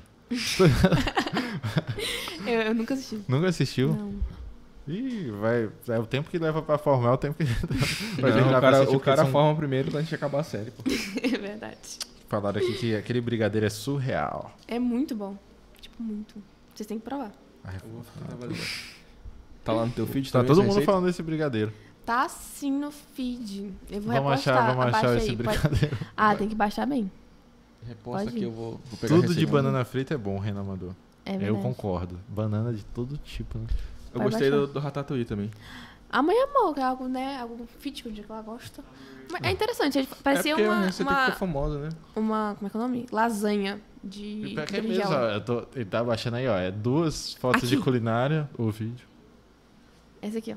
Speaker 3: Eu, eu nunca assisti.
Speaker 2: Nunca assistiu?
Speaker 3: Não.
Speaker 2: Ih, vai. É o tempo que leva pra formar, é o tempo que. vai
Speaker 1: Não,
Speaker 2: terminar pra
Speaker 1: o cara,
Speaker 2: assistir,
Speaker 1: o
Speaker 2: porque
Speaker 1: cara
Speaker 2: são-
Speaker 1: forma primeiro pra gente acabar a série, pô.
Speaker 3: É verdade.
Speaker 2: Falaram aqui que aquele brigadeiro é surreal.
Speaker 3: É muito bom. Tipo, muito. Vocês têm que provar.
Speaker 2: Ai,
Speaker 1: Tá lá no teu feed
Speaker 2: Tá
Speaker 1: também
Speaker 2: todo
Speaker 1: essa
Speaker 2: mundo
Speaker 1: receita?
Speaker 2: falando desse brigadeiro.
Speaker 3: Tá sim no feed. Eu vou
Speaker 2: Vamos
Speaker 3: repostar.
Speaker 2: achar, vamos
Speaker 3: Abaixa
Speaker 2: achar
Speaker 3: aí,
Speaker 2: esse
Speaker 3: pode-
Speaker 2: brigadeiro.
Speaker 3: Ah, tem que baixar bem.
Speaker 1: Reposta
Speaker 3: Pode
Speaker 1: que
Speaker 3: ir.
Speaker 1: eu vou, vou pegar a
Speaker 2: Tudo de
Speaker 1: receita.
Speaker 2: banana frita é bom, Renan mandou.
Speaker 3: É
Speaker 2: Eu
Speaker 3: verdade.
Speaker 2: concordo. Banana de todo tipo, né?
Speaker 1: Eu
Speaker 3: Vai
Speaker 1: gostei
Speaker 3: baixar.
Speaker 1: do, do ratatouille também.
Speaker 3: Amanhã amor, que é algo, né? Algo fit que ela gosta. Mas é interessante, é- parecia
Speaker 1: é porque
Speaker 3: uma,
Speaker 1: a receita
Speaker 3: uma,
Speaker 1: ficou famosa, né?
Speaker 3: uma. Como é que é o nome? Lasanha
Speaker 2: E
Speaker 3: de
Speaker 2: pior que é
Speaker 3: berinjela.
Speaker 2: mesmo, ó, eu tô, ele tá baixando aí, ó. É duas fotos de
Speaker 3: Aqui.
Speaker 2: culinária, o vídeo.
Speaker 3: Esse aqui, ó.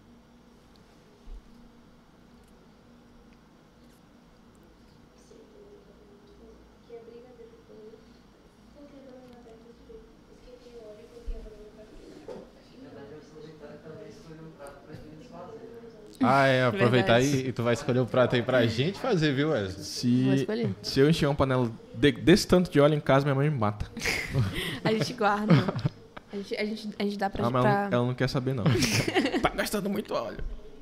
Speaker 2: Ah, é, aproveitar
Speaker 3: Verdade.
Speaker 2: e, e tu vai escolher o prato aí pra gente fazer, viu, Wesley?
Speaker 3: Vou
Speaker 1: Se,
Speaker 3: escolher.
Speaker 1: se eu encher uma panela de- desse tanto de óleo em casa, minha mãe me mata.
Speaker 3: A gente guarda. A gente, a gente, a gente dá pra.
Speaker 1: Ah, mas
Speaker 3: pra...
Speaker 1: ela, não- ela não quer saber, não. Tá gastando muito óleo.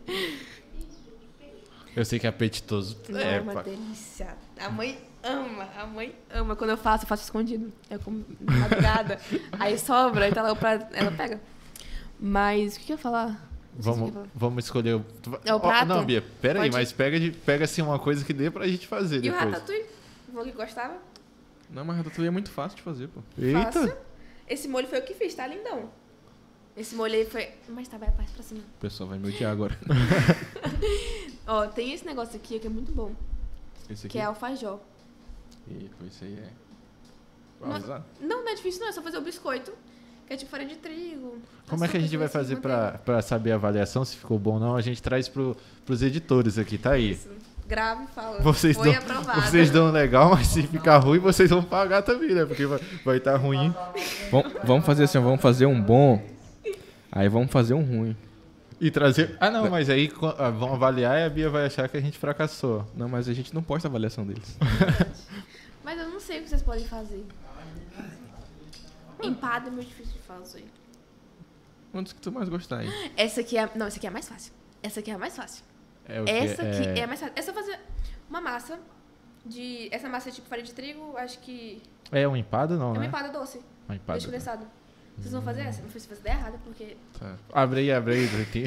Speaker 2: Eu sei que é apetitoso.
Speaker 3: Não,
Speaker 2: é,
Speaker 3: é uma
Speaker 2: pá.
Speaker 3: delícia. A mãe ama, a mãe ama. Quando eu faço, eu faço escondido. Eu como de madrugada. Aí sobra, então ela, pra- ela pega. Mas o que, que eu ia falar? Não sei o que eu ia
Speaker 2: Vamos,
Speaker 3: falar.
Speaker 2: vamos escolher o. tu vai-
Speaker 3: É o
Speaker 2: Ó,
Speaker 3: prato?
Speaker 2: não, Bia, pera aí,
Speaker 3: Pode-
Speaker 2: mas pega, de, pega assim uma coisa que dê pra gente fazer
Speaker 3: E o
Speaker 2: depois.
Speaker 3: ratatouille? O vô que gostava?
Speaker 1: Não, mas ratatouille é muito fácil de fazer, pô.
Speaker 2: Eita!
Speaker 3: Fácil. Esse molho foi eu que fiz, tá lindão. Esse molho aí foi. Mas tá, vai a parte pra cima.
Speaker 1: O pessoal vai me odiar agora.
Speaker 3: Ó, tem esse negócio aqui que é muito bom.
Speaker 1: Esse aqui.
Speaker 3: Que é alfajor.
Speaker 1: Ih, pô, isso aí é...
Speaker 3: Não-
Speaker 1: Avisado.
Speaker 3: Não, não é difícil, não. É só fazer o biscoito. Que é tipo farinha de trigo.
Speaker 2: Como é que a gente vai
Speaker 3: açúcar,
Speaker 2: fazer
Speaker 3: assim,
Speaker 2: pra, pra saber a avaliação, se ficou bom ou não? A gente traz pro, pros editores aqui, tá aí.
Speaker 3: Isso. Grave e fala.
Speaker 2: Vocês
Speaker 3: Foi
Speaker 2: dão,
Speaker 3: aprovado.
Speaker 2: vocês dão legal, mas se ficar ruim, vocês vão pagar também, né? Porque vai estar vai tá ruim.
Speaker 1: Vam- Vamos fazer assim, ó, vamos fazer um bom, aí vamos fazer um ruim.
Speaker 2: E trazer. Ah, não, mas aí co- ah, vão avaliar e a Bia vai achar que a gente fracassou.
Speaker 1: Não, mas a gente não posta a avaliação deles.
Speaker 3: Mas eu não sei o que vocês podem fazer. Empada é muito difícil de fazer.
Speaker 1: Um dos que tu mais gostar aí.
Speaker 3: Essa aqui é. Não, essa aqui é a mais fácil. Essa aqui é a mais fácil.
Speaker 2: É o que-
Speaker 3: Essa aqui é... a mais fácil. É só fazer uma massa de. Essa massa é tipo farinha de trigo, acho que.
Speaker 2: É um empada, não,
Speaker 3: É uma
Speaker 2: né?
Speaker 3: empada doce.
Speaker 2: Uma empada.
Speaker 3: Leite condensado. Vocês vão fazer essa? Não sei se fazer der errado, porque.
Speaker 1: Tá.
Speaker 2: Abre aí, abre aí. Tem...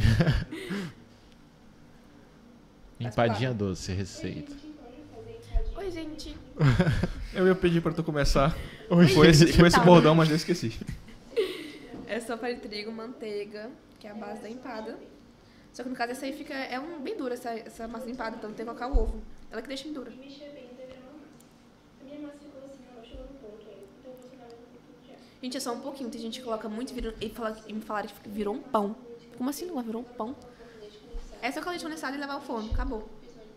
Speaker 2: Empadinha doce, receita.
Speaker 3: Oi, gente.
Speaker 1: Eu ia pedir pra tu começar
Speaker 2: Oi,
Speaker 1: com esse, com esse
Speaker 3: Tá.
Speaker 1: bordão, mas eu esqueci.
Speaker 3: É só farinha de trigo, manteiga, que é a base da empada. Só que no caso essa aí fica. É um, bem dura essa, essa massa de empada, então tem que colocar o ovo. Ela que deixa dura. Gente, é só um pouquinho. Tem gente que coloca muito vira, e, fala, e me falaram que virou um pão. Como assim, não? Virou um pão? É só colocar leite condensado e levar ao forno. Acabou.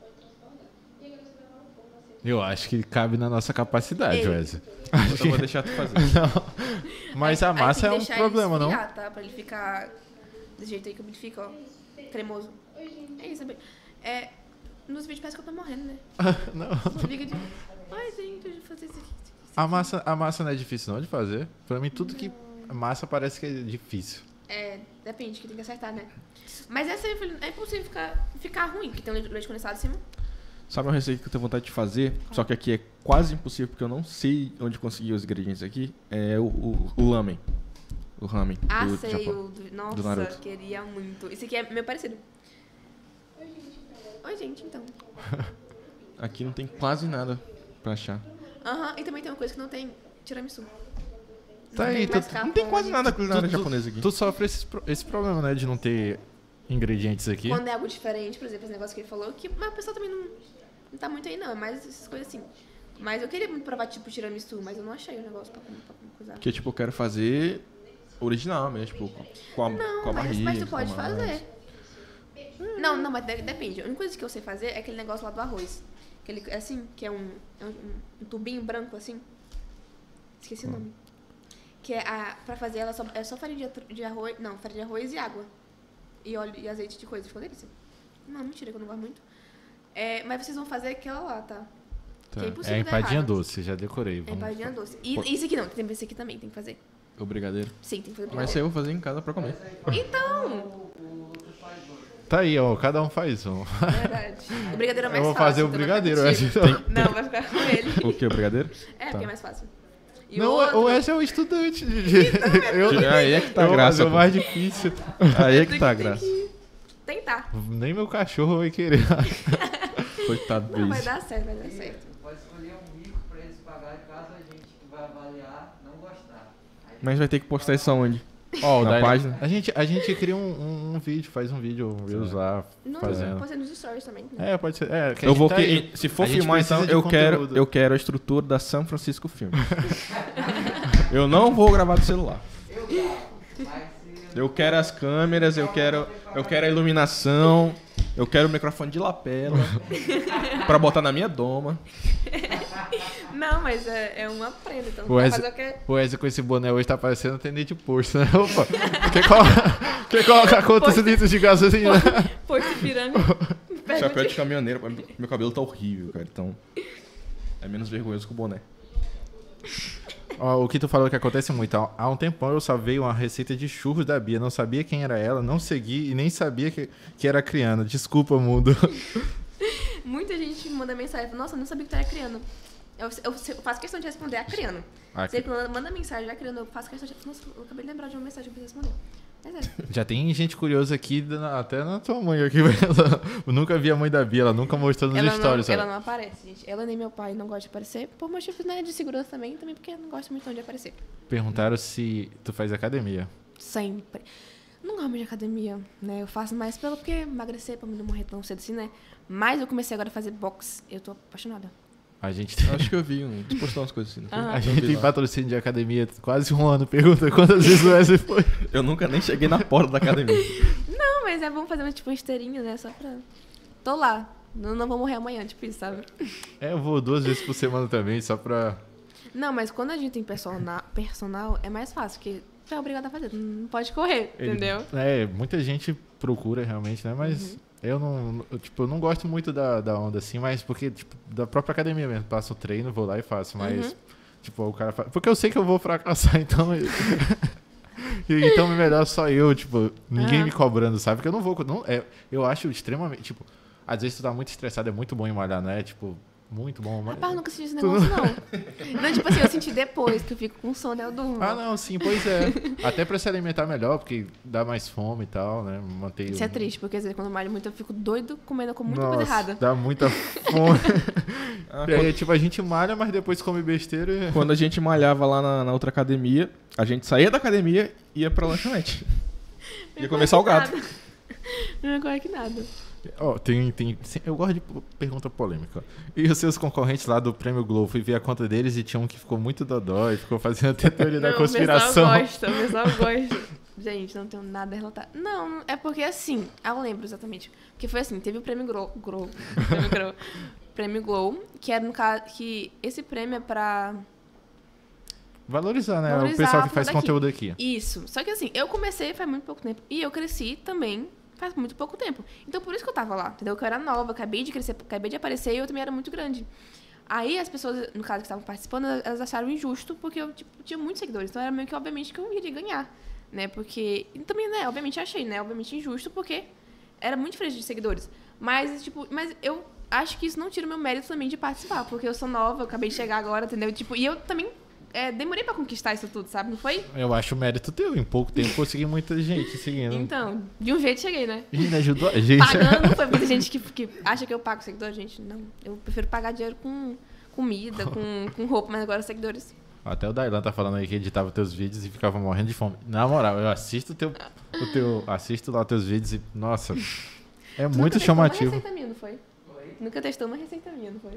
Speaker 2: Eu acho que cabe na nossa capacidade,
Speaker 3: Ei.
Speaker 2: Wesley.
Speaker 1: Eu vou deixar tu fazer.
Speaker 2: Mas
Speaker 3: Aí-
Speaker 2: a
Speaker 3: aí
Speaker 2: massa
Speaker 3: tem
Speaker 2: é
Speaker 3: que
Speaker 2: um
Speaker 3: deixar
Speaker 2: problema,
Speaker 3: ele
Speaker 2: não?
Speaker 3: esfriar, tá? Pra ele ficar do jeito aí que ele fica, ó. Cremoso. É isso, é bem... É... Nos vídeos parece que eu tô morrendo, né?
Speaker 2: Não.
Speaker 3: Não liga de... Ai, gente, eu vou fazer isso aqui. isso aqui.
Speaker 2: A massa, a massa não é difícil não de fazer. Pra mim, tudo que massa parece que é difícil.
Speaker 3: É, depende, que tem que acertar, né? Mas essa aí foi- é impossível ficar, ficar ruim, porque tem leite leite condensado em cima.
Speaker 1: Sabe uma receita que eu tenho vontade de fazer, só que aqui é quase impossível, porque eu não sei onde conseguir os ingredientes aqui, é o, o, o lamen. O ramen
Speaker 3: Ah,
Speaker 1: do
Speaker 3: sei,
Speaker 1: Japão.
Speaker 3: o do... Nossa,
Speaker 1: do Naruto.
Speaker 3: queria muito. Esse aqui é meio parecido. Oi, gente, então.
Speaker 1: Aqui não tem quase nada pra achar.
Speaker 3: Aham, e também tem uma coisa que não tem tiramisu.
Speaker 2: Tá
Speaker 3: Não
Speaker 2: aí,
Speaker 3: tem
Speaker 2: tu-
Speaker 3: mascarpone.
Speaker 1: Não tem quase nada culinária
Speaker 2: Tu- tu-
Speaker 1: japonesa aqui.
Speaker 2: Tu sofre esse, pro- esse problema, né? De não ter ingredientes aqui.
Speaker 3: Quando é algo diferente, por exemplo, esse negócio que ele falou, que mas a pessoa também não, não tá muito aí, não. É mais essas coisas assim. Mas eu queria muito provar, tipo, tiramisu, mas eu não achei o negócio pra, comer- pra coisar.
Speaker 1: Porque, tipo, eu quero fazer original mesmo, tipo, com a,
Speaker 3: Não,
Speaker 1: com a
Speaker 3: mas,
Speaker 1: barriga.
Speaker 3: mas tu
Speaker 1: com
Speaker 3: pode
Speaker 1: a massa.
Speaker 3: fazer. Não, não, mas de- depende. A única coisa que eu sei fazer é aquele negócio lá do arroz. Aquele, é assim, que é um, é um, um tubinho branco, assim. Esqueci o nome. Que é a, pra fazer ela só, é só farinha de, atro- de arroz. Não, farinha de arroz e água. E óleo e azeite de coisa. Ficou delícia. Não, mentira, que eu não gosto muito. É, mas vocês vão fazer aquela lá, tá?
Speaker 1: Tá.
Speaker 3: Que é
Speaker 2: É
Speaker 3: impossível dar
Speaker 2: empadinha
Speaker 3: errado.
Speaker 2: doce, já decorei.
Speaker 3: É
Speaker 2: Vamos...
Speaker 3: empadinha doce. E
Speaker 1: Pô.
Speaker 3: isso aqui não, tem esse aqui também, tem que fazer.
Speaker 1: O brigadeiro.
Speaker 3: Sim, tem que fazer
Speaker 1: Mas
Speaker 3: brigadeiro.
Speaker 1: isso aí eu vou fazer em casa pra comer.
Speaker 3: Então,
Speaker 2: Tá aí, ó. Cada um faz um.
Speaker 3: verdade. O brigadeiro é mais
Speaker 2: Eu vou
Speaker 3: fácil.
Speaker 2: fazer o
Speaker 3: então vai ficar
Speaker 2: brigadeiro,
Speaker 3: contigo.
Speaker 2: Wesley.
Speaker 3: Não, vai ficar com ele.
Speaker 1: O que, o brigadeiro?
Speaker 3: É,
Speaker 1: Tá.
Speaker 3: porque é mais fácil. E
Speaker 2: Não,
Speaker 3: o outro,
Speaker 2: o Wesley é o estudante. De... eu,
Speaker 1: Aí é que tá a
Speaker 2: eu vou
Speaker 1: graça,
Speaker 2: fazer o
Speaker 1: pô.
Speaker 2: mais difícil.
Speaker 1: Aí é que
Speaker 3: tem
Speaker 1: tá a
Speaker 3: tem
Speaker 1: graça.
Speaker 3: que tentar.
Speaker 2: Nem meu cachorro vai querer.
Speaker 1: Coitado
Speaker 3: Não, vai
Speaker 1: deles.
Speaker 3: dar certo, vai dar certo.
Speaker 4: Pode escolher um mico pra eles pagarem.
Speaker 1: Mas vai ter que postar isso aonde?
Speaker 2: Ó, o
Speaker 1: Na
Speaker 2: Daí-
Speaker 1: página?
Speaker 2: A gente, a gente cria um, um, um vídeo, faz um vídeo, Reels lá,
Speaker 3: Não,
Speaker 2: fazendo.
Speaker 3: postei nos stories também. Né?
Speaker 2: É, pode ser. É, que a
Speaker 1: Eu
Speaker 2: gente
Speaker 1: vou
Speaker 2: tá
Speaker 1: que,
Speaker 2: aí.
Speaker 1: se for
Speaker 2: A gente
Speaker 1: filmar
Speaker 2: precisa
Speaker 1: então,
Speaker 2: de
Speaker 1: eu quero,
Speaker 2: conteúdo.
Speaker 1: eu quero a estrutura da São Francisco Filmes. Eu não vou gravar do celular. Eu quero as câmeras, eu quero, eu quero a iluminação, eu quero o microfone de lapela pra botar na minha doma.
Speaker 3: Não, mas é, é uma prenda, então
Speaker 2: O
Speaker 3: vai
Speaker 2: Wesley,
Speaker 3: fazer o quê?
Speaker 2: o Wesley com esse boné hoje tá parecendo atendente de posto, né? Opa, quer, colocar, quer colocar quantos
Speaker 3: Posto-
Speaker 2: litros de gasolina?
Speaker 3: Porto Piranga.
Speaker 1: Chapéu de caminhoneiro, meu cabelo tá horrível, cara, então é menos vergonhoso que o boné.
Speaker 2: Ó, o que tu falou que acontece muito. Há há um tempão eu salvei uma receita de churros da Bia. Não sabia quem era ela, não segui e nem sabia que, que era criana. Desculpa, mundo.
Speaker 3: Muita gente me manda mensagem, fala, nossa, eu não sabia que tu era criano. Eu, eu, eu faço questão de responder a criano.
Speaker 2: Aqui.
Speaker 3: Você quando manda mensagem a criano, eu faço questão de... Nossa, eu acabei de lembrar de uma mensagem pra responder. Mas é.
Speaker 2: Já tem gente curiosa aqui, na- até na tua mãe aqui. Ela, eu nunca vi a mãe da Bia, ela nunca mostrou nos
Speaker 3: Ela não,
Speaker 2: stories.
Speaker 3: ela
Speaker 2: sabe?
Speaker 3: não aparece, gente. Ela nem meu pai não gosta de aparecer. Por motivos, né, de segurança também. Também porque não gosta muito de aparecer.
Speaker 2: Perguntaram se tu faz academia.
Speaker 3: Sempre. Não gosto muito de academia, né? Eu faço mais pelo porque emagrecer, pra mim não morrer tão cedo assim, né? Mas eu comecei agora a fazer boxe. Eu tô apaixonada.
Speaker 2: A gente,
Speaker 1: Acho que eu vi, um, postou umas coisas assim. Não foi?
Speaker 3: Ah.
Speaker 2: a
Speaker 1: Eu
Speaker 2: gente
Speaker 1: vi
Speaker 2: tem
Speaker 1: lá.
Speaker 2: patrocínio de academia quase um ano. Pergunta quantas vezes o Wesley foi.
Speaker 1: Eu nunca nem cheguei na porta da academia.
Speaker 3: Não, mas é bom fazer uma, tipo, uma esteirinha, né? Só pra... Tô lá. Não, não vou morrer amanhã, tipo isso, sabe?
Speaker 2: É, eu vou duas vezes por semana também, só pra...
Speaker 3: Não, mas quando a gente tem personal, personal é mais fácil, porque tu é obrigado a fazer. Não pode correr,
Speaker 2: Ele-
Speaker 3: entendeu?
Speaker 2: É, muita gente procura realmente, né? Mas
Speaker 3: Uhum.
Speaker 2: eu não, eu, tipo, eu não gosto muito da, da onda assim, mas porque, tipo, da própria academia mesmo. Passo o treino, vou lá e faço, mas,
Speaker 3: Uhum.
Speaker 2: tipo, o cara faz... Porque eu sei que eu vou fracassar, então... eu- E- então é melhor só eu, tipo, ninguém
Speaker 3: Ah.
Speaker 2: me cobrando, sabe? Porque eu não vou... Não, é, eu acho extremamente, tipo... Às vezes tu tá muito estressado, é muito bom em malhar, né? Tipo, muito bom. mas-
Speaker 3: Rapaz, eu nunca senti esse negócio, não. Não, tipo assim, eu senti depois, que eu fico com sono, eu durmo.
Speaker 2: Ah, não, sim, pois é. Até pra se alimentar melhor, porque dá mais fome e tal, né? Manter
Speaker 3: Isso é
Speaker 2: o-
Speaker 3: triste, porque às vezes quando eu malho muito, eu fico doido comendo com muita
Speaker 2: Nossa,
Speaker 3: coisa errada.
Speaker 2: dá muita fome.
Speaker 1: Ah,
Speaker 2: E aí, tipo, a gente malha, mas depois come besteira. e-
Speaker 1: Quando a gente malhava lá na, na outra academia, a gente saía da academia e ia pra lanchonete. Ia comer salgado.
Speaker 3: Não é que nada.
Speaker 2: Ó, tem, tem, sim, eu gosto de p- pergunta polêmica. E os seus concorrentes lá do Prêmio Globo, fui ver a conta deles e tinha um que ficou muito dodói, ficou fazendo até teoria da
Speaker 3: Não,
Speaker 2: conspiração.
Speaker 3: O pessoal gosta, o pessoal gosta. Gente, não tenho nada a relatar. Não, é porque assim, eu lembro exatamente. Porque foi assim, teve o prêmio Globo, Gro, prêmio Gro, prêmio Globo, que era no caso, que esse prêmio é pra...
Speaker 2: Valorizar, né?
Speaker 3: Valorizar
Speaker 2: o pessoal
Speaker 3: a
Speaker 2: que faz
Speaker 3: turma daqui.
Speaker 2: conteúdo aqui.
Speaker 3: Isso. Só que assim, eu comecei faz muito pouco tempo. E eu cresci também faz muito pouco tempo. Então por isso que eu tava lá, entendeu? Que eu era nova, acabei de crescer, acabei de aparecer e eu também era muito grande. Aí as pessoas, no caso que estavam participando, elas acharam injusto, porque eu tipo, tinha muitos seguidores. Então era meio que, obviamente, que eu iria ganhar, né? Porque... E também, né? Obviamente achei, né? Obviamente injusto, porque era muito diferente de seguidores. Mas, tipo... Mas eu acho que isso não tira o meu mérito também de participar, porque eu sou nova, eu acabei de chegar agora, entendeu? Tipo, e eu também é, demorei pra conquistar isso tudo, sabe? Não foi?
Speaker 2: Eu acho o mérito teu. Em pouco tempo consegui muita gente seguindo.
Speaker 3: Então, de um jeito cheguei, né?
Speaker 2: E ainda ajudou a gente.
Speaker 3: Pagando não foi muita gente que, que acha que eu pago seguidor, gente. Não. Eu prefiro pagar dinheiro com comida, com, com roupa, mas agora seguidores.
Speaker 2: Até o Dailan tá falando aí que editava teus vídeos e ficava morrendo de fome. Na moral, eu assisto teu, o teu, assisto lá teus vídeos e, nossa, é
Speaker 3: Tu
Speaker 2: muito
Speaker 3: nunca testou
Speaker 2: chamativo.
Speaker 3: Uma receita minha, não foi? Oi? Nunca testou uma receita minha, não foi?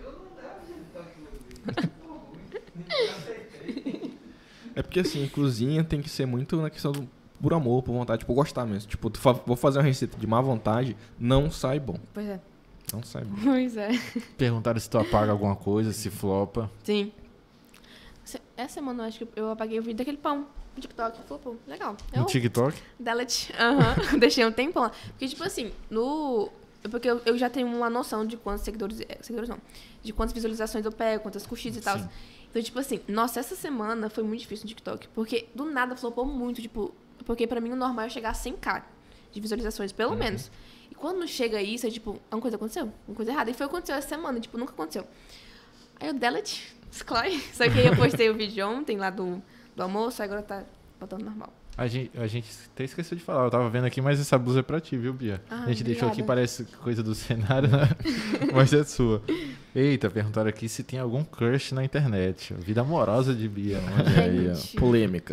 Speaker 1: É porque assim, cozinha tem que ser muito na questão do por amor, por vontade, tipo, gostar mesmo. Tipo, tu fa- vou fazer uma receita de má vontade, não sai bom.
Speaker 3: Pois é.
Speaker 1: Não sai bom.
Speaker 3: Pois é.
Speaker 2: Perguntaram se tu apaga alguma coisa, se flopa.
Speaker 3: Sim. Se- Essa semana eu acho que eu apaguei o vídeo daquele pão no TikTok. Falou, pô, legal.
Speaker 2: No
Speaker 3: Eu,
Speaker 2: TikTok?
Speaker 3: Delete. Aham. Deixei um tempão lá. Porque, tipo assim, no... Porque eu, eu já tenho uma noção de quantos seguidores... eh, Seguidores não. De quantas visualizações eu pego, quantas curtidas e tal.
Speaker 2: Sim.
Speaker 3: Então, tipo assim, nossa, essa semana foi muito difícil no TikTok. Porque do nada flopou muito, tipo... Porque pra mim o normal é chegar a cem k de visualizações, pelo
Speaker 2: Uhum.
Speaker 3: menos. E quando chega isso, é tipo, uma coisa aconteceu, uma coisa errada. E foi o que aconteceu essa semana, tipo, nunca aconteceu. Aí eu delete, exclui. Só que aí eu postei o vídeo ontem lá do, do almoço, aí agora tá botando normal.
Speaker 2: A gente, a gente até esqueceu de falar, eu tava vendo aqui, mas essa blusa é pra ti, viu, Bia?
Speaker 3: Ah,
Speaker 2: a gente deixou aqui,
Speaker 3: obrigada.
Speaker 2: parece coisa do cenário, né? Mas é sua. Eita, perguntaram aqui se tem algum crush na internet. Vida amorosa de Bia. Olha aí, ó.
Speaker 3: Gente.
Speaker 1: Polêmica.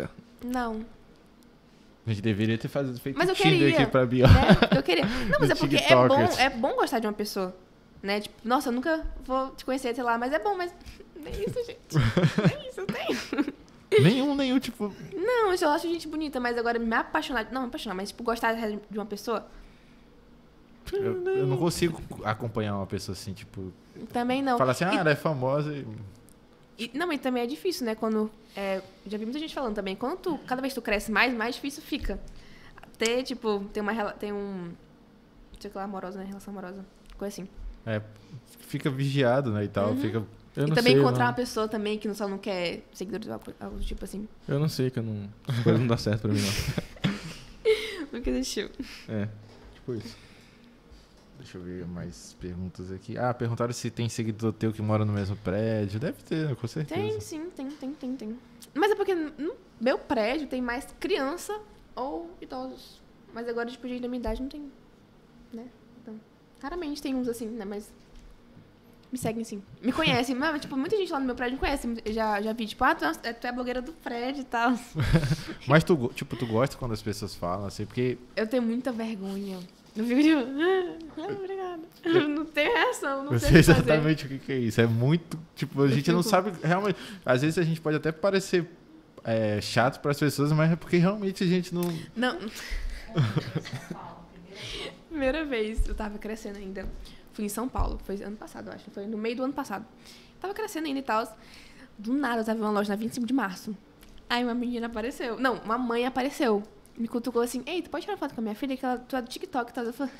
Speaker 3: Não.
Speaker 2: A gente deveria ter faz- feito
Speaker 3: Mas eu
Speaker 2: Tinder
Speaker 3: queria,
Speaker 2: aqui pra Bia.
Speaker 3: né? Eu queria. Não, mas
Speaker 2: Do
Speaker 3: é porque é bom,
Speaker 2: TikTokers.
Speaker 3: é bom gostar de uma pessoa. Né? Tipo, nossa, eu nunca vou te conhecer, sei lá, mas é bom, mas. Nem isso, gente. Nem isso, eu tenho.
Speaker 2: Nenhum, nenhum, tipo...
Speaker 3: Não, eu acho gente bonita, mas agora me apaixonar. Não, me apaixonar, mas tipo, gostar de uma pessoa.
Speaker 2: Eu, eu não consigo acompanhar uma pessoa assim, tipo...
Speaker 3: Também não.
Speaker 2: Fala assim, ah,
Speaker 3: E-
Speaker 2: ela é famosa e...
Speaker 3: E, não, mas também é difícil, né? Quando. É, já vi muita gente falando também. Quando tu, cada vez que tu cresce mais, mais difícil fica. Ter, tipo, tem uma rela- tem um. Sei lá, amorosa, né? Relação amorosa. Coisa assim.
Speaker 2: É, fica vigiado, né, e tal,
Speaker 3: Uhum.
Speaker 2: fica...
Speaker 1: Eu
Speaker 3: e
Speaker 1: não
Speaker 3: também
Speaker 1: sei,
Speaker 3: encontrar
Speaker 1: não.
Speaker 3: uma pessoa também que não, só não quer seguidores ou algo, algo do tipo assim.
Speaker 1: Eu não sei, que eu não... As coisas não dão certo pra mim, não.
Speaker 3: Nunca existiu.
Speaker 1: É, tipo isso.
Speaker 2: Deixa eu ver mais perguntas aqui. Ah, perguntaram se tem seguidor teu que mora no mesmo prédio. Deve ter, né, com certeza.
Speaker 3: Tem, sim, tem, tem, tem, tem. Mas é porque no meu prédio tem mais criança ou idosos. Mas agora, tipo, gente da minha idade não tem, né? Então, raramente tem uns assim, né? Mas me seguem sim. Me conhecem. Mas, tipo, muita gente lá no meu prédio me conhece. Eu Já, já vi, tipo, ah, tu é, tu é blogueira do prédio e tal.
Speaker 2: Mas tu, go- tipo, tu gosta quando as pessoas falam, assim, porque...
Speaker 3: Eu tenho muita vergonha. Eu fico tipo, ah, obrigada. Eu não tenho reação, não
Speaker 2: Eu
Speaker 3: sei
Speaker 2: sei
Speaker 3: o que fazer.
Speaker 2: exatamente o que, que é isso. É muito, tipo, a gente não
Speaker 3: fico-
Speaker 2: sabe realmente... Às vezes a gente pode até parecer é, chato para as pessoas, mas é porque realmente a gente não...
Speaker 3: Não. Primeira vez, eu tava crescendo ainda. Fui em São Paulo, foi ano passado, eu acho. Foi no meio do ano passado. Tava crescendo ainda e tal. Do nada, eu tava em uma loja na vinte e cinco de março. Aí uma menina apareceu. Não, uma mãe apareceu. Me cutucou assim, ei, tu pode tirar foto com a minha filha? Que ela, tu é do TikTok e tal. Eu falei,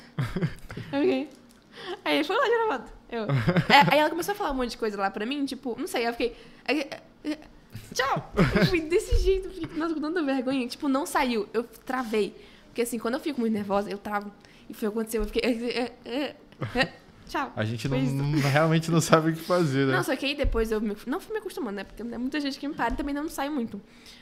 Speaker 3: ok. Aí ele foi lá tirar foto. Eu. É, aí ela começou a falar um monte de coisa lá pra mim, tipo, não sei, eu fiquei. aí, é, tchau! Eu fui desse jeito, eu fiquei, nossa, com tanta vergonha. Tipo, não saiu. Eu travei. Porque assim, quando eu fico muito nervosa, eu travo. E foi o que aconteceu. Eu fiquei. é, é, é, tchau.
Speaker 2: A gente não,
Speaker 3: Foi isso.
Speaker 2: não- realmente não sabe o que fazer, né?
Speaker 3: Não, só que aí depois eu me, não fui me acostumando, né? Porque é muita gente que me para e também não sai muito.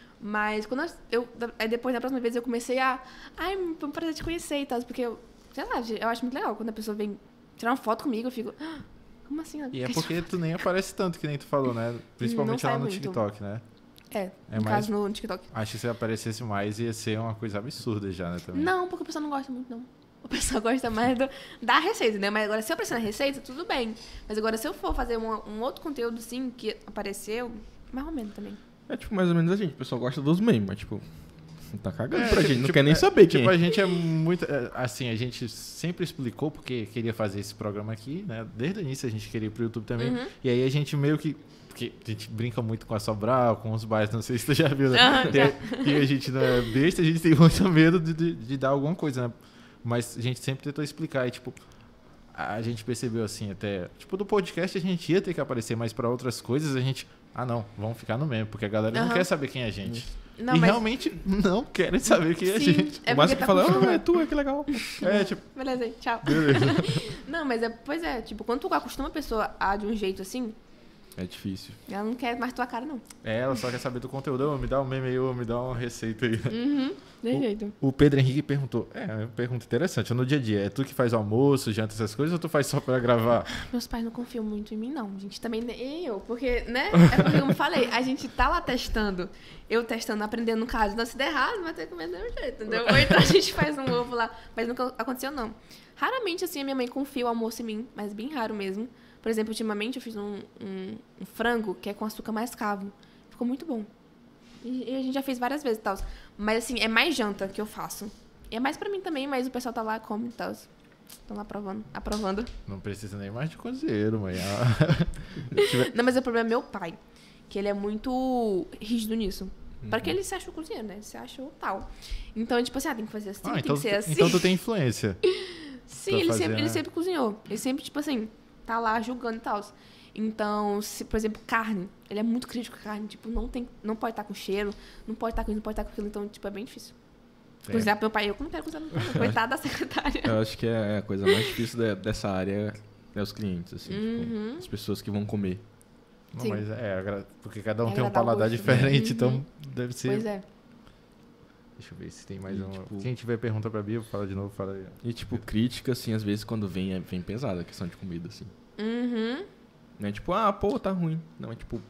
Speaker 3: Mas quando eu, eu. Aí depois, da próxima vez, eu comecei a. Ai, foi um prazer te conhecer e tal. Porque eu. Sei lá, eu acho muito legal. Quando a pessoa vem tirar uma foto comigo, eu fico. "Ah, como assim? Ela
Speaker 2: E é
Speaker 3: quer
Speaker 2: porque tu nem aparece tanto, que nem tu falou, né? Principalmente
Speaker 3: sai
Speaker 2: lá no
Speaker 3: muito.
Speaker 2: TikTok, né?
Speaker 3: É,
Speaker 2: É
Speaker 3: no
Speaker 2: mais-
Speaker 3: caso no TikTok.
Speaker 2: Acho que se aparecesse mais ia ser uma coisa absurda já, né? Também.
Speaker 3: Não, porque o pessoal não gosta muito, não. O pessoal gosta mais do, da receita, né? Mas agora, se eu aparecer na receita, tudo bem. Mas agora, se eu for fazer um, um outro conteúdo, sim, que apareceu, mais ou menos também.
Speaker 1: É tipo mais ou menos a gente. O pessoal gosta dos memes, mas tipo... Não tá cagando
Speaker 2: É,
Speaker 1: pra
Speaker 2: tipo-
Speaker 1: gente. Não
Speaker 2: tipo,
Speaker 1: quer nem
Speaker 2: é,
Speaker 1: saber quem
Speaker 2: Tipo,
Speaker 1: é.
Speaker 2: a gente é muito... é, Assim, a gente sempre explicou porque queria fazer esse programa aqui, né? Desde o início a gente queria ir pro YouTube também.
Speaker 3: Uhum.
Speaker 2: E aí a gente meio que... Porque a gente brinca muito com a Sobral, com os bairros, não sei se tu já viu, né?
Speaker 3: Ah,
Speaker 2: e, aí- e a gente não é besta, a gente tem muito medo de, de, de dar alguma coisa, né? Mas a gente sempre tentou explicar e, tipo... A gente percebeu assim até... Tipo, do podcast a gente ia ter que aparecer, mas pra outras coisas a gente... Ah, não, vamos ficar no mesmo, porque a galera não
Speaker 3: Aham.
Speaker 2: quer saber quem é a gente.
Speaker 3: Não,
Speaker 2: e
Speaker 3: mas...
Speaker 2: realmente não querem saber quem é a
Speaker 3: Sim,
Speaker 2: gente.
Speaker 3: é
Speaker 1: o básico
Speaker 3: porque
Speaker 1: que fala,
Speaker 3: com
Speaker 1: ah,
Speaker 3: fome.
Speaker 1: é tu, é que legal.
Speaker 2: É, tipo,
Speaker 3: Beleza aí, tchau.
Speaker 2: beleza.
Speaker 3: Não, mas é, pois é, tipo, quando tu acostuma a pessoa a de um jeito assim,
Speaker 1: É difícil.
Speaker 3: ela não quer mais tua cara, não.
Speaker 2: É, ela só quer saber do conteúdo. Ô, me dá um meme aí, ô, me dá uma receita aí.
Speaker 3: Uhum, de jeito.
Speaker 2: O Pedro Henrique perguntou, é, é uma pergunta interessante, no dia a dia, é tu que faz o almoço, janta, essas coisas, ou tu faz só pra gravar?
Speaker 3: Meus pais não confiam muito em mim, não. A gente também, nem eu, porque, né? É porque, como eu falei, a gente tá lá testando. Eu testando, aprendendo no caso. Não, se der errado, vai ter que comer do mesmo jeito, entendeu? Ou então a gente faz um ovo lá. Mas nunca aconteceu, não. Raramente, assim, a minha mãe confia o almoço em mim, mas bem raro mesmo. Por exemplo, ultimamente eu fiz um, um, um frango que é com açúcar mascavo. Ficou muito bom. E, e a gente já fez várias vezes e tal. Mas, assim, é mais janta que eu faço. E é mais pra mim também, mas o pessoal tá lá, come e tal. Estão lá aprovando. aprovando.
Speaker 2: Não precisa nem mais de cozinheiro, mãe. Ah, tiver-
Speaker 3: Não, mas o problema é meu pai. Que ele é muito rígido nisso. Pra que ele se acha o cozinheiro, né? Ele se acha o tal. Então, tipo assim, ah, tem que fazer assim,
Speaker 2: Ah,
Speaker 3: tem
Speaker 2: então,
Speaker 3: que ser assim.
Speaker 2: então tu tem influência.
Speaker 3: Sim,
Speaker 2: pra
Speaker 3: ele,
Speaker 2: fazer,
Speaker 3: sempre,
Speaker 2: né?
Speaker 3: ele sempre cozinhou. Ele sempre, tipo assim, tá lá julgando e tal. Então, se, por exemplo, carne. Ele é muito crítico com carne. Tipo, não, tem, não pode estar com cheiro, não pode estar com isso, não pode estar com aquilo. Então, tipo, é bem difícil.
Speaker 2: É.
Speaker 3: Cozinhar pro meu pai, eu que não quero cozinhar pro meu pai. Coitada da secretária.
Speaker 1: Eu acho que é a coisa mais difícil de- dessa área é os clientes, assim.
Speaker 3: Uhum.
Speaker 1: Tipo, as pessoas que vão comer.
Speaker 2: Não,
Speaker 3: Sim.
Speaker 2: mas é, agra- porque cada um
Speaker 3: É
Speaker 2: tem um
Speaker 3: agradar o
Speaker 2: paladar
Speaker 3: gosto, né?
Speaker 2: diferente,
Speaker 3: Uhum.
Speaker 2: então deve ser...
Speaker 3: Pois é.
Speaker 2: Deixa eu ver se tem mais
Speaker 1: E,
Speaker 2: uma...
Speaker 1: tipo-
Speaker 2: Quem tiver pergunta pra Bia, fala de novo, fala aí.
Speaker 1: E, tipo, crítica, assim, às vezes quando vem, é, vem pesada a questão de comida, assim.
Speaker 3: Uhum.
Speaker 1: Não é tipo, ah, pô, tá ruim. Não, é tipo,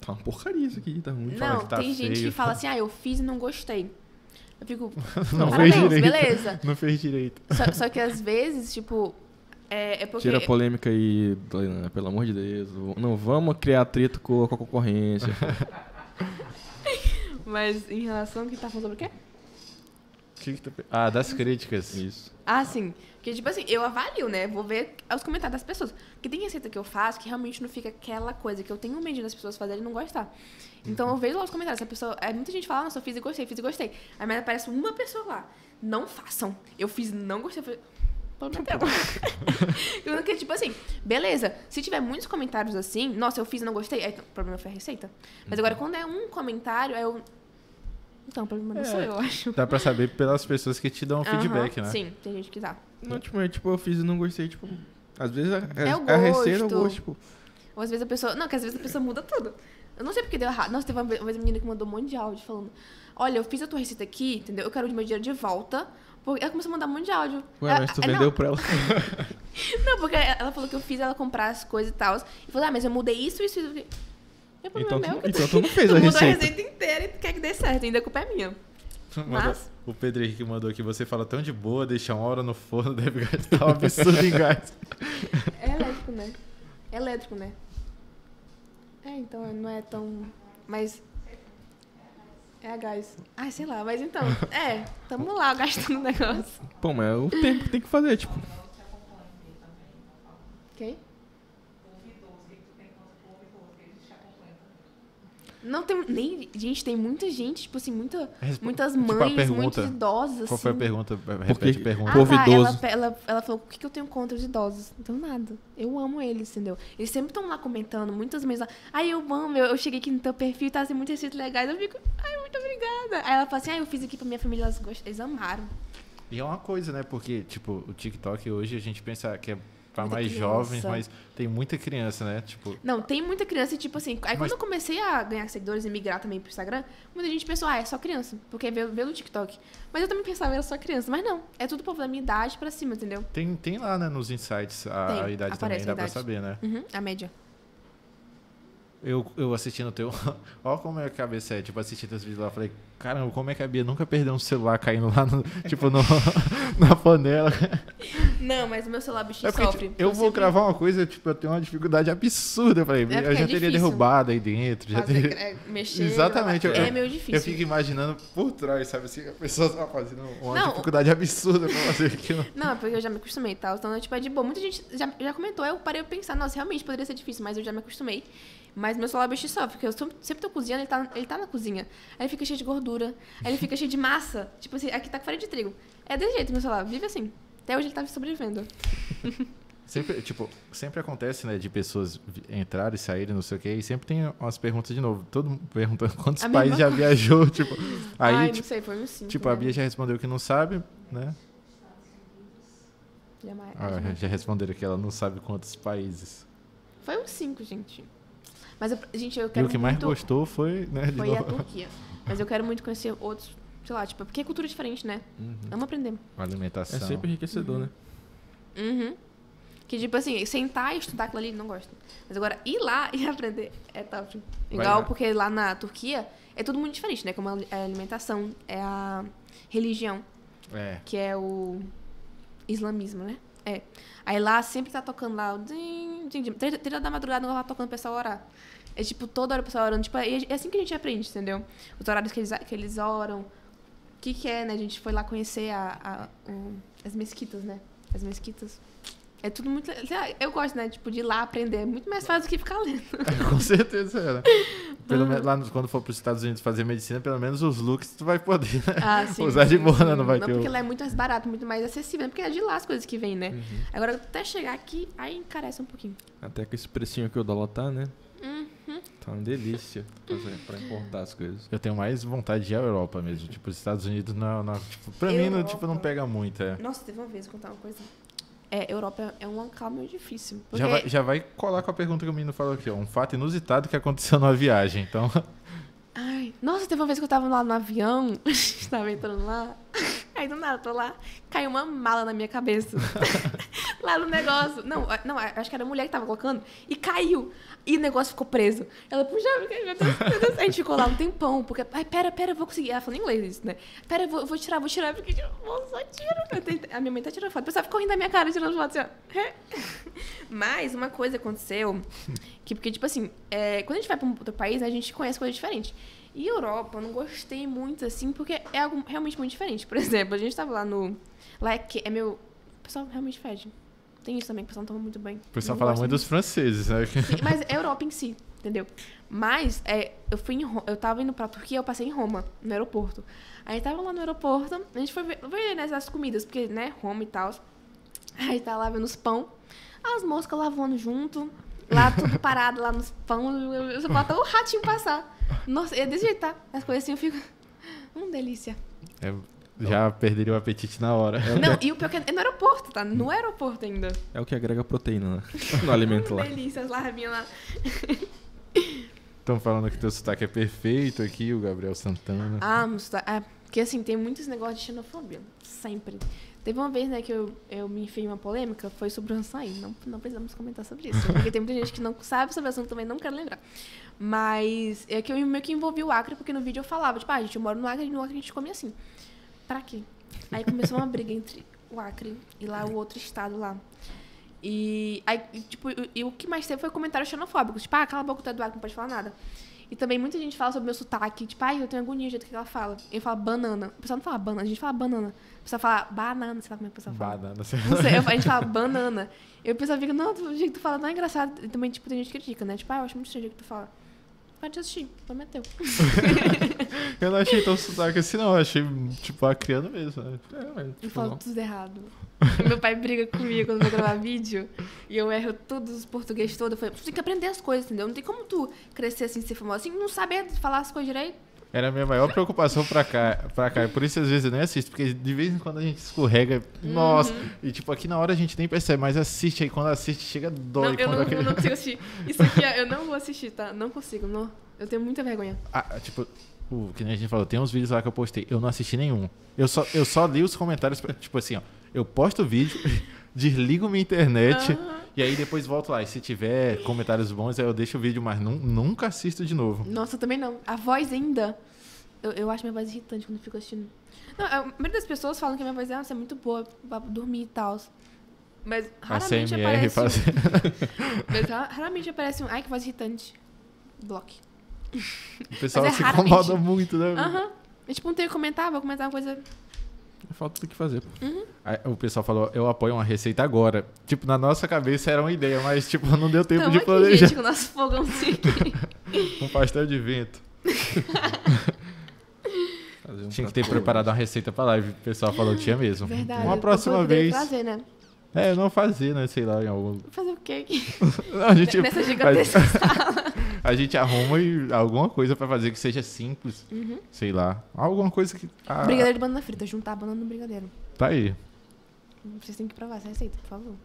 Speaker 1: tá uma porcaria isso aqui, tá ruim.
Speaker 3: Não,
Speaker 2: que tá
Speaker 3: tem gente
Speaker 2: feio.
Speaker 3: que fala assim, ah, eu fiz e não gostei. Eu fico,
Speaker 2: Não
Speaker 3: parabéns,
Speaker 2: fez direito.
Speaker 3: beleza.
Speaker 2: Não fez direito.
Speaker 3: Só, só que às vezes, tipo, é, é porque...
Speaker 1: Tira a polêmica aí, Doriana, pelo amor de Deus. Não vamos criar atrito com, com a concorrência.
Speaker 3: Mas em relação ao que tá falando sobre o quê?
Speaker 2: Que que tá pe- Ah, das críticas.
Speaker 1: Isso.
Speaker 3: Ah, sim. Porque, tipo assim, eu avalio, né? Vou ver os comentários das pessoas. Porque tem receita que eu faço que realmente não fica aquela coisa que eu tenho medo das pessoas fazerem e não gostar. Então eu vejo lá os comentários. Se a pessoa... é, muita gente fala, nossa, eu fiz e gostei, fiz e gostei. Aí mas aparece uma pessoa lá. Não façam. Eu fiz e não gostei. Eu falei, problema teu. Porque, tipo assim, beleza. Se tiver muitos comentários assim, nossa, eu fiz e não gostei, aí o problema foi a receita. Mas agora, quando é um comentário, aí eu... Então, o problema não
Speaker 2: É.
Speaker 3: sou eu, acho.
Speaker 2: Dá pra saber pelas pessoas que te dão
Speaker 3: Aham,
Speaker 2: feedback, né?
Speaker 3: Sim, tem gente que dá.
Speaker 1: Não, tipo, é, tipo, eu fiz e não gostei, tipo... Às vezes a, a,
Speaker 3: É o
Speaker 1: a receita eu
Speaker 3: gosto.
Speaker 1: gosto, tipo...
Speaker 3: Ou às vezes a pessoa... Não, que às vezes a pessoa muda tudo. Eu não sei porque deu errado. Nossa, teve uma vez uma menina que mandou um monte de áudio falando... Olha, eu fiz a tua receita aqui, entendeu? Eu quero o meu dinheiro de volta. Porque ela começou a mandar um monte de áudio.
Speaker 1: Ué,
Speaker 3: Ela-
Speaker 1: mas tu
Speaker 3: ah,
Speaker 1: vendeu
Speaker 3: não,
Speaker 1: pra ela.
Speaker 3: não, porque ela falou que eu fiz ela comprar as coisas e tal. E falou, ah, mas eu mudei isso, isso, isso. Eu falei, "Meu problema
Speaker 1: Então tu,
Speaker 3: é meu que
Speaker 1: então tu não fez
Speaker 3: tu
Speaker 1: a
Speaker 3: mudou a
Speaker 1: receita.
Speaker 3: receita inteira e tu quer que dê certo. Ainda a culpa é minha.
Speaker 2: Mandou-
Speaker 3: Mas-
Speaker 2: O Pedro Henrique mandou aqui, você fala tão de boa, deixa uma hora no forno, deve gastar um absurdo em gás.
Speaker 3: É elétrico, né? É elétrico, né? É, então não é tão... Mas... É a gás. Ai, sei lá. Mas então, é. Tamo lá gastando o negócio.
Speaker 1: Pô, mas é o tempo que tem que fazer, tipo...
Speaker 3: Quem? Não tem nem... Gente, tem muita gente, tipo assim, muita,
Speaker 2: Respo-
Speaker 3: muitas
Speaker 2: tipo, a
Speaker 3: mães,
Speaker 2: pergunta.
Speaker 3: muitos idosos, assim.
Speaker 2: Qual foi a pergunta? Repete
Speaker 1: Porque-
Speaker 2: a pergunta.
Speaker 3: Ah,
Speaker 1: Povo
Speaker 3: tá.
Speaker 1: idoso.
Speaker 3: Ela, ela, ela falou, o que, que eu tenho contra os idosos? Então, nada. Eu amo eles, entendeu? Eles sempre estão lá comentando, muitas vezes lá. Ai, eu amo, eu, eu cheguei aqui no teu perfil, tá sendo muitas receitas legais. Eu fico, ai, muito obrigada. Aí ela fala assim, ai, eu fiz aqui pra minha família, elas gostam, eles amaram.
Speaker 2: E é uma coisa, né? Porque, tipo, o TikTok hoje a gente pensa que é pra
Speaker 3: Muita
Speaker 2: mais
Speaker 3: criança.
Speaker 2: jovens, mas tem muita criança, né? Tipo,
Speaker 3: Não, tem muita criança e, tipo assim, aí quando
Speaker 2: Mas-
Speaker 3: eu comecei a ganhar seguidores e migrar também pro Instagram, muita gente pensou, ah, é só criança, porque veio, veio no TikTok. Mas eu também pensava, era só criança. Mas não, é tudo povo da minha idade pra cima, entendeu?
Speaker 2: tem, tem lá, né, nos insights a,
Speaker 3: Tem,
Speaker 2: a idade também,
Speaker 3: aparece a
Speaker 2: dá pra
Speaker 3: idade.
Speaker 2: saber, né?
Speaker 3: Uhum, a média.
Speaker 2: Eu, eu assistindo o teu. Olha como é a cabeça é. Tipo, assistindo teus vídeos lá, eu falei, caramba, como é que a Bia nunca perdeu um celular caindo lá, no, tipo, no, na panela?
Speaker 3: Não, mas o meu celular bichinho
Speaker 2: É porque,
Speaker 3: sofre.
Speaker 2: tipo, eu vou
Speaker 3: sempre-
Speaker 2: gravar uma coisa, tipo, eu tenho uma dificuldade absurda. Eu falei,
Speaker 3: É porque
Speaker 2: eu já
Speaker 3: é
Speaker 2: teria
Speaker 3: difícil.
Speaker 2: derrubado aí dentro. Já
Speaker 3: fazer-
Speaker 2: teria...
Speaker 3: é, mexer.
Speaker 2: Exatamente,
Speaker 3: gravar.
Speaker 2: eu-
Speaker 3: É meio difícil.
Speaker 2: Eu fico imaginando por trás, sabe assim, a pessoa tá fazendo uma
Speaker 3: Não,
Speaker 2: dificuldade absurda pra fazer aquilo.
Speaker 3: Não, é porque eu já me acostumei e tal. Então, é, tipo, é de boa. Muita gente já, já comentou, eu parei pra pensar, nossa, realmente poderia ser difícil, mas eu já me acostumei. Mas meu celular bicho sofre, porque eu sou- sempre tô cozinhando, ele tá, ele tá na cozinha. Aí ele fica cheio de gordura, aí ele fica cheio de massa. Tipo assim, aqui tá com farinha de trigo. É desse jeito meu celular, vive assim. Até hoje ele tá sobrevivendo.
Speaker 2: Sempre, tipo, sempre acontece, né, de pessoas vi- entrarem e saírem, não sei o quê, e sempre tem umas perguntas de novo. Todo mundo perguntando quantos
Speaker 3: A
Speaker 2: países já
Speaker 3: mesma
Speaker 2: viajou, tipo. Aí,
Speaker 3: Ai,
Speaker 2: tipo,
Speaker 3: não sei, foi uns cinco.
Speaker 2: tipo, a
Speaker 3: né?
Speaker 2: Bia já respondeu que não sabe, né?
Speaker 3: Jamais.
Speaker 2: Ah, já responderam que ela não sabe quantos países.
Speaker 3: Foi uns cinco, gente. Mas, eu, gente, eu
Speaker 2: E
Speaker 3: quero
Speaker 2: o que mais
Speaker 3: muito...
Speaker 2: gostou foi, né, de
Speaker 3: Foi a
Speaker 2: novo,
Speaker 3: Turquia. Mas eu quero muito conhecer outros, sei lá, tipo, porque é cultura diferente, né?
Speaker 1: Uhum.
Speaker 3: Vamos aprender.
Speaker 2: a alimentação.
Speaker 1: É sempre enriquecedor, né?
Speaker 3: Uhum. Que, tipo assim, sentar e estudar aquilo ali, não gosto. Mas agora, ir lá e aprender é top. Igual,
Speaker 2: lá.
Speaker 3: porque lá na Turquia é tudo muito diferente, né? Como é a alimentação, é a religião,
Speaker 2: É.
Speaker 3: que é o islamismo, né? É. Aí lá sempre tá tocando lá o din, din, din. Três três da madrugada lá tocando o pessoal orar. É tipo, toda hora o pessoal orando. Tipo, é é assim que a gente aprende, entendeu? Os horários que eles, que eles oram. O que que é, né? A gente foi lá conhecer a, a- o- as mesquitas, né? As mesquitas. É tudo muito... sei lá, eu gosto, né? Tipo, de ir lá aprender. É muito mais fácil do que ficar lendo.
Speaker 2: Com certeza era. Pelo menos lá no- quando for para os Estados Unidos fazer medicina, pelo menos os looks tu vai poder, né?
Speaker 3: Ah, sim.
Speaker 2: Usar de
Speaker 3: sim,
Speaker 2: boa,
Speaker 3: sim.
Speaker 2: né? Não vai
Speaker 3: Não,
Speaker 2: ter o-
Speaker 3: porque lá é muito mais barato, muito mais acessível. né? Porque é de lá as coisas que vêm, né?
Speaker 1: Uhum.
Speaker 3: Agora, até chegar aqui, aí encarece um pouquinho.
Speaker 1: Até com esse precinho que o dólar tá, né?
Speaker 3: Uhum.
Speaker 1: Tá uma delícia fazer, pra importar as coisas.
Speaker 2: Eu tenho mais vontade de ir à Europa mesmo. Tipo, os Estados Unidos, não, não, tipo, pra mim, não,
Speaker 3: Europa.
Speaker 2: tipo, não pega muito. É.
Speaker 3: Nossa, teve uma vez, vou contar uma coisa. É, Europa é um local meio difícil. Porque...
Speaker 2: Já, vai, já vai colar com a pergunta que o menino falou aqui, ó. Um fato inusitado que aconteceu numa viagem. Então,
Speaker 3: Ai, nossa, teve uma vez que eu tava lá no avião, tava entrando lá, aí do nada, tô lá, caiu uma mala na minha cabeça. lá no negócio. Não, não, acho que era a mulher que tava colocando. E caiu. E o negócio ficou preso. Ela, puxa, meu Deus, meu Deus. A gente ficou lá um tempão. Porque, ai, pera, pera, eu vou conseguir. Ela falou em inglês isso, né? Pera, eu vou, eu vou tirar, vou tirar. Porque, tipo, moça, tira. Eu tentei, a minha mãe tá tirando foto. O pessoal ficou rindo da minha cara, tirando foto, assim, ó. Mas uma coisa aconteceu. Que, porque, tipo assim, é, quando a gente vai pra um outro país, a gente conhece coisas diferentes. E Europa, eu não gostei muito, assim, porque é algo realmente muito diferente. Por exemplo, a gente tava lá no... Lá é que é meu... O pessoal realmente fede. Tem isso também, o pessoal não toma muito bem.
Speaker 2: O pessoal
Speaker 3: Não
Speaker 2: fala
Speaker 3: gosta
Speaker 2: muito dos franceses, né?
Speaker 3: Sim, mas é a Europa em si, entendeu? Mas é, eu fui em Ro- eu tava indo pra Turquia, eu passei em Roma, no aeroporto. Aí tava lá no aeroporto, a gente foi ver, ver né, as comidas, porque, né, Roma e tal. Aí tá lá vendo os pão, as moscas lavando junto, lá tudo parado, lá nos pão, eu só falta o ratinho passar. Nossa, é desse jeito, tá? As coisas assim, eu fico... Hum, delícia.
Speaker 2: É, já perderia o apetite na hora.
Speaker 3: Não, e o pior que é no aeroporto, tá? No aeroporto ainda.
Speaker 1: É o que agrega proteína, né? No alimento lá.
Speaker 3: Delícia, as larvinhas lá.
Speaker 2: Estão falando que teu sotaque é perfeito aqui, o Gabriel Santana.
Speaker 3: Ah, mas tá- é, porque assim, tem muitos negócios de xenofobia. Sempre. Teve uma vez, né, que eu, eu me enfiei em uma polêmica, foi sobre o açaí. Não, não precisamos comentar sobre isso. Porque tem muita gente que não sabe sobre o assunto também, não quero lembrar. Mas é que eu meio que envolvi o Acre, porque no vídeo eu falava, tipo, ah, gente, eu moro no Acre e no Acre a gente come assim. Pra quê? Aí começou uma briga entre o Acre e lá o outro estado lá. E, aí, e, tipo, e, e o que mais teve foi comentários xenofóbicos. Tipo, ah, cala a boca, tu é do Acre, não pode falar nada. E também muita gente fala sobre meu sotaque. Tipo, ai, eu tenho agonia do jeito que ela fala. Eu falo banana. O pessoal não fala banana, a gente fala banana. O pessoal fala banana, sei lá como é que o pessoal fala.
Speaker 2: Banana.
Speaker 3: Não sei, eu- a gente fala banana. E o pessoal fica, não, do jeito que tu fala não é engraçado. E também, tipo, tem gente que critica, né? Tipo, ah, eu acho muito estranho o jeito que tu fala. Pode assistir, prometeu.
Speaker 2: Eu não achei tão sotaque assim, não. Eu achei, tipo, acriano mesmo. Né?
Speaker 1: É, mas,
Speaker 3: Eu
Speaker 1: tipo,
Speaker 3: falo
Speaker 1: não.
Speaker 3: tudo errado. E meu pai briga comigo quando eu vou gravar vídeo. E eu erro todos os português todos. Eu falei, tu tem que aprender as coisas, entendeu? Não tem como tu crescer assim, ser famoso assim, não saber falar as coisas direito.
Speaker 2: Era a minha maior preocupação pra cá, pra cá. E por isso, às vezes, eu nem assisto. Porque de vez em quando a gente escorrega. Nossa. E, tipo, aqui na hora a gente nem percebe. Mas assiste aí. Quando assiste, chega dói.
Speaker 3: Não, eu
Speaker 2: quando
Speaker 3: não,
Speaker 2: aquele-
Speaker 3: eu não consigo assistir. Isso aqui, ó, eu não vou assistir, tá? Não consigo, não. Eu tenho muita vergonha.
Speaker 2: Ah, tipo, o que nem a gente falou, tem uns vídeos lá que eu postei, eu não assisti nenhum. Eu só, eu só li os comentários, pra- tipo assim, ó, eu posto o vídeo, desligo minha internet,
Speaker 3: Aham.
Speaker 2: e aí depois volto lá. E se tiver comentários bons, aí eu deixo o vídeo, mas nu- nunca assisto de novo.
Speaker 3: Nossa, eu também não. A voz ainda. Eu, eu acho minha voz irritante quando eu fico assistindo. Não, a maioria das pessoas falam que a minha voz é, "Nossa, é muito boa pra dormir e tal. Mas
Speaker 2: A
Speaker 3: raramente
Speaker 2: C M R
Speaker 3: aparece.
Speaker 2: faz...
Speaker 3: Um, mas ra- raramente aparece um. Ai, que voz irritante. Bloque.
Speaker 2: O pessoal
Speaker 3: Mas é
Speaker 2: se
Speaker 3: raramente.
Speaker 2: incomoda muito, né?
Speaker 3: Aham. Eu, tipo, não tenho que comentar, vou comentar uma coisa.
Speaker 1: É falta do que fazer. pô.
Speaker 2: Aí o pessoal falou, eu apoio uma receita agora. Tipo, na nossa cabeça era uma ideia, mas tipo, não deu tempo
Speaker 3: Tamo
Speaker 2: de
Speaker 3: aqui,
Speaker 2: planejar.
Speaker 3: gente, com o nosso fogãozinho aqui.
Speaker 2: Um pastel de vento.
Speaker 1: Fazer um
Speaker 2: Tinha que ter
Speaker 1: prato
Speaker 2: preparado uma receita pra live. O pessoal falou que tinha mesmo.
Speaker 3: Verdade.
Speaker 2: Uma
Speaker 3: eu
Speaker 2: próxima
Speaker 3: poderia
Speaker 2: vez.
Speaker 3: Fazer, né?
Speaker 2: É, não fazer, né? Sei lá, em algum.
Speaker 3: Fazer o quê aqui?
Speaker 2: Não, a gente,
Speaker 3: Nessa gigantesca sala.
Speaker 2: a gente arruma e- alguma coisa pra fazer que seja simples.
Speaker 3: Uhum.
Speaker 2: Sei lá. Alguma coisa que. Ah,
Speaker 3: Brigadeiro de banana frita. Juntar a banana no brigadeiro.
Speaker 2: tá aí.
Speaker 3: Vocês têm que provar essa receita, por favor.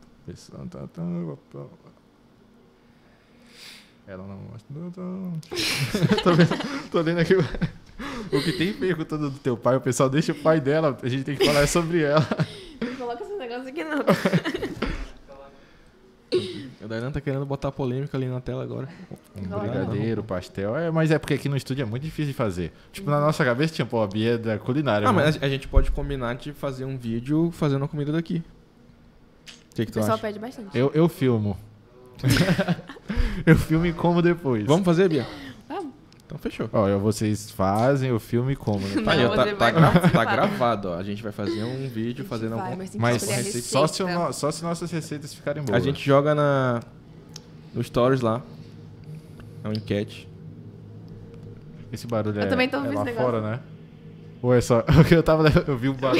Speaker 2: Ela não gosta. tô, vendo, tô lendo aqui. O que tem perguntando do teu pai, o pessoal deixa o pai dela, a gente tem que falar sobre ela.
Speaker 3: Não coloca esse negócio aqui, não.
Speaker 1: A Dailan tá querendo botar polêmica ali na tela agora.
Speaker 2: Um
Speaker 3: Coloca
Speaker 2: brigadeiro, pastel. É, mas é porque aqui no estúdio é muito difícil de fazer. Tipo, na nossa cabeça tinha, pô, a Bia é da culinária.
Speaker 1: Ah,
Speaker 2: né?
Speaker 1: mas a a gente pode combinar de fazer um vídeo fazendo a comida daqui. O que, que
Speaker 3: O
Speaker 1: tu
Speaker 3: pessoal
Speaker 1: acha?
Speaker 3: pede bastante.
Speaker 2: Eu, eu filmo. Eu filmo e como depois.
Speaker 1: Vamos fazer, Bia?
Speaker 3: Vamos.
Speaker 1: Então fechou.
Speaker 2: Ó, eu- vocês fazem, eu filmo e como, né?
Speaker 3: Não,
Speaker 1: Tá, aí, ó, tá,
Speaker 3: você
Speaker 1: tá
Speaker 3: vai
Speaker 1: gra- tá
Speaker 3: participar.
Speaker 1: gravado, ó. A gente vai fazer um vídeo fazendo
Speaker 3: Vai,
Speaker 1: algum...
Speaker 3: mas tem que
Speaker 2: Mas
Speaker 3: escolher a
Speaker 1: receita.
Speaker 2: só se, o
Speaker 3: receita.
Speaker 2: no- só se nossas receitas ficarem
Speaker 1: A
Speaker 2: boas.
Speaker 1: gente joga na... no Stories lá. É uma enquete.
Speaker 2: Esse barulho
Speaker 3: Eu
Speaker 2: é,
Speaker 3: também tô
Speaker 2: é
Speaker 3: ouvindo
Speaker 2: lá
Speaker 3: esse negócio.
Speaker 2: fora, né? Ou é só... Porque eu tava... Eu vi o barulho...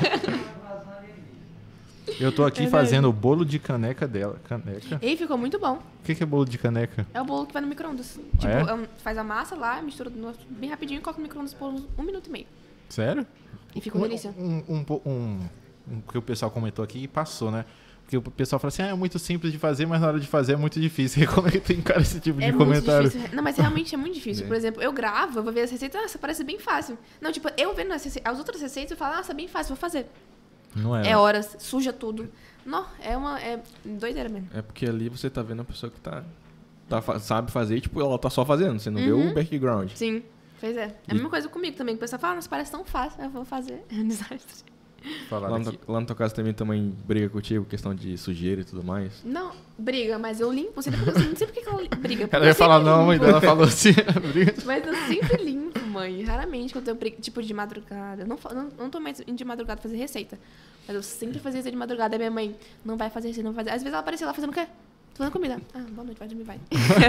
Speaker 2: Eu tô aqui
Speaker 3: Verdade.
Speaker 2: fazendo o bolo de caneca dela. Caneca?
Speaker 3: E ficou muito bom.
Speaker 2: O que que é bolo de caneca?
Speaker 3: É o bolo que vai no micro-ondas. Tipo,
Speaker 2: é?
Speaker 3: é um- faz a massa lá, mistura no- bem rapidinho e coloca no micro-ondas por uns um minuto e meio.
Speaker 2: Sério?
Speaker 3: E ficou
Speaker 2: um,
Speaker 3: delícia.
Speaker 2: Um, um, po- um, um que o pessoal comentou aqui e passou, né? Porque o pessoal fala assim, ah, é muito simples de fazer, mas na hora de fazer é muito difícil. E como é que tu encara esse tipo
Speaker 3: É
Speaker 2: de
Speaker 3: muito
Speaker 2: comentário?
Speaker 3: difícil. Não, mas realmente é muito difícil.
Speaker 1: É.
Speaker 3: Por exemplo, eu gravo, eu vou ver as receitas, nossa, parece bem fácil. Não, tipo, eu vendo as, rece- as outras receitas, eu falo, nossa, bem fácil, vou fazer.
Speaker 2: Não é.
Speaker 3: É horas, suja tudo. Não, é uma... É doideira mesmo.
Speaker 1: É porque ali você tá vendo a pessoa que tá, tá fa- sabe fazer e, tipo, ela tá só fazendo. Você não vê
Speaker 3: Uhum.
Speaker 1: o background.
Speaker 3: Sim, pois é. É a
Speaker 1: E-
Speaker 3: mesma coisa comigo também. O pessoal fala, nossa, parece tão fácil. Eu vou fazer. É um desastre.
Speaker 2: Falar
Speaker 1: Lá no,
Speaker 2: daqui.
Speaker 1: teu- lá no teu caso também também briga contigo, questão de sujeira e tudo mais.
Speaker 3: Não, briga, mas eu limpo. Sempre, eu não sei por que que ela briga. porque
Speaker 2: Ela
Speaker 3: eu
Speaker 2: ia falar
Speaker 3: sempre
Speaker 2: não, a mãe
Speaker 3: limpo.
Speaker 2: dela falou assim. briga.
Speaker 3: Mas eu sempre limpo, mãe. Raramente quando eu brigo, tipo, de madrugada. Eu não, fa- não, não tô mais indo de madrugada fazer receita. Mas eu sempre fazia receita de madrugada. Aí minha mãe, não vai fazer receita, não vai fazer. Às vezes ela aparecia lá fazendo o quê? Tô fazendo comida. Ah, boa noite, vai dormir, vai.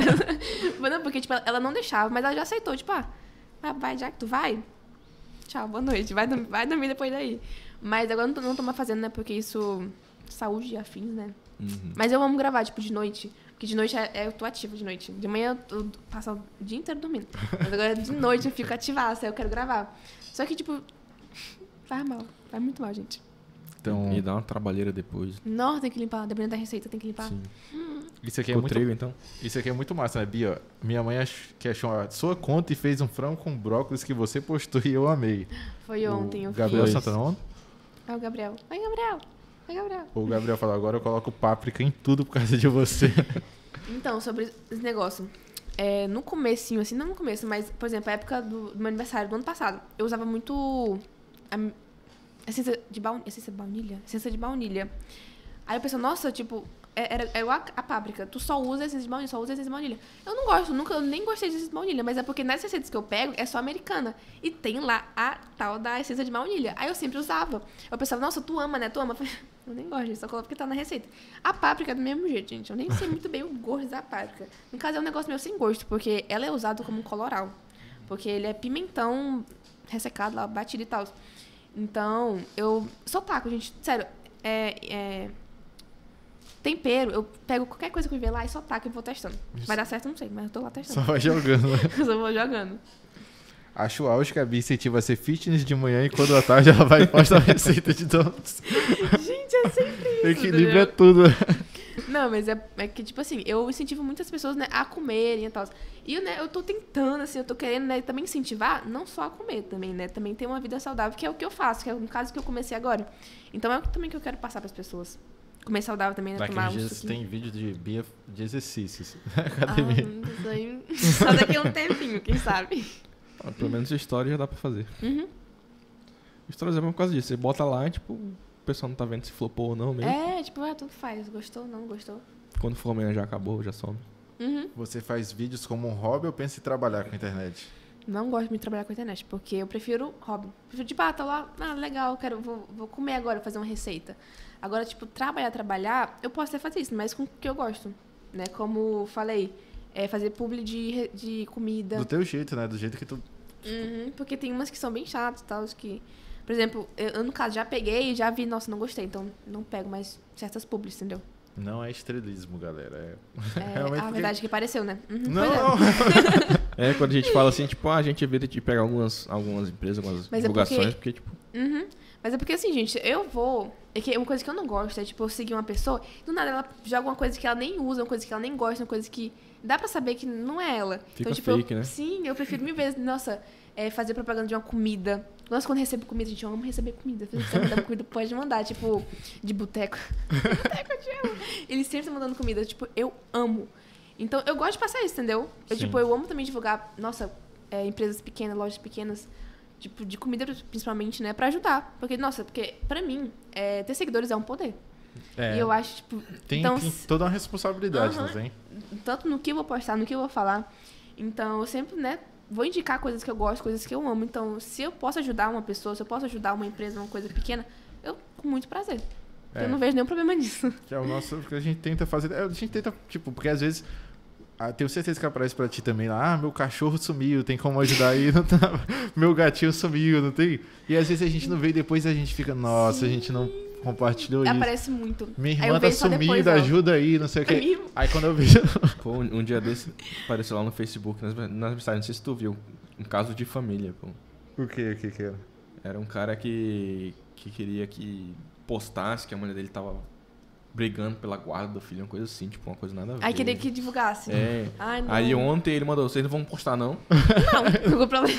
Speaker 3: Mas não, porque, tipo, ela- ela não deixava, mas ela já aceitou. Tipo, ah, ah, vai, já que tu vai. Tchau, boa noite. Vai, dormir- vai dormir depois daí. Mas agora eu não tô, não tô mais fazendo, né? Porque isso... Saúde e afins, né?
Speaker 1: Uhum.
Speaker 3: Mas eu amo gravar, tipo, de noite. Porque de noite é, é- eu tô ativa de noite. De manhã eu, eu passo o dia inteiro dormindo. Mas agora de noite eu fico ativaça, aí eu quero gravar. Só que, tipo, faz mal. Faz muito mal, gente.
Speaker 2: Então,
Speaker 1: E dá uma trabalheira depois.
Speaker 3: Não, tem que limpar. Dependendo da receita, tem que limpar.
Speaker 1: Sim.
Speaker 2: isso aqui é
Speaker 1: Com
Speaker 2: muito
Speaker 1: trigo, então?
Speaker 2: Isso aqui é muito massa, né, Bia? Minha mãe ach- que achou a sua conta e fez um frango com brócolis que você postou e eu amei.
Speaker 3: Foi ontem, eu
Speaker 2: o Gabriel
Speaker 3: fiz.
Speaker 1: Foi.
Speaker 2: Santana.
Speaker 3: É o Gabriel. Oi, Gabriel. Oi, Gabriel.
Speaker 2: O Gabriel falou, agora eu coloco páprica em tudo por causa de você.
Speaker 3: Então, sobre esse negócio. É, no comecinho, assim, não no começo, mas, por exemplo, a época do, do meu aniversário do ano passado, eu usava muito a, essência de baunilha. Essência de baunilha? Essência de baunilha. Aí eu pensei, nossa, tipo, é- era, é igual a, a páprica. Tu só usa essência de baunilha, só usa essência de baunilha. Eu não gosto, nunca, eu nem gostei de essência de baunilha, mas é porque nas receitas que eu pego é só americana. E tem lá a tal da essência de baunilha. Aí eu sempre usava. Eu pensava, nossa, tu ama, né? Tu ama. Eu falei, eu nem gosto disso, só coloco porque tá na receita. A páprica é do mesmo jeito, gente. Eu nem sei muito bem o gosto da páprica. No caso, é um negócio meio sem gosto, porque ela é usada como um coloral. Porque ele é pimentão ressecado lá, batido e tal. Então, eu só taco, gente. Sério, é, é... tempero, eu pego qualquer coisa que eu ver lá e só taco e vou testando. Vai dar certo, eu não sei, mas eu tô lá
Speaker 2: Só
Speaker 3: testando.
Speaker 2: vai jogando. né?
Speaker 3: Eu só vou jogando.
Speaker 2: Acho auge que a Bia incentiva a ser fitness de manhã e quando à tarde ela vai e posta a receita de donuts.
Speaker 3: Gente, é sempre isso.
Speaker 2: Equilíbrio é
Speaker 3: entendeu?
Speaker 2: tudo.
Speaker 3: Não, mas é, é que, tipo assim, eu incentivo muitas pessoas, né, a comerem e tal. E, né, eu tô tentando, assim, eu tô querendo, né, também incentivar, não só a comer também, né, também ter uma vida saudável, que é o que eu faço, que é no caso que eu comecei agora. Então é o que também que eu quero passar pras pessoas. Comer saudável também, né,
Speaker 2: Daqui
Speaker 3: tomar
Speaker 2: uns
Speaker 3: um
Speaker 2: dias
Speaker 3: suquinho.
Speaker 2: tem vídeo de Bia de exercícios.
Speaker 3: Ah,
Speaker 2: Academia.
Speaker 3: isso aí, só daqui a um tempinho, quem sabe.
Speaker 1: Ah, pelo menos a história já dá pra fazer.
Speaker 3: Uhum.
Speaker 1: Histórias é por causa disso. Você bota lá e, tipo, o pessoal não tá vendo se flopou ou não mesmo.
Speaker 3: É, tipo, ah, tudo faz, gostou, não gostou.
Speaker 1: Quando for amanhã já acabou, já some.
Speaker 3: Uhum.
Speaker 2: Você faz vídeos como um hobby ou pensa em trabalhar com a internet?
Speaker 3: Não gosto muito de trabalhar com a internet, porque eu prefiro hobby. Prefiro, tipo, ah, tô lá, ah, legal, quero, vou, vou comer agora, fazer uma receita. Agora, tipo, trabalhar, trabalhar, eu posso até fazer isso, mas com o que eu gosto, né? Como falei, é fazer publi de, re- de comida.
Speaker 2: Do teu jeito, né? Do jeito que tu...
Speaker 3: Uhum, porque tem umas que são bem chatas e tal, que... Por exemplo, eu, eu, no caso, já peguei e já vi, nossa, não gostei, então não pego mais certas publis, entendeu?
Speaker 2: Não é estrelismo, galera. É...
Speaker 3: É
Speaker 2: Realmente
Speaker 3: a
Speaker 2: porque-
Speaker 3: verdade que pareceu, né? Uhum,
Speaker 2: Não,
Speaker 3: pois é.
Speaker 1: É, quando a gente fala assim, tipo, ah, a gente evita de pegar algumas, algumas empresas, algumas
Speaker 3: Mas é
Speaker 1: divulgações,
Speaker 3: porque-
Speaker 1: porque, tipo,
Speaker 3: Uhum. Mas é porque assim, gente, eu vou. É que uma coisa que eu não gosto é, tipo, eu seguir uma pessoa, do nada ela joga uma coisa que ela nem usa, uma coisa que ela nem gosta, uma coisa que dá pra saber que não é ela.
Speaker 1: Fica
Speaker 3: então, tipo,
Speaker 1: fake,
Speaker 3: eu,
Speaker 1: né?
Speaker 3: sim, eu prefiro mil vezes, nossa, é, fazer propaganda de uma comida. Nossa, quando eu recebo comida, gente, eu amo receber comida. Se você mandar comida, pode mandar, tipo, de boteco. Boteco, eu te amo. Eles sempre estão mandando comida, tipo, eu amo. Então, eu gosto de passar isso, entendeu? Eu,
Speaker 2: Sim.
Speaker 3: tipo, eu amo também divulgar, nossa, é, empresas pequenas, lojas pequenas, tipo, de comida principalmente, né, pra ajudar. Porque, nossa, porque pra mim, é, ter seguidores é um poder.
Speaker 2: É,
Speaker 3: E eu acho, tipo,
Speaker 2: tem,
Speaker 3: então,
Speaker 2: tem toda uma responsabilidade,
Speaker 3: Aham.
Speaker 2: não tem?
Speaker 3: tanto no que eu vou postar, no que eu vou falar. Então, eu sempre, né, vou indicar coisas que eu gosto, coisas que eu amo. Então, se eu posso ajudar uma pessoa, se eu posso ajudar uma empresa, uma coisa pequena, eu, com muito prazer.
Speaker 2: É.
Speaker 3: Eu não vejo nenhum problema nisso.
Speaker 2: Que é o nosso, que a gente tenta fazer. é, A gente tenta, tipo, porque às vezes. Ah, tenho certeza que aparece pra ti também lá. Ah, meu cachorro sumiu, tem como ajudar aí? Não tá, meu gatinho sumiu, não tem? E às vezes a gente não vê e depois a gente fica, nossa, a gente não compartilhou isso.
Speaker 3: Aparece muito.
Speaker 2: Minha
Speaker 3: Aí
Speaker 2: irmã
Speaker 3: eu
Speaker 2: tá
Speaker 3: vejo só depois,
Speaker 2: sumindo,
Speaker 3: ó.
Speaker 2: ajuda aí, não sei o
Speaker 3: É
Speaker 2: quê.
Speaker 3: mesmo?
Speaker 2: Aí quando eu vejo.
Speaker 1: pô, um, um dia desse apareceu lá no Facebook, nas, nas mensagens, não sei se tu viu, um caso de família, pô.
Speaker 2: O que, o que que era?
Speaker 1: Era um cara que, que queria que postasse que a mulher dele tava brigando pela guarda do filho, uma coisa assim, tipo, uma coisa nada a ver.
Speaker 3: Aí queria que divulgasse.
Speaker 1: É.
Speaker 3: Ai, não.
Speaker 1: Aí ontem ele mandou, vocês não vão postar não?
Speaker 3: Não, não tem problema.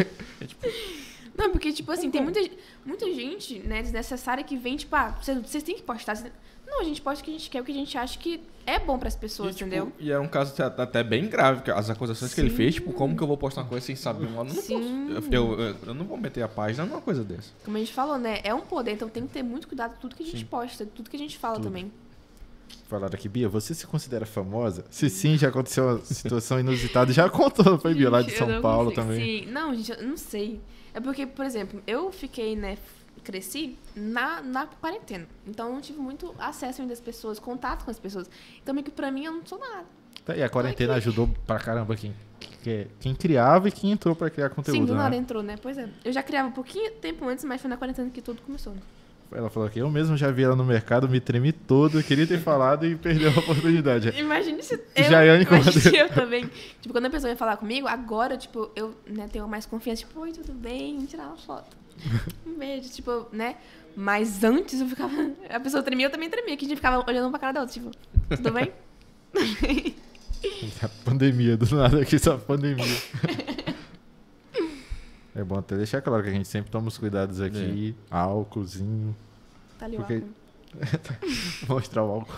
Speaker 1: É tipo,
Speaker 3: Não, porque, tipo assim, tem muita, muita gente, né, desnecessária que vem, tipo, ah, vocês, vocês têm que postar. Vocês... Não, a gente posta o que a gente quer, o que a gente acha que é bom pras pessoas,
Speaker 1: E, tipo,
Speaker 3: entendeu?
Speaker 1: e era um caso até, até bem grave, que as acusações
Speaker 3: Sim.
Speaker 1: que ele fez, tipo, como que eu vou postar uma coisa sem saber? Eu não,
Speaker 3: Sim.
Speaker 1: posso, eu, eu, eu não vou meter a página numa coisa dessa.
Speaker 3: Como a gente falou, né? É um poder, então tem que ter muito cuidado com tudo que a gente
Speaker 1: Sim.
Speaker 3: posta, tudo que a gente fala
Speaker 2: Tudo.
Speaker 3: também.
Speaker 2: Falaram aqui, Bia, você se considera famosa? Se sim, já aconteceu uma situação inusitada. Já contou, foi Bia, lá de
Speaker 3: Gente,
Speaker 2: São
Speaker 3: eu não
Speaker 2: Paulo
Speaker 3: consigo.
Speaker 2: também.
Speaker 3: Sim, não, gente, eu não sei. É porque, por exemplo, eu fiquei, né, cresci na, na quarentena. Então eu não tive muito acesso ainda às pessoas, contato com as pessoas. Então meio que pra mim eu não sou nada.
Speaker 2: Tá, e a quarentena ajudou pra caramba quem, quem, quem criava e quem entrou pra criar conteúdo,
Speaker 3: Sim, do
Speaker 2: né?
Speaker 3: nada entrou, né? Pois é. Eu já criava um pouquinho tempo antes, mas foi na quarentena que tudo começou.
Speaker 2: Ela falou que eu mesmo já vi ela no mercado, me tremi todo, queria ter falado e perdeu a oportunidade.
Speaker 3: Imagine se eu,
Speaker 2: Jaiane
Speaker 3: imagine
Speaker 2: Cordeiro.
Speaker 3: eu também. Tipo, quando a pessoa ia falar comigo, agora, tipo, eu né, tenho mais confiança. Tipo, oi, tudo bem? Vamos tirar uma foto. Um beijo, tipo, né? Mas antes eu ficava... A pessoa tremia, eu também tremia. Que a gente ficava olhando uma pra cara da outra, tipo, tudo bem?
Speaker 2: A pandemia, do nada aqui, só pandemia. É bom até deixar claro que a gente sempre toma os cuidados aqui, é. álcoolzinho.
Speaker 3: Tá ali
Speaker 2: Porque...
Speaker 3: o álcool.
Speaker 2: Mostrar o álcool.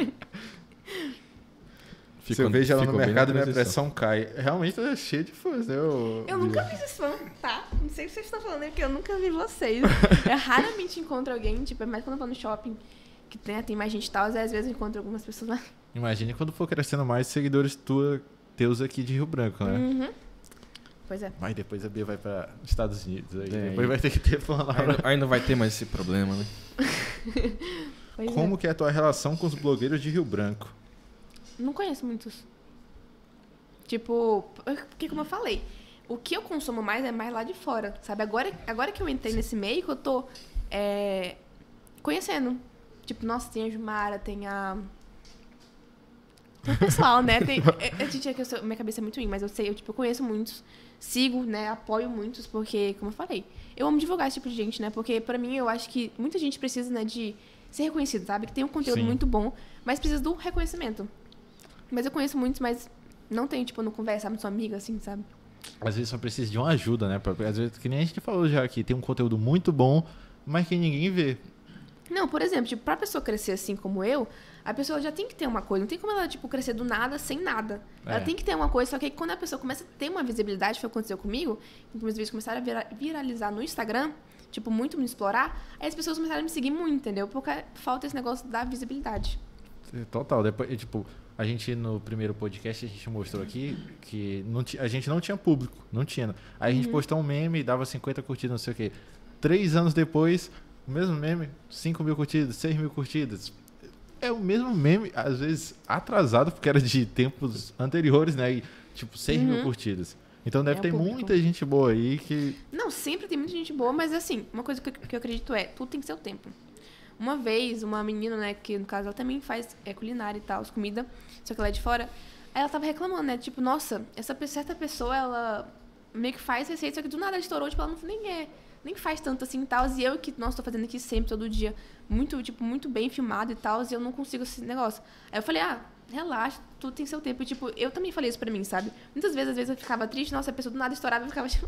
Speaker 1: Ficou,
Speaker 2: Se eu vejo ela no
Speaker 1: ficou bem
Speaker 2: mercado,
Speaker 1: na
Speaker 2: minha
Speaker 1: transição.
Speaker 2: pressão cai. Realmente é cheio de fãs, né? Eu,
Speaker 3: Eu nunca vi esses fãs, tá? Não sei o que vocês estão falando, é porque eu nunca vi vocês. Eu raramente encontro alguém, tipo, é mais quando eu vou no shopping, que tem, tem mais gente e tal, às vezes eu encontro algumas pessoas lá.
Speaker 2: Imagine quando for crescendo mais seguidores tua, teus aqui de Rio Branco, né?
Speaker 3: Uhum. Pois é.
Speaker 2: Mas depois a Bia vai para Estados Unidos. Aí
Speaker 1: É,
Speaker 2: depois
Speaker 1: e-
Speaker 2: vai ter que ter fã lá.
Speaker 1: Aí, não- aí não vai ter mais esse problema, né?
Speaker 3: Pois
Speaker 2: Como
Speaker 3: é.
Speaker 2: que é a tua relação com os blogueiros de Rio Branco?
Speaker 3: Não conheço muitos. Tipo, porque como eu falei, o que eu consumo mais é mais lá de fora, sabe? Agora, agora que eu entrei nesse meio, que eu tô é, conhecendo. Tipo, nossa, tem a Jumara, tem a... Tem o pessoal, né? Tem, é, é, gente, é que eu sou- minha cabeça é muito ruim, mas eu sei, eu, tipo, eu conheço muitos, sigo, né? Apoio muitos, porque, como eu falei, eu amo divulgar esse tipo de gente, né? Porque, pra mim, eu acho que muita gente precisa, né, de ser reconhecido, sabe? Que tem um conteúdo
Speaker 2: Sim.
Speaker 3: muito bom, mas precisa do reconhecimento. Mas eu conheço muitos, mas não tenho, tipo, não conversa, sabe? Sou amiga, assim, sabe?
Speaker 2: Às vezes só precisa de uma ajuda, né? Pra- Às vezes, que nem a gente falou já aqui, tem um conteúdo muito bom, mas que ninguém vê.
Speaker 3: Não, por exemplo, tipo, pra pessoa crescer assim como eu, a pessoa já tem que ter uma coisa. Não tem como ela, tipo, crescer do nada sem nada.
Speaker 2: É.
Speaker 3: Ela tem que ter uma coisa, só que aí quando a pessoa começa a ter uma visibilidade, foi o que aconteceu comigo, que meus vídeos começaram a vira- viralizar no Instagram, tipo, muito me explorar, aí as pessoas começaram a me seguir muito, entendeu? Porque falta esse negócio da visibilidade.
Speaker 2: Total. Depois, tipo, a gente no primeiro podcast a gente mostrou aqui que não ti- a gente não tinha público, não tinha. Aí a gente postou um meme e dava cinquenta curtidas, não sei o quê. Três anos depois, o mesmo meme, cinco mil curtidas, seis mil curtidas. É o mesmo meme, às vezes atrasado, porque era de tempos anteriores, né? E, tipo, seis mil
Speaker 3: Uhum.
Speaker 2: curtidas. Então deve
Speaker 3: É o
Speaker 2: ter
Speaker 3: público.
Speaker 2: muita gente boa aí que.
Speaker 3: Não, sempre tem muita gente boa, mas assim, uma coisa que eu, que eu acredito é, tudo tem que ser o tempo. Uma vez, uma menina, né, que no caso ela também faz é, culinária e tal, comida, só que ela é de fora, aí ela tava reclamando, né, tipo, nossa, essa pe- certa pessoa, ela meio que faz receita, só que do nada ela estourou, tipo, ela não, nem é, nem faz tanto assim e tal, e eu que, nossa, tô fazendo aqui sempre, todo dia, muito, tipo, muito bem filmado e tal, e eu não consigo esse negócio. Aí eu falei, ah, relaxa, tudo tem seu tempo, e tipo, eu também falei isso pra mim, sabe? Muitas vezes, às vezes eu ficava triste, nossa, a pessoa do nada estourava, eu ficava, tipo,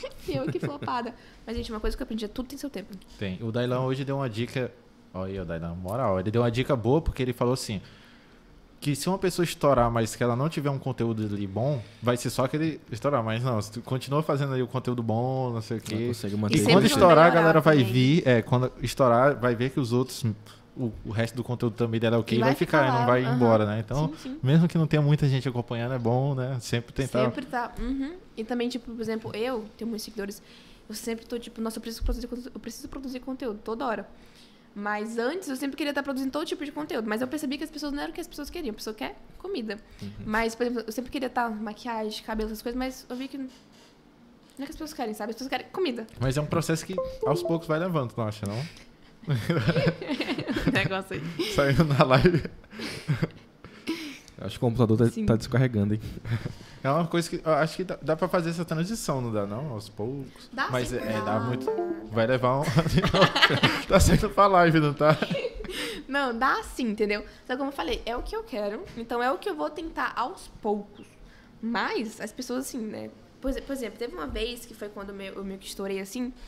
Speaker 3: eu que flopada. Mas, gente, uma coisa que eu aprendi é tudo tem seu tempo.
Speaker 2: Tem. O Dailão hoje deu uma dica. Olha aí, o Dailão, moral. Ele deu uma dica boa porque ele falou assim: que se uma pessoa estourar, mas que ela não tiver um conteúdo ali bom, vai ser só aquele estourar. Mas não, se tu continua fazendo aí o conteúdo bom, não sei o
Speaker 1: Não
Speaker 2: quê.
Speaker 1: consegue
Speaker 2: E
Speaker 1: manter
Speaker 3: sempre
Speaker 2: quando
Speaker 3: vai
Speaker 1: isso.
Speaker 2: estourar, a
Speaker 3: melhorar
Speaker 2: galera vai
Speaker 3: também.
Speaker 2: vir. É, quando estourar, vai ver que os outros. O, o resto do conteúdo também dela é ok,
Speaker 3: E
Speaker 2: vai,
Speaker 3: vai
Speaker 2: ficar,
Speaker 3: ficar
Speaker 2: não
Speaker 3: lá,
Speaker 2: vai
Speaker 3: aham.
Speaker 2: embora, né? Então,
Speaker 3: Sim, sim.
Speaker 2: mesmo que não tenha muita gente acompanhando, é bom, né? Sempre tentar.
Speaker 3: Sempre tá. Uhum. E também, tipo, por exemplo, eu tenho muitos seguidores. Eu sempre tô, tipo, nossa, eu preciso produzir, conte- eu preciso produzir conteúdo toda hora. Mas antes eu sempre queria estar produzindo todo tipo de conteúdo. Mas eu percebi que as pessoas não eram o que as pessoas queriam. A pessoa quer comida. Mas, por exemplo, eu sempre queria estar maquiagem, cabelo, essas coisas, mas eu vi que não é que as pessoas querem, sabe? As pessoas querem comida.
Speaker 2: Mas é um processo que aos poucos vai levando, tu não acha, não?
Speaker 3: Negócio aí.
Speaker 2: Saindo na live.
Speaker 1: Acho que o computador tá,
Speaker 3: Sim.
Speaker 1: tá descarregando, hein?
Speaker 2: É uma coisa que eu acho que dá, dá pra fazer essa transição, não dá, não? Aos poucos.
Speaker 3: Dá
Speaker 2: Mas
Speaker 3: sim,
Speaker 2: é,
Speaker 3: dá.
Speaker 2: dá muito. Vai levar um. Tá saindo pra live, não tá?
Speaker 3: Não, dá sim, entendeu? Só como eu falei, é o que eu quero. Então é o que eu vou tentar aos poucos. Mas as pessoas, assim, né? Por, exe- por exemplo, teve uma vez que foi quando eu meio, eu meio que estourei assim, que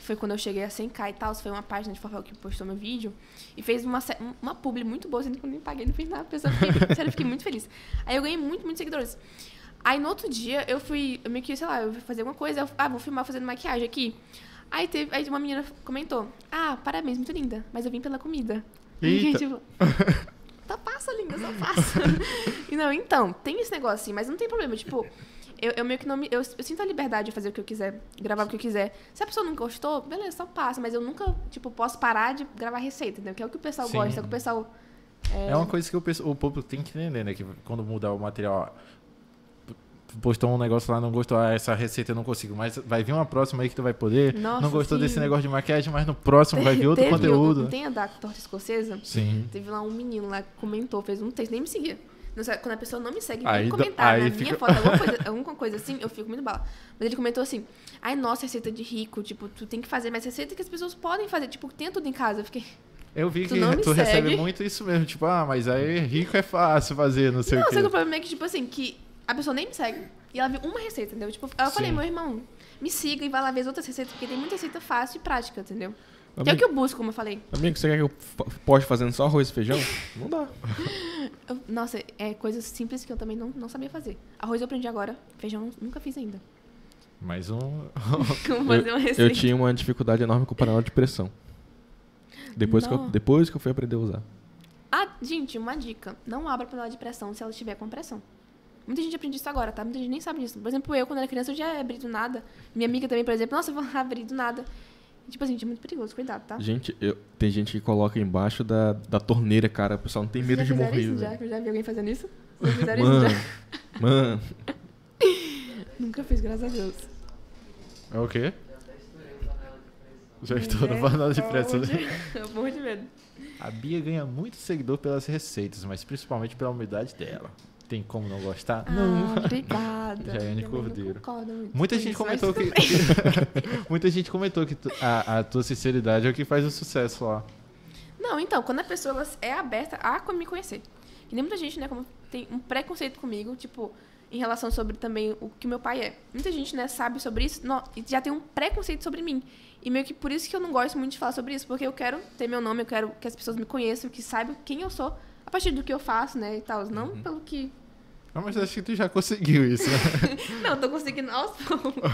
Speaker 3: foi quando eu cheguei a cem k e tal, foi uma página de fofoca que postou meu vídeo e fez uma, uma publi muito boa, sendo que eu nem paguei, não fiz nada, porque eu fiquei, sério, eu fiquei muito feliz. Aí eu ganhei muito, muitos seguidores. Aí no outro dia eu fui, eu meio que, sei lá, eu fui fazer alguma coisa, eu, ah, vou filmar fazendo maquiagem aqui. Aí teve, aí uma menina comentou, ah, parabéns, muito linda, mas eu vim pela comida.
Speaker 2: Eita.
Speaker 3: Aí, tipo, tá, passa, linda, só passa. E não, então, tem esse negócio assim, mas não tem problema, tipo, eu, eu meio que não me, eu, eu sinto a liberdade de fazer o que eu quiser, gravar o que eu quiser. Se a pessoa não gostou, beleza, só passa, mas eu nunca, tipo, posso parar de gravar receita, entendeu? Que é o que o pessoal
Speaker 2: Sim.
Speaker 3: gosta, é o que o pessoal... É,
Speaker 2: É uma coisa que o, pessoal- o público tem que entender, né? Que quando mudar o material, ó, postou um negócio lá, não gostou, ah, essa receita eu não consigo, mas vai vir uma próxima aí que tu vai poder.
Speaker 3: Nossa,
Speaker 2: não gostou
Speaker 3: sim.
Speaker 2: desse negócio de maquiagem, mas no próximo vai vir outro
Speaker 3: teve,
Speaker 2: conteúdo.
Speaker 3: Não tem a da torta escocesa?
Speaker 2: Sim.
Speaker 3: Teve lá um menino lá que comentou, fez um texto, nem me seguia. Não sei, quando a pessoa não me segue,
Speaker 2: Aí
Speaker 3: vem
Speaker 2: do-
Speaker 3: comentar
Speaker 2: aí
Speaker 3: na
Speaker 2: fica-
Speaker 3: minha foto, alguma coisa, alguma coisa assim, eu fico muito bala. Mas ele comentou assim, ai, nossa, receita de rico, tipo, tu tem que fazer mais receita que as pessoas podem fazer, tipo, tem tudo em casa. Eu fiquei,
Speaker 2: Eu vi
Speaker 3: Tu
Speaker 2: que
Speaker 3: não me
Speaker 2: tu recebe
Speaker 3: segue.
Speaker 2: muito isso mesmo, tipo, ah, mas aí rico é fácil fazer, não sei
Speaker 3: não,
Speaker 2: o
Speaker 3: só que o
Speaker 2: quê.
Speaker 3: problema é que, tipo assim, que a pessoa nem me segue e ela viu uma receita, entendeu? Tipo, aí eu falei,
Speaker 2: Sim.
Speaker 3: meu irmão, me siga e vai lá ver as outras receitas, porque tem muita receita fácil e prática, entendeu? Que é o
Speaker 1: Amigo,
Speaker 3: que eu busco, como eu falei.
Speaker 1: amigo, você quer que eu fa- poste fazendo só arroz e feijão? Não dá.
Speaker 3: Eu- nossa, é coisas simples que eu também não, não sabia fazer. Arroz eu aprendi agora, feijão eu nunca fiz ainda.
Speaker 2: Mais um.
Speaker 3: Como fazer uma receita.
Speaker 1: Eu tinha uma dificuldade enorme com panela de pressão. Depois que, eu,
Speaker 3: Não.
Speaker 1: depois que eu fui aprender a usar.
Speaker 3: Ah, gente, uma dica. Não abra a panela de pressão se ela estiver com pressão. Muita gente aprende isso agora, tá? Muita gente nem sabe disso. Por exemplo, eu, quando era criança, eu já abri do nada. Minha amiga também, por exemplo, nossa, eu vou abrir do nada. E, tipo assim, é muito perigoso, cuidado, tá?
Speaker 1: Gente, eu- tem gente que coloca embaixo da, da torneira, cara. O pessoal não tem medo
Speaker 3: Vocês
Speaker 1: de
Speaker 3: já fizeram
Speaker 1: morrer.
Speaker 3: isso, já?
Speaker 1: velho.
Speaker 3: Que eu já vi alguém fazendo isso? Vocês fizeram
Speaker 1: Mano,
Speaker 3: isso já?
Speaker 1: mano.
Speaker 3: Nunca fiz, graças a Deus.
Speaker 2: É o quê? Já estou na panela de pressão.
Speaker 3: Eu morro de medo.
Speaker 2: A Bia ganha muito seguidor pelas receitas, mas principalmente pela humildade dela. Tem como não gostar?
Speaker 3: Ah, obrigada.
Speaker 2: Jaiane
Speaker 3: Eu também não
Speaker 2: Cordeiro.
Speaker 3: concordo muito
Speaker 2: Muita
Speaker 3: com
Speaker 2: gente
Speaker 3: isso, mas
Speaker 2: comentou
Speaker 3: tudo
Speaker 2: que.
Speaker 3: bem.
Speaker 2: Muita gente comentou que tu- a, a tua sinceridade é o que faz o sucesso lá.
Speaker 3: Não, então, quando a pessoa ela é aberta a me conhecer. Que nem muita gente, né, como tem um preconceito comigo, tipo, em relação sobre também o que meu pai é. Muita gente, né, sabe sobre isso não, e já tem um preconceito sobre mim. E meio que por isso que eu não gosto muito de falar sobre isso, porque eu quero ter meu nome, eu quero que as pessoas me conheçam, que saibam quem eu sou, a partir do que eu faço, né, e tal. Não
Speaker 2: Uhum.
Speaker 3: pelo que...
Speaker 2: Ah, mas acho que tu já conseguiu isso, né?
Speaker 3: Não, tô conseguindo aos poucos.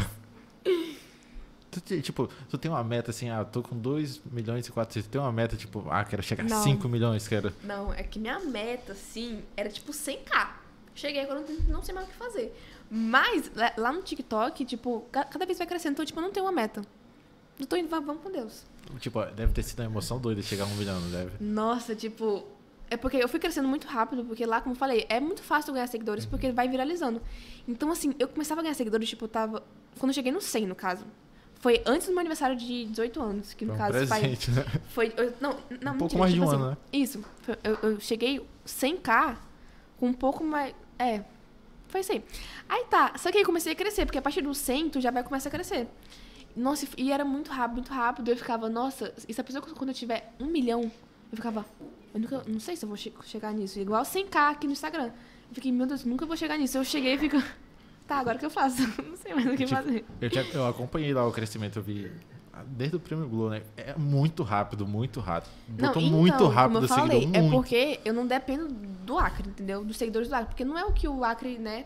Speaker 2: Tu, te- tipo, tu tem uma meta assim, ah, tô com dois milhões e quatrocentos. Tu tem uma meta, tipo, ah, quero chegar a
Speaker 3: Não.
Speaker 2: cinco milhões, quero.
Speaker 3: Não, é que minha meta, assim, era tipo cem k. Cheguei agora, eu não- não sei mais o que fazer. Mas, lá- lá no TikTok, tipo, ca- cada vez vai crescendo. Então, tipo, eu não tenho uma meta. Eu tô indo, va- vamos com Deus.
Speaker 2: Tipo, deve ter sido uma emoção doida chegar a um milhão, não deve?
Speaker 3: Nossa, tipo... É porque eu fui crescendo muito rápido, porque lá, como eu falei, é muito fácil ganhar seguidores, porque vai viralizando. Então, assim, eu começava a ganhar seguidores, tipo, eu tava... Quando eu cheguei no cem, no caso. Foi antes do meu aniversário de dezoito anos, que no
Speaker 2: Foi um
Speaker 3: caso... faz-
Speaker 2: presente, né?
Speaker 3: Foi... eu- não, não,
Speaker 2: Um pouco
Speaker 3: mentira,
Speaker 2: mais de
Speaker 3: tipo
Speaker 2: um
Speaker 3: assim,
Speaker 2: ano, né?
Speaker 3: Isso. Foi- Eu, eu cheguei cem k com um pouco mais... É, foi isso aí. Aí tá, só que aí comecei a crescer, porque a partir do cem, tu já vai começar a crescer. Nossa, e era muito rápido, muito rápido. Eu ficava, nossa, e se a pessoa, quando eu tiver um milhão, eu ficava, eu nunca, não sei se eu vou che- chegar nisso. Igual cem k aqui no Instagram. Eu fiquei, meu Deus, nunca vou chegar nisso. Eu cheguei e fico, tá, agora o que eu faço? Não sei mais o que
Speaker 2: Tipo,
Speaker 3: fazer.
Speaker 2: Eu, já- eu acompanhei lá o crescimento, eu vi desde o Prêmio Globo, né? É muito rápido, muito rápido. Botou
Speaker 3: então,
Speaker 2: muito rápido
Speaker 3: como eu
Speaker 2: o
Speaker 3: falei,
Speaker 2: seguidor,
Speaker 3: é
Speaker 2: muito.
Speaker 3: porque eu não dependo do Acre, entendeu? Dos seguidores do Acre. Porque não é o que o Acre, né,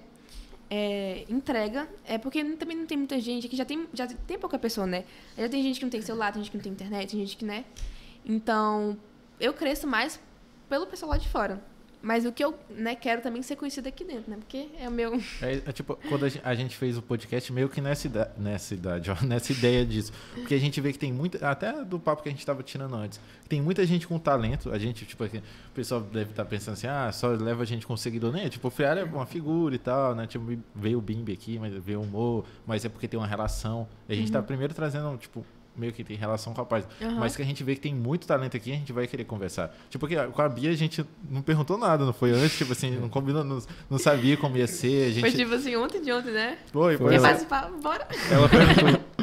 Speaker 3: é, entrega. É porque também não tem muita gente. Aqui já tem, já tem pouca pessoa, né? Já tem gente que não tem celular, tem gente que não tem internet, tem gente que, né? Então, eu cresço mais pelo pessoal lá de fora. Mas o que eu, né, quero também ser conhecida aqui dentro, né? Porque é o meu...
Speaker 2: É, é tipo, quando a gen- a gente fez o podcast, meio que nessa, ida- nessa idade, ó, nessa ideia disso. Porque a gente vê que tem muita, até do papo que a gente estava tirando antes, tem muita gente com talento. A gente, tipo, aqui, o pessoal deve estar pensando assim, ah, só leva a gente com seguidor, né? Tipo, o Freire é uma figura e tal, né? Tipo, veio o Bimbi aqui, mas veio o humor, mas é porque tem uma relação. E a gente tá primeiro trazendo, tipo, meio que tem relação com a paz.
Speaker 3: Uhum.
Speaker 2: Mas que a gente vê que tem muito talento aqui, a gente vai querer conversar. Tipo, porque com a Bia a gente não perguntou nada, não foi antes, tipo assim, não combinou, não, não sabia como ia ser. A gente...
Speaker 3: Foi tipo assim, ontem de ontem, né?
Speaker 2: Foi,
Speaker 1: Foi.
Speaker 2: foi.
Speaker 3: Quer
Speaker 1: Ela-
Speaker 3: participar? Bora!
Speaker 1: Ela perguntou,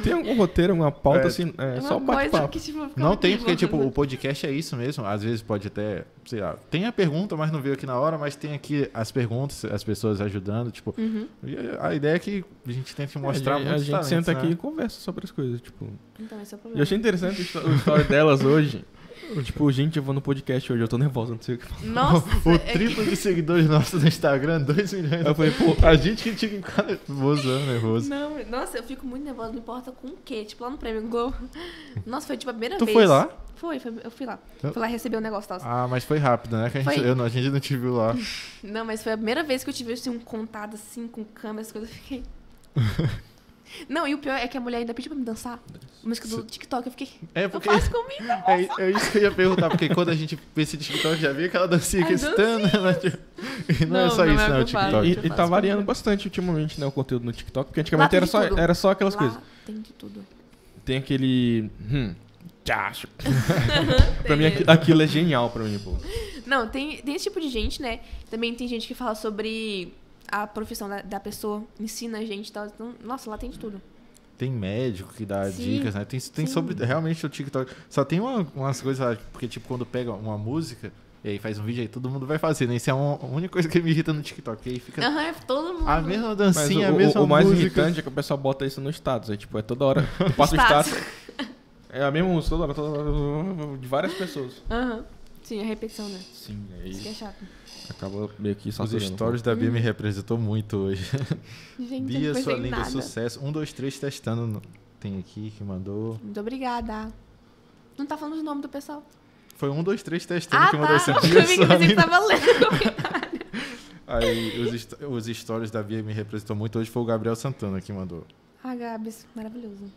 Speaker 1: Tem algum roteiro, alguma pauta,
Speaker 2: É.
Speaker 1: assim, é,
Speaker 3: Uma
Speaker 1: só
Speaker 3: coisa
Speaker 1: bate-papo.
Speaker 3: que, tipo, fica
Speaker 2: Não
Speaker 3: muito
Speaker 2: tem, porque, tipo,
Speaker 3: nervosa.
Speaker 2: o podcast é isso mesmo. Às vezes pode até, sei lá, tem a pergunta, mas não veio aqui na hora, mas tem aqui as perguntas, as pessoas ajudando, tipo.
Speaker 3: Uhum.
Speaker 2: E a ideia é que a gente tente mostrar
Speaker 1: a gente, a
Speaker 2: muitos
Speaker 1: gente
Speaker 2: talentos,
Speaker 1: senta
Speaker 2: né?
Speaker 1: aqui e conversa sobre as coisas, tipo...
Speaker 3: Então, esse é o
Speaker 1: E eu
Speaker 3: problema.
Speaker 1: achei interessante o histó- o story delas hoje. Tipo, gente, eu vou no podcast hoje, eu tô nervosa, não sei o que falar.
Speaker 3: Nossa,
Speaker 2: O
Speaker 3: é-
Speaker 2: triplo de seguidores nossos no Instagram, dois milhões.
Speaker 1: Eu falei, pô,
Speaker 2: A gente que tinha que ficar nervoso, nervoso.
Speaker 3: Não, nossa, eu fico muito nervosa, não importa com o quê. Tipo, lá no Prêmio Globo. Nossa, foi tipo a primeira
Speaker 2: Tu
Speaker 3: vez.
Speaker 2: foi lá?
Speaker 3: Foi, foi, eu fui lá.
Speaker 2: Eu-
Speaker 3: Fui lá receber o negócio e tal.
Speaker 2: Ah, mas foi rápido, né? Que a gente,
Speaker 3: Foi.
Speaker 2: eu, não- a gente não te viu lá.
Speaker 3: Não, mas foi a primeira vez que eu tive assim, um contato assim, com câmera, as coisas, eu fiquei... Não, e o pior é que a mulher ainda pediu pra me dançar. A música do TikTok, eu fiquei...
Speaker 2: É
Speaker 3: Eu
Speaker 2: porque.
Speaker 3: faço comigo.
Speaker 2: É, é isso que eu ia perguntar, porque quando a gente vê esse TikTok, já vi aquela dancinha que
Speaker 3: As
Speaker 2: estando. E não, é
Speaker 3: Não,
Speaker 2: só
Speaker 3: não
Speaker 2: isso,
Speaker 3: é
Speaker 2: né? O
Speaker 3: o que eu faço.
Speaker 2: TikTok.
Speaker 1: E,
Speaker 3: eu
Speaker 1: e tá
Speaker 3: faço
Speaker 1: variando
Speaker 3: comigo.
Speaker 1: bastante ultimamente, né, o conteúdo no TikTok, porque
Speaker 3: Lá
Speaker 1: antigamente
Speaker 3: tem
Speaker 1: era
Speaker 3: de
Speaker 1: só,
Speaker 3: tudo.
Speaker 1: era só aquelas
Speaker 3: Lá
Speaker 1: coisas.
Speaker 3: tem de tudo.
Speaker 1: Tem aquele... Hum, tchacho. Pra mim,
Speaker 3: Tem
Speaker 1: aqui-
Speaker 3: esse.
Speaker 1: aquilo é genial pra mim, pô.
Speaker 3: Não, tem, tem esse tipo de gente, né? Também tem gente que fala sobre a profissão da, da pessoa, ensina a gente e tal. Então, nossa, lá tem de tudo.
Speaker 2: Tem médico que dá
Speaker 3: Sim,
Speaker 2: dicas, né? Tem, tem
Speaker 3: sim.
Speaker 2: sobre realmente o TikTok. Só tem uma- umas coisas lá, porque tipo, quando pega uma música e aí faz um vídeo aí, todo mundo vai fazer, né? Isso é uma- a única coisa que me irrita no TikTok. E aí fica
Speaker 3: Aham, é todo mundo.
Speaker 2: a mesma
Speaker 1: Mas
Speaker 2: dancinha,
Speaker 1: o,
Speaker 2: a mesma
Speaker 1: o, o mais
Speaker 2: música.
Speaker 1: irritante é que o pessoal bota isso no status. É tipo, é toda hora. Tu passa o status.
Speaker 3: Status.
Speaker 1: É a mesma música, toda hora, toda hora, de várias pessoas.
Speaker 3: Aham. Sim, a repetição, né?
Speaker 1: Sim,
Speaker 3: Isso que é
Speaker 1: aí
Speaker 3: chato.
Speaker 1: acaba meio que
Speaker 2: Os
Speaker 1: saturando.
Speaker 2: stories da Bia me representou muito hoje.
Speaker 3: Gente,
Speaker 2: Bia,
Speaker 3: eu não
Speaker 2: sua
Speaker 3: pensei em
Speaker 2: linda,
Speaker 3: nada.
Speaker 2: sucesso. Um, dois, três, testando. no- Tem aqui que mandou.
Speaker 3: Muito obrigada. Não tá falando o nome do pessoal.
Speaker 2: Foi um, dois, três, testando
Speaker 3: Ah,
Speaker 2: que mandou
Speaker 3: tá.
Speaker 2: esse
Speaker 3: Eu
Speaker 2: Bia,
Speaker 3: vi que
Speaker 2: sua
Speaker 3: você
Speaker 2: linda.
Speaker 3: tava lendo.
Speaker 2: Aí os, hist- os stories da Bia me representou muito hoje. Foi o Gabriel Santana que mandou.
Speaker 3: Ah, Gabs, maravilhoso.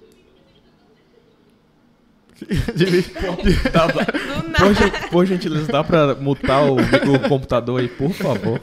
Speaker 1: Dá pra-
Speaker 3: Do
Speaker 1: por,
Speaker 3: nada.
Speaker 1: gen- por gentileza, dá pra mutar o, o computador aí, por favor?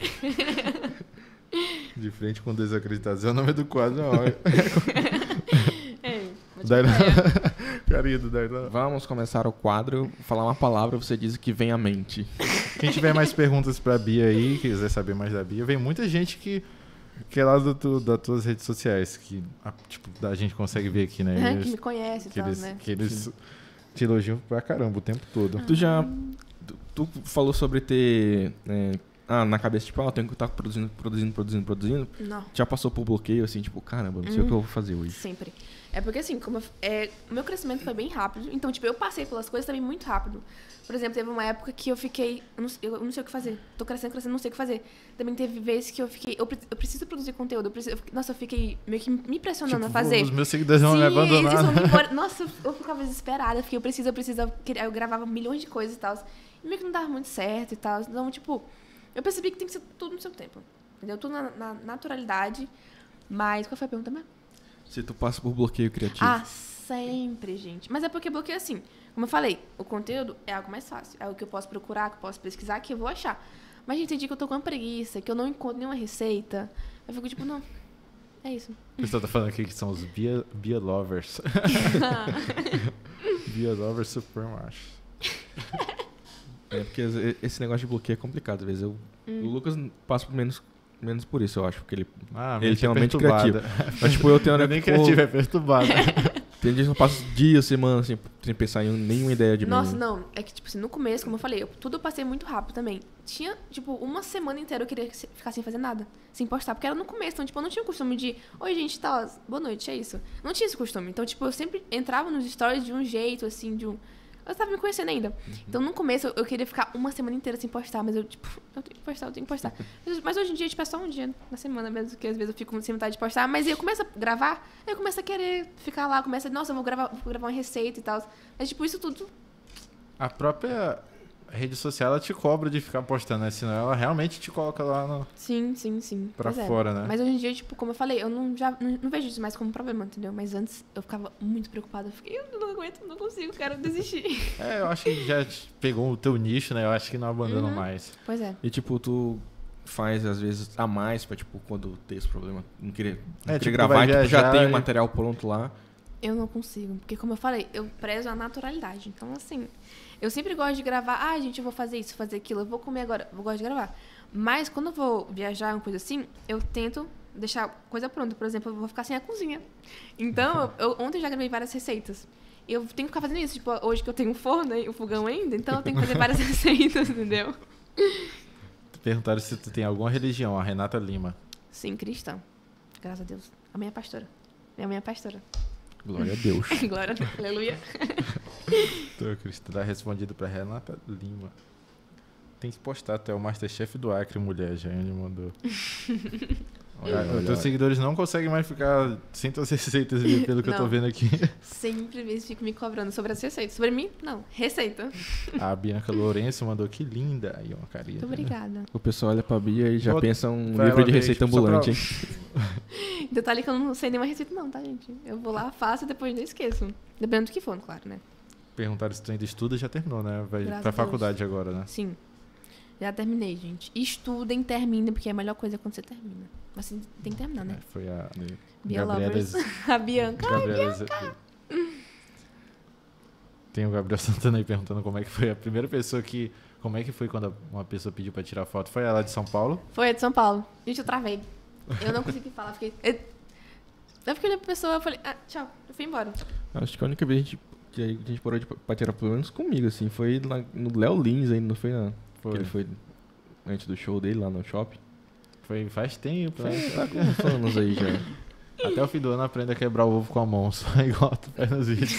Speaker 2: De frente com desacreditados. É o nome do quadro, não. É.
Speaker 3: É, vou te
Speaker 2: Daí-
Speaker 3: falar.
Speaker 2: Carinho do Darlan.
Speaker 1: Vamos começar o quadro. Eu vou falar uma palavra, você diz o que vem à mente.
Speaker 2: Quem tiver mais perguntas pra Bia aí, quiser saber mais da Bia, vem muita gente que, que é lá do, tu- das tuas redes sociais, que a, tipo, a gente consegue ver aqui, né?
Speaker 3: É,
Speaker 2: Eles-
Speaker 3: que me conhece e
Speaker 2: que
Speaker 3: tal,
Speaker 2: eles,
Speaker 3: né?
Speaker 2: que eles te elogiam pra caramba o tempo todo.
Speaker 1: Tu já. Tu, tu falou sobre ter. é, ah, na cabeça, tipo, ah, eu tenho que estar produzindo, produzindo, produzindo, produzindo.
Speaker 3: Não.
Speaker 1: Já passou por bloqueio, assim, tipo, caramba, não sei o que eu vou fazer hoje.
Speaker 3: Sempre. É porque assim, como eu- é, o meu crescimento foi bem rápido, então, tipo, eu passei pelas coisas também muito rápido. Por exemplo, teve uma época que eu fiquei, eu não, eu não sei o que fazer. Tô crescendo, crescendo, não sei o que fazer. Também teve vezes que eu fiquei, eu, pre- eu preciso produzir conteúdo. Eu preciso, eu fiquei- nossa, eu fiquei meio que me pressionando
Speaker 2: Tipo,
Speaker 3: a fazer.
Speaker 2: os meus seguidores vão me
Speaker 3: Sim, eles
Speaker 2: abandonar.
Speaker 3: vão me embora. Nossa, eu- eu ficava desesperada, eu fiquei, eu preciso, eu preciso. Eu queria- eu gravava milhões de coisas e tal. E meio que não dava muito certo e tal. Então, tipo, eu percebi que tem que ser tudo no seu tempo. Entendeu? Tudo na, na naturalidade. Mas qual foi a pergunta mesmo?
Speaker 1: Se tu passa por bloqueio criativo.
Speaker 3: Ah, sempre, gente. Mas é porque bloqueio assim, como eu falei, o conteúdo é algo mais fácil. É algo que eu posso procurar, que eu posso pesquisar, que eu vou achar. Mas, gente, tem dia que eu tô com uma preguiça, que eu não encontro nenhuma receita. Eu fico tipo, não, é isso.
Speaker 2: O pessoal tá falando aqui que são os Bia, Bia Lovers. Bia Lovers Super Macho.
Speaker 1: É porque esse- esse negócio de bloqueio é complicado, às vezes. Eu,
Speaker 3: Hum.
Speaker 1: O Lucas passa por menos, menos por isso, eu acho. Porque ele,
Speaker 2: Ah,
Speaker 1: ele tem uma mente
Speaker 2: perturbada.
Speaker 1: criativa. Mas, tipo, eu tenho
Speaker 2: Não
Speaker 1: uma
Speaker 2: é nem
Speaker 1: pô,
Speaker 2: criativa, é perturbada.
Speaker 1: Tem dias que eu passo dias, semanas, assim, sem pensar em nenhuma ideia de
Speaker 3: Nossa,
Speaker 1: mim.
Speaker 3: não. É que, tipo assim, no começo, como eu falei, eu, tudo eu passei muito rápido também. Tinha, tipo, uma semana inteira eu queria se- ficar sem fazer nada. Sem postar. Porque era no começo. Então, tipo, eu não tinha o costume de... Oi, gente, tal. Boa noite, é isso. Não tinha esse costume. Então, tipo, eu sempre entrava nos stories de um jeito, assim, de um... Eu tava me conhecendo ainda.
Speaker 1: Uhum.
Speaker 3: Então, no começo, eu, eu queria ficar uma semana inteira sem postar. Mas eu, tipo, eu tenho que postar, eu tenho que postar. Mas, mas hoje em dia, tipo, é só um dia na semana mesmo. Que às vezes eu fico sem vontade de postar. Mas aí eu começo a gravar. Aí eu começo a querer ficar lá. Começo a... Nossa, eu vou gravar, vou gravar uma receita e tal. Mas, tipo, isso tudo...
Speaker 2: A própria rede social, ela te cobra de ficar postando, né? Senão ela realmente te coloca lá no...
Speaker 3: Sim, sim, sim.
Speaker 2: Pra
Speaker 3: Pois é.
Speaker 2: fora, né?
Speaker 3: Mas hoje em dia, tipo, como eu falei, eu não, já, não, não vejo isso mais como problema, entendeu? Mas antes eu ficava muito preocupada. Eu fiquei, eu não aguento, não consigo, quero desistir.
Speaker 2: É, eu acho que já te pegou o teu nicho, né? Eu acho que não abandona
Speaker 3: Uhum.
Speaker 2: mais.
Speaker 3: Pois é.
Speaker 1: E, tipo, tu faz, às vezes, a mais pra, tipo, quando tem esse problema, não querer, não
Speaker 2: É,
Speaker 1: querer
Speaker 2: tipo, tu
Speaker 1: gravar,
Speaker 2: vai
Speaker 1: e, tipo, já
Speaker 2: viajar
Speaker 1: tem o
Speaker 2: e-
Speaker 1: material pronto lá.
Speaker 3: Eu não consigo. Porque, como eu falei, eu prezo a naturalidade. Então, assim, eu sempre gosto de gravar. Ah, gente, eu vou fazer isso, fazer aquilo. Eu vou comer agora. Eu gosto de gravar. Mas, quando eu vou viajar, uma coisa assim, eu tento deixar coisa pronta. Por exemplo, eu vou ficar sem a cozinha. Então, eu, ontem eu já gravei várias receitas. E eu tenho que ficar fazendo isso. Tipo, hoje que eu tenho um forno, o fogão ainda, então eu tenho que fazer várias receitas, entendeu?
Speaker 2: Perguntaram se tu tem alguma religião, a Renata Lima.
Speaker 3: Sim, cristã. Graças a Deus. A minha pastora. Minha mãe é pastora.
Speaker 1: Glória a Deus.
Speaker 3: Glória a Deus. Aleluia.
Speaker 2: Tô cristã. Tá respondido pra Renata Lima. Tem que postar até o Masterchef do Acre, mulher. Já ele mandou.
Speaker 1: Olha, olha,
Speaker 2: Teus
Speaker 1: olha.
Speaker 2: seguidores não conseguem mais ficar sem tuas receitas ali, pelo que eu tô
Speaker 3: Não.
Speaker 2: vendo aqui.
Speaker 3: Sempre eles ficam me cobrando sobre as receitas. Sobre mim, não. Receita.
Speaker 2: A Bianca Lourenço mandou que linda. Aí, uma carinha.
Speaker 3: Muito obrigada.
Speaker 1: O pessoal olha pra Bia e já
Speaker 2: Vou-
Speaker 1: pensa um
Speaker 2: pra
Speaker 1: livro
Speaker 2: ela
Speaker 1: de
Speaker 2: ver,
Speaker 1: receita
Speaker 2: tipo, só pra-
Speaker 1: ambulante, hein?
Speaker 3: Detalhe que eu não sei nenhuma receita, não, tá, gente? Eu vou lá, faço e depois não esqueço. Dependendo do que for, claro, né?
Speaker 2: Perguntaram se tu ainda estuda, já terminou, né? Vai
Speaker 3: Graças
Speaker 2: pra
Speaker 3: a Deus.
Speaker 2: faculdade agora, né?
Speaker 3: Sim. Já terminei, gente. Estudem, terminem, porque é a melhor coisa quando você termina. Mas assim, tem que terminar, né?
Speaker 2: É, foi a
Speaker 3: Bia
Speaker 2: Gabriela
Speaker 3: Lovers. A Bianca.
Speaker 2: Gabriela Ze- Tem o Gabriel Santana aí perguntando como é que foi a primeira pessoa que... Como é que foi quando uma pessoa pediu pra tirar foto? Foi ela de São Paulo?
Speaker 3: Foi a de São Paulo. Gente, eu travei. Eu não consegui falar, fiquei... Eu fiquei olhando pra pessoa, eu falei, ah, tchau, eu fui embora.
Speaker 1: Acho que a única vez que a gente, que a gente parou de pra tirar pelo menos comigo, assim, foi lá no Léo Lins ainda, não foi? Na,
Speaker 2: Foi.
Speaker 1: Que ele foi antes do show dele lá no shopping.
Speaker 2: Foi faz tempo, né?
Speaker 1: Tá com uns anos aí já.
Speaker 2: Até o fim do ano aprenda a quebrar o ovo com a mão, só igual tu faz nos vídeos.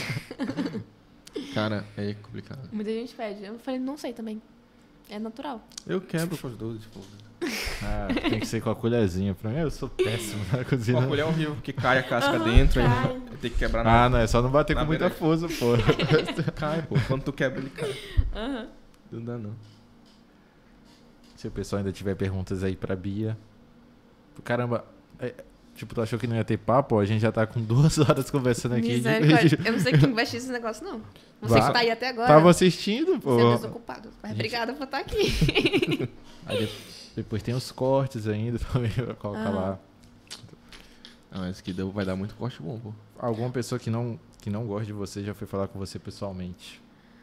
Speaker 1: Cara, é complicado.
Speaker 3: Muita gente pede. Eu falei, não sei também. É natural.
Speaker 1: Eu quebro com os dois, pô.
Speaker 2: Ah, tem que ser com a colherzinha. Pra mim, eu sou péssimo na cozinha.
Speaker 1: Com a colher é horrível, porque cai a casca
Speaker 3: Aham,
Speaker 1: dentro, aí
Speaker 3: cai.
Speaker 1: não- tem que quebrar na...
Speaker 2: Ah, não, é só não bater
Speaker 1: Na
Speaker 2: com muita
Speaker 1: verdade.
Speaker 2: força, pô.
Speaker 1: Cai, pô. Quando tu quebra, ele cai.
Speaker 3: Aham.
Speaker 1: Não dá, não.
Speaker 2: Se o pessoal ainda tiver perguntas aí pra Bia. Caramba, é, tipo, tu achou que não ia ter papo? A gente já tá com duas horas conversando aqui.
Speaker 3: Misericórdia. Eu não sei quem vai assistir esse negócio, não. Você
Speaker 2: Vá.
Speaker 3: que tá aí até agora.
Speaker 2: Tava assistindo, pô.
Speaker 3: Você é desocupado. Mas obrigada por estar aqui.
Speaker 2: Aí de- depois tem os cortes ainda também pra colocar
Speaker 3: Ah.
Speaker 2: lá.
Speaker 1: Ah, mas que deu, vai dar muito corte bom, pô.
Speaker 2: Alguma pessoa que não, que não gosta de você já foi falar com você pessoalmente.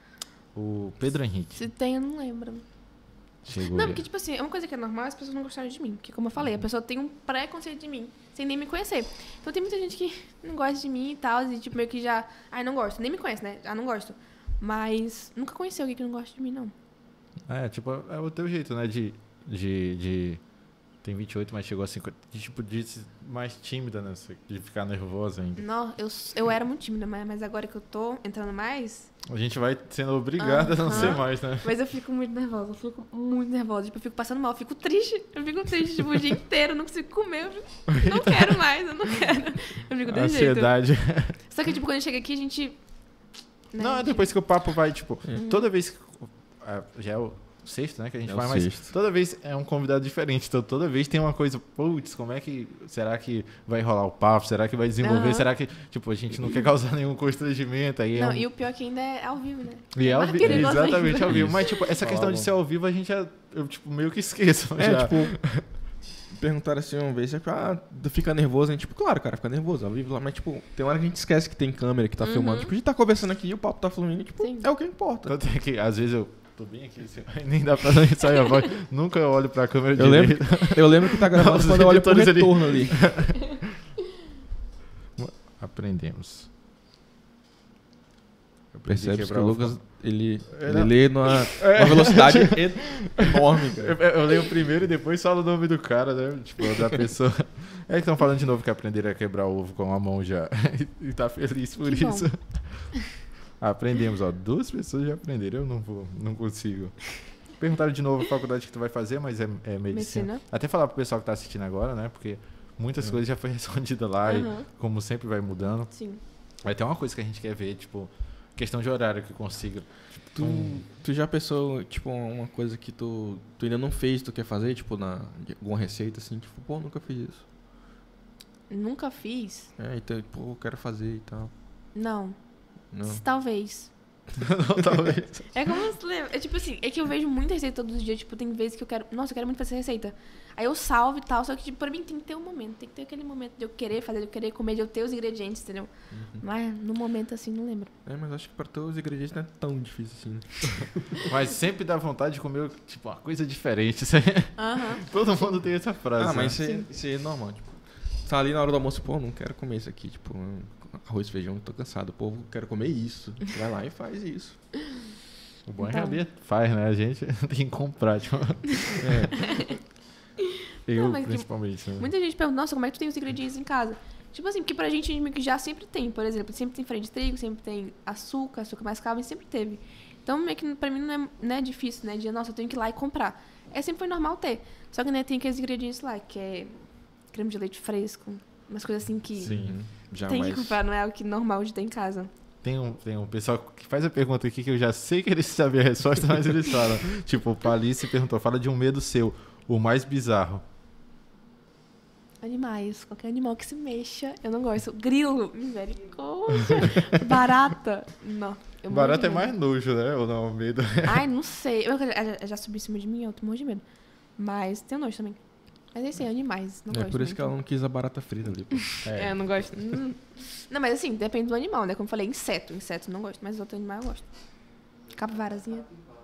Speaker 2: O Pedro Henrique
Speaker 3: Se tem, eu não lembro.
Speaker 2: chegou.
Speaker 3: Não,
Speaker 2: aí.
Speaker 3: porque, tipo assim, é uma coisa que é normal as pessoas não gostarem de mim. Porque, como eu falei, a pessoa tem um preconceito de mim, sem nem me conhecer. Então, tem muita gente que não gosta de mim e tal, e, tipo, meio que já... Ai, não gosto. Nem me conhece, né? Já não gosto. Mas nunca conheci alguém que não gosta de mim, não.
Speaker 2: É, tipo, é o teu jeito, né? De. de, de tem vinte e oito, mas chegou a cinquenta. De, tipo, de ser mais tímida, né? De ficar nervosa ainda.
Speaker 3: Não, eu, eu era muito tímida, mas, mas agora que eu tô entrando mais...
Speaker 2: A gente vai sendo obrigada a não
Speaker 3: Aham.
Speaker 2: ser mais, né?
Speaker 3: Mas eu fico muito nervosa, eu fico muito nervosa. Tipo, eu fico passando mal, eu fico triste. Eu fico triste, tipo, o dia inteiro, eu não consigo comer. Eu fico, não quero mais, eu não quero. Eu fico desse jeito.
Speaker 2: Ansiedade.
Speaker 3: Só que, tipo, quando chega aqui, a gente... né,
Speaker 2: Não,
Speaker 3: a
Speaker 2: é
Speaker 3: gente-
Speaker 2: depois que o papo vai, tipo,
Speaker 1: É.
Speaker 2: toda vez que. ah, Já é o sexto, né? Que a gente
Speaker 1: É o
Speaker 2: vai, mas
Speaker 1: sexto.
Speaker 2: toda vez é um convidado diferente. Então toda vez tem uma coisa, putz, como é que. Será que vai rolar o papo? Será que vai desenvolver?
Speaker 3: Aham.
Speaker 2: Será que. Tipo, a gente não quer causar nenhum constrangimento. Aí é
Speaker 3: Não,
Speaker 2: um-
Speaker 3: e o pior é que ainda é ao vivo, né?
Speaker 2: E é ao
Speaker 3: mais
Speaker 2: vivo,
Speaker 3: perigoso
Speaker 2: exatamente
Speaker 3: ainda.
Speaker 2: ao vivo.
Speaker 1: Isso.
Speaker 2: Mas, tipo, essa questão de
Speaker 1: Fala.
Speaker 2: ser ao vivo, a gente já. Eu, tipo, meio que esqueço.
Speaker 1: É,
Speaker 2: já.
Speaker 1: tipo, perguntaram assim uma vez, tipo, ah, fica nervoso, a gente, tipo, claro, cara, fica nervoso, ao vivo lá, mas, tipo, tem hora que a gente esquece que tem câmera, que tá
Speaker 3: Uhum.
Speaker 1: filmando, tipo, a gente tá conversando aqui e o papo tá fluindo, tipo,
Speaker 3: Sim.
Speaker 1: é o que importa.
Speaker 2: Tanto é que, às vezes, eu tô bem aqui, assim, nem dá pra sair a voz. Nunca eu olho pra câmera
Speaker 1: Eu lembro,
Speaker 2: direito.
Speaker 1: eu lembro que tá gravando
Speaker 2: Os
Speaker 1: quando eu olho pro
Speaker 2: editores ali.
Speaker 1: retorno ali.
Speaker 2: Aprendemos. Eu aprendi a
Speaker 1: Percebe que
Speaker 2: quebrar
Speaker 1: o
Speaker 2: o
Speaker 1: Lucas, ele,
Speaker 2: É,
Speaker 1: ele
Speaker 2: não.
Speaker 1: lê numa, numa velocidade enorme,
Speaker 2: Eu,
Speaker 1: cara.
Speaker 2: eu leio primeiro e depois falo o nome do cara, né? Tipo, da pessoa. É que estão falando de novo que aprenderam a quebrar o ovo com a mão já. E tá feliz por
Speaker 3: Que bom.
Speaker 2: isso. Aprendemos, ó. Duas pessoas já aprenderam. Eu não vou, não consigo. Perguntaram de novo a faculdade que tu vai fazer, mas é, é medicina.
Speaker 3: Medicina.
Speaker 2: Até falar pro pessoal que tá assistindo agora, né? Porque muitas
Speaker 1: É.
Speaker 2: coisas já foi respondida lá e,
Speaker 3: Aham.
Speaker 2: como sempre, vai mudando.
Speaker 3: Sim.
Speaker 2: Vai ter uma coisa que a gente quer ver, tipo, questão de horário que consiga.
Speaker 1: Tu,
Speaker 2: Um-
Speaker 1: tu já pensou, tipo, uma coisa que tu, tu ainda não fez, tu quer fazer, tipo, na de alguma receita, assim, tipo, pô, nunca fiz isso.
Speaker 3: Nunca fiz?
Speaker 1: É, então, pô, eu quero fazer e tal.
Speaker 3: Não.
Speaker 1: Não.
Speaker 3: Talvez.
Speaker 2: Não, talvez.
Speaker 3: É como você lembra. É tipo assim, é que eu vejo muita receita todos os dias. Tipo, tem vezes que eu quero. Nossa, eu quero muito fazer receita. Aí eu salvo e tal. Só que, tipo, pra mim tem que ter um momento. Tem que ter aquele momento de eu querer fazer, de eu querer comer, de eu ter os ingredientes, entendeu?
Speaker 1: Uhum.
Speaker 3: Mas no momento assim, não lembro.
Speaker 1: É, mas acho que pra ter os ingredientes não é tão difícil assim, né?
Speaker 2: Mas sempre dá vontade de comer, tipo, uma coisa diferente. Isso aí-
Speaker 3: Aham.
Speaker 2: Todo mundo tem essa frase.
Speaker 1: Ah, mas
Speaker 2: né?
Speaker 1: isso é, isso é normal, tipo. tá ali na hora do almoço, pô, não quero comer isso aqui, tipo, arroz e feijão, tô cansado, pô, quero comer isso. Vai lá e faz isso.
Speaker 2: O bom é
Speaker 3: Então.
Speaker 2: que a Bia faz, né? A gente tem que comprar, tipo...
Speaker 1: É.
Speaker 2: Eu,
Speaker 3: Não, mas que
Speaker 2: principalmente. Né?
Speaker 3: Muita gente pergunta, nossa, como é que tu tem os ingredientes em casa? Tipo assim, porque pra gente, a gente meio que já sempre tem, por exemplo, sempre tem farinha de trigo, sempre tem açúcar, açúcar mascavo, sempre teve. Então, meio que pra mim não é, não é difícil, né? De, nossa, eu tenho que ir lá e comprar. É, sempre foi normal ter. Só que, né, tem aqueles ingredientes lá, que é creme de leite fresco, umas coisas assim que
Speaker 1: Sim, já
Speaker 3: tem
Speaker 1: mais...
Speaker 3: que comprar, não é algo que normal de ter em casa.
Speaker 2: Tem um, tem um pessoal que faz a pergunta aqui que eu já sei que eles sabem a resposta, mas eles falam. Tipo, o Palice perguntou, fala de um medo seu, o mais bizarro.
Speaker 3: Animais, qualquer animal que se mexa, eu não gosto. Grilo, misericórdia. Barata, não. Eu morro
Speaker 2: Barata
Speaker 3: de
Speaker 2: é
Speaker 3: medo.
Speaker 2: mais nojo, né? Ou não, medo.
Speaker 3: Ai, não sei. Eu, eu já subi em cima de mim, eu morro de medo. Mas tenho nojo também. Mas é isso aí, animais. Não
Speaker 1: É
Speaker 3: gosto
Speaker 1: por isso que ela
Speaker 3: muito.
Speaker 1: não quis a barata frita ali. Pô.
Speaker 3: É, eu não gosto. Hum. Não, mas assim, depende do animal, né? Como eu falei, inseto. Inseto eu não gosto, mas outro animal eu gosto. Capivarazinha.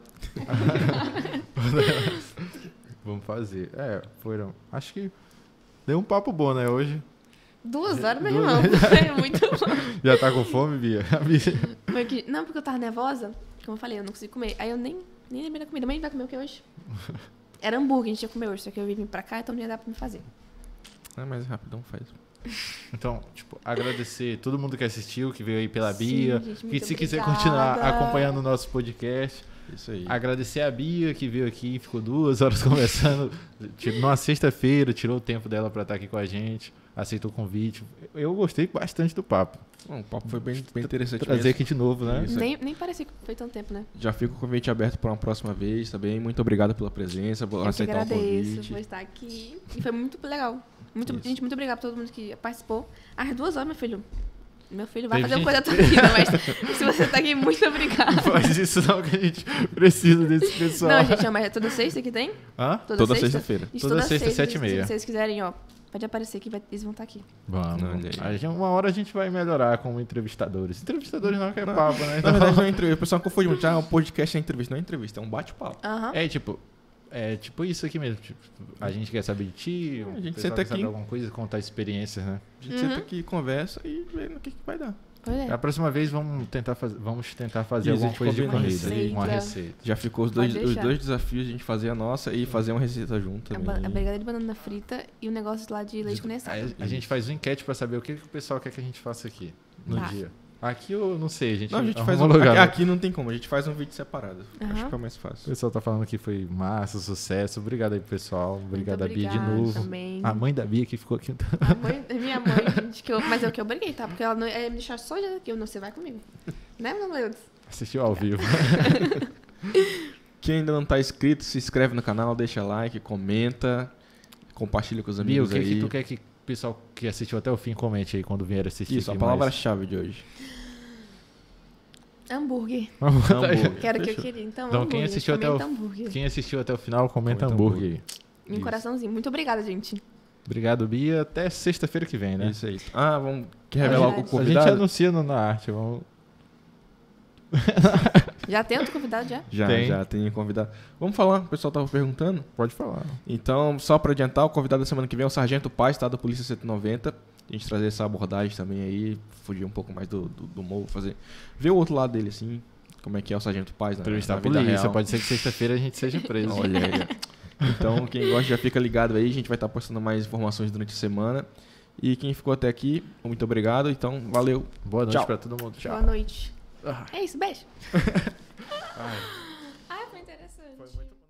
Speaker 2: Vamos fazer. É, foram. Acho que deu um papo bom, né, hoje.
Speaker 3: Duas horas, meu
Speaker 2: Duas
Speaker 3: irmão. Foi muito bom.
Speaker 2: Já tá com fome, Bia? A Bia-
Speaker 3: Foi que- Não, porque eu tava nervosa. Como eu falei, eu não consegui comer. Aí eu nem, nem lembrei da comida. Mãe, vai comer o que hoje? Era hambúrguer, a gente ia comer hoje. Só que eu vim pra cá, então não ia dar pra me fazer.
Speaker 1: É mais rapidão, faz.
Speaker 2: Então, tipo, agradecer todo mundo que assistiu, que veio aí pela
Speaker 3: Sim,
Speaker 2: Bia.
Speaker 3: gente,
Speaker 2: que
Speaker 3: muito
Speaker 2: se quiser
Speaker 3: obrigada.
Speaker 2: continuar acompanhando o nosso podcast.
Speaker 1: Isso aí.
Speaker 2: Agradecer a Bia que veio aqui, ficou duas horas conversando. Tirou- Numa sexta-feira, tirou o tempo dela pra estar aqui com a gente. Aceitou o convite. Eu gostei bastante do papo.
Speaker 1: Bom, o papo foi bem, bem interessante
Speaker 2: Trazer
Speaker 1: mesmo.
Speaker 2: aqui de novo, né?
Speaker 1: Isso.
Speaker 3: Nem, nem parecia que foi tanto tempo, né?
Speaker 1: Já fica o convite aberto para uma próxima vez também. Muito obrigado pela presença, por
Speaker 3: Eu que
Speaker 1: aceitar o
Speaker 3: agradeço
Speaker 1: convite.
Speaker 3: por estar aqui. E foi muito legal. Muito,
Speaker 1: Isso.
Speaker 3: gente, muito obrigada pra todo mundo que participou. Às duas horas, meu filho. Meu filho vai
Speaker 2: Teve
Speaker 3: fazer uma
Speaker 2: gente-
Speaker 3: coisa da tua vida, mas se você tá aqui, muito obrigada.
Speaker 2: Faz isso não, que a gente precisa desse pessoal.
Speaker 3: Não, gente, mas é toda sexta que tem?
Speaker 2: Hã?
Speaker 1: Toda sexta-feira.
Speaker 3: Gente,
Speaker 2: Toda sexta, sete e meia.
Speaker 3: Se vocês quiserem, ó, pode aparecer que vai- eles vão estar aqui.
Speaker 2: Vamos.
Speaker 1: Olha aí.
Speaker 2: A gente- uma hora a gente vai melhorar como entrevistadores. Entrevistadores não, que é papo, né?
Speaker 1: Na
Speaker 2: Então-
Speaker 1: verdade, não é entrevista. O pessoal confunde muito. Ah, o podcast é entrevista. Não é entrevista, é um bate-papo.
Speaker 3: Aham.
Speaker 2: É tipo, é tipo isso aqui mesmo. Tipo, a gente quer saber de ti,
Speaker 1: A
Speaker 2: o
Speaker 1: gente
Speaker 2: pessoal
Speaker 1: senta
Speaker 2: quer
Speaker 1: aqui.
Speaker 2: saber alguma coisa, contar experiências, né?
Speaker 1: A gente
Speaker 3: Uhum.
Speaker 1: senta aqui, conversa e vê no que, que vai dar.
Speaker 3: Pois é.
Speaker 2: A próxima vez vamos tentar fazer, vamos tentar fazer
Speaker 1: Isso, a
Speaker 2: alguma
Speaker 1: gente
Speaker 2: coisa de
Speaker 1: combina
Speaker 2: corrida,
Speaker 3: receita.
Speaker 2: uma receita.
Speaker 1: Já ficou os dois,
Speaker 3: Pode
Speaker 1: os
Speaker 3: deixar.
Speaker 1: dois desafios de a gente fazer a nossa e fazer uma receita junto
Speaker 3: A,
Speaker 1: também.
Speaker 3: ba- a brigadeira de banana frita e o negócio lá de leite condensado.
Speaker 2: Aí a gente faz uma enquete pra saber o que, que o pessoal quer que a gente faça aqui no
Speaker 3: Tá.
Speaker 2: dia. Aqui eu não sei, a gente
Speaker 1: Não, a gente
Speaker 2: arruma
Speaker 1: faz
Speaker 2: um
Speaker 1: um,
Speaker 2: lugar,
Speaker 1: aqui,
Speaker 2: né?
Speaker 1: aqui não tem como, a gente faz um vídeo separado.
Speaker 3: Aham.
Speaker 1: Acho que é mais
Speaker 2: O
Speaker 1: fácil.
Speaker 2: pessoal tá falando que foi massa, sucesso. Obrigado aí, pessoal. Obrigado a
Speaker 3: Muito
Speaker 2: Bia de
Speaker 3: obrigada
Speaker 2: novo.
Speaker 3: Também.
Speaker 2: A mãe da Bia que ficou aqui.
Speaker 3: A mãe, minha mãe, gente, que eu, mas eu que eu briguei, tá? Porque ela não ia me deixar só já aqui. Eu não, você vai comigo. Né, meu Deus?
Speaker 2: Assistiu ao vivo.
Speaker 1: Quem ainda não tá inscrito, se inscreve no canal, deixa like, comenta, compartilha com os
Speaker 2: Bia, o
Speaker 1: amigos
Speaker 2: que,
Speaker 1: aí.
Speaker 2: que tu quer que o pessoal que assistiu até o fim comente aí quando vier assistir?
Speaker 1: Isso, a
Speaker 2: aqui mais?
Speaker 1: palavra-chave de hoje.
Speaker 3: Hambúrguer.
Speaker 1: Hambúrguer.
Speaker 3: Que era o que eu
Speaker 1: Fechou.
Speaker 3: queria. Então,
Speaker 2: Então,
Speaker 3: hambúrguer.
Speaker 2: quem assistiu até o-
Speaker 3: Comenta hambúrguer.
Speaker 2: Quem assistiu até o final, comenta
Speaker 1: Comenta
Speaker 2: hambúrguer aí.
Speaker 3: E um
Speaker 2: Isso.
Speaker 3: coraçãozinho. Muito obrigada, gente.
Speaker 2: Obrigado, Bia. Até sexta-feira que vem, né?
Speaker 1: Isso aí. Ah, vamos. Quer revelar
Speaker 3: Verdade.
Speaker 1: o
Speaker 2: A gente
Speaker 1: convidado?
Speaker 2: anuncia no, na arte. Vamos...
Speaker 3: Já tem outro convidado, já?
Speaker 1: Já,
Speaker 2: Tem.
Speaker 1: já tem convidado. Vamos falar, o pessoal tava perguntando.
Speaker 2: Pode falar.
Speaker 1: Então, só para adiantar, o convidado da semana que vem é o Sargento Paz, tá? Da Polícia cento e noventa. A gente trazer essa abordagem também aí, fugir um pouco mais do, do, do morro, fazer. Ver o outro lado dele, assim, como é que é o Sargento Paz na,
Speaker 2: Entrevistar
Speaker 1: na
Speaker 2: a
Speaker 1: vida
Speaker 2: polícia.
Speaker 1: real.
Speaker 2: Pode ser que sexta-feira a gente seja preso.
Speaker 1: Olha aí. Então, quem gosta já fica ligado aí, a gente vai estar postando mais informações durante a semana. E quem ficou até aqui, muito obrigado. Então, valeu.
Speaker 2: Boa noite
Speaker 1: Tchau.
Speaker 2: pra todo mundo. Tchau.
Speaker 3: Boa noite.
Speaker 2: Ah.
Speaker 3: É isso, beijo.
Speaker 2: Ai,
Speaker 3: Ai, foi interessante.
Speaker 2: foi muito bom.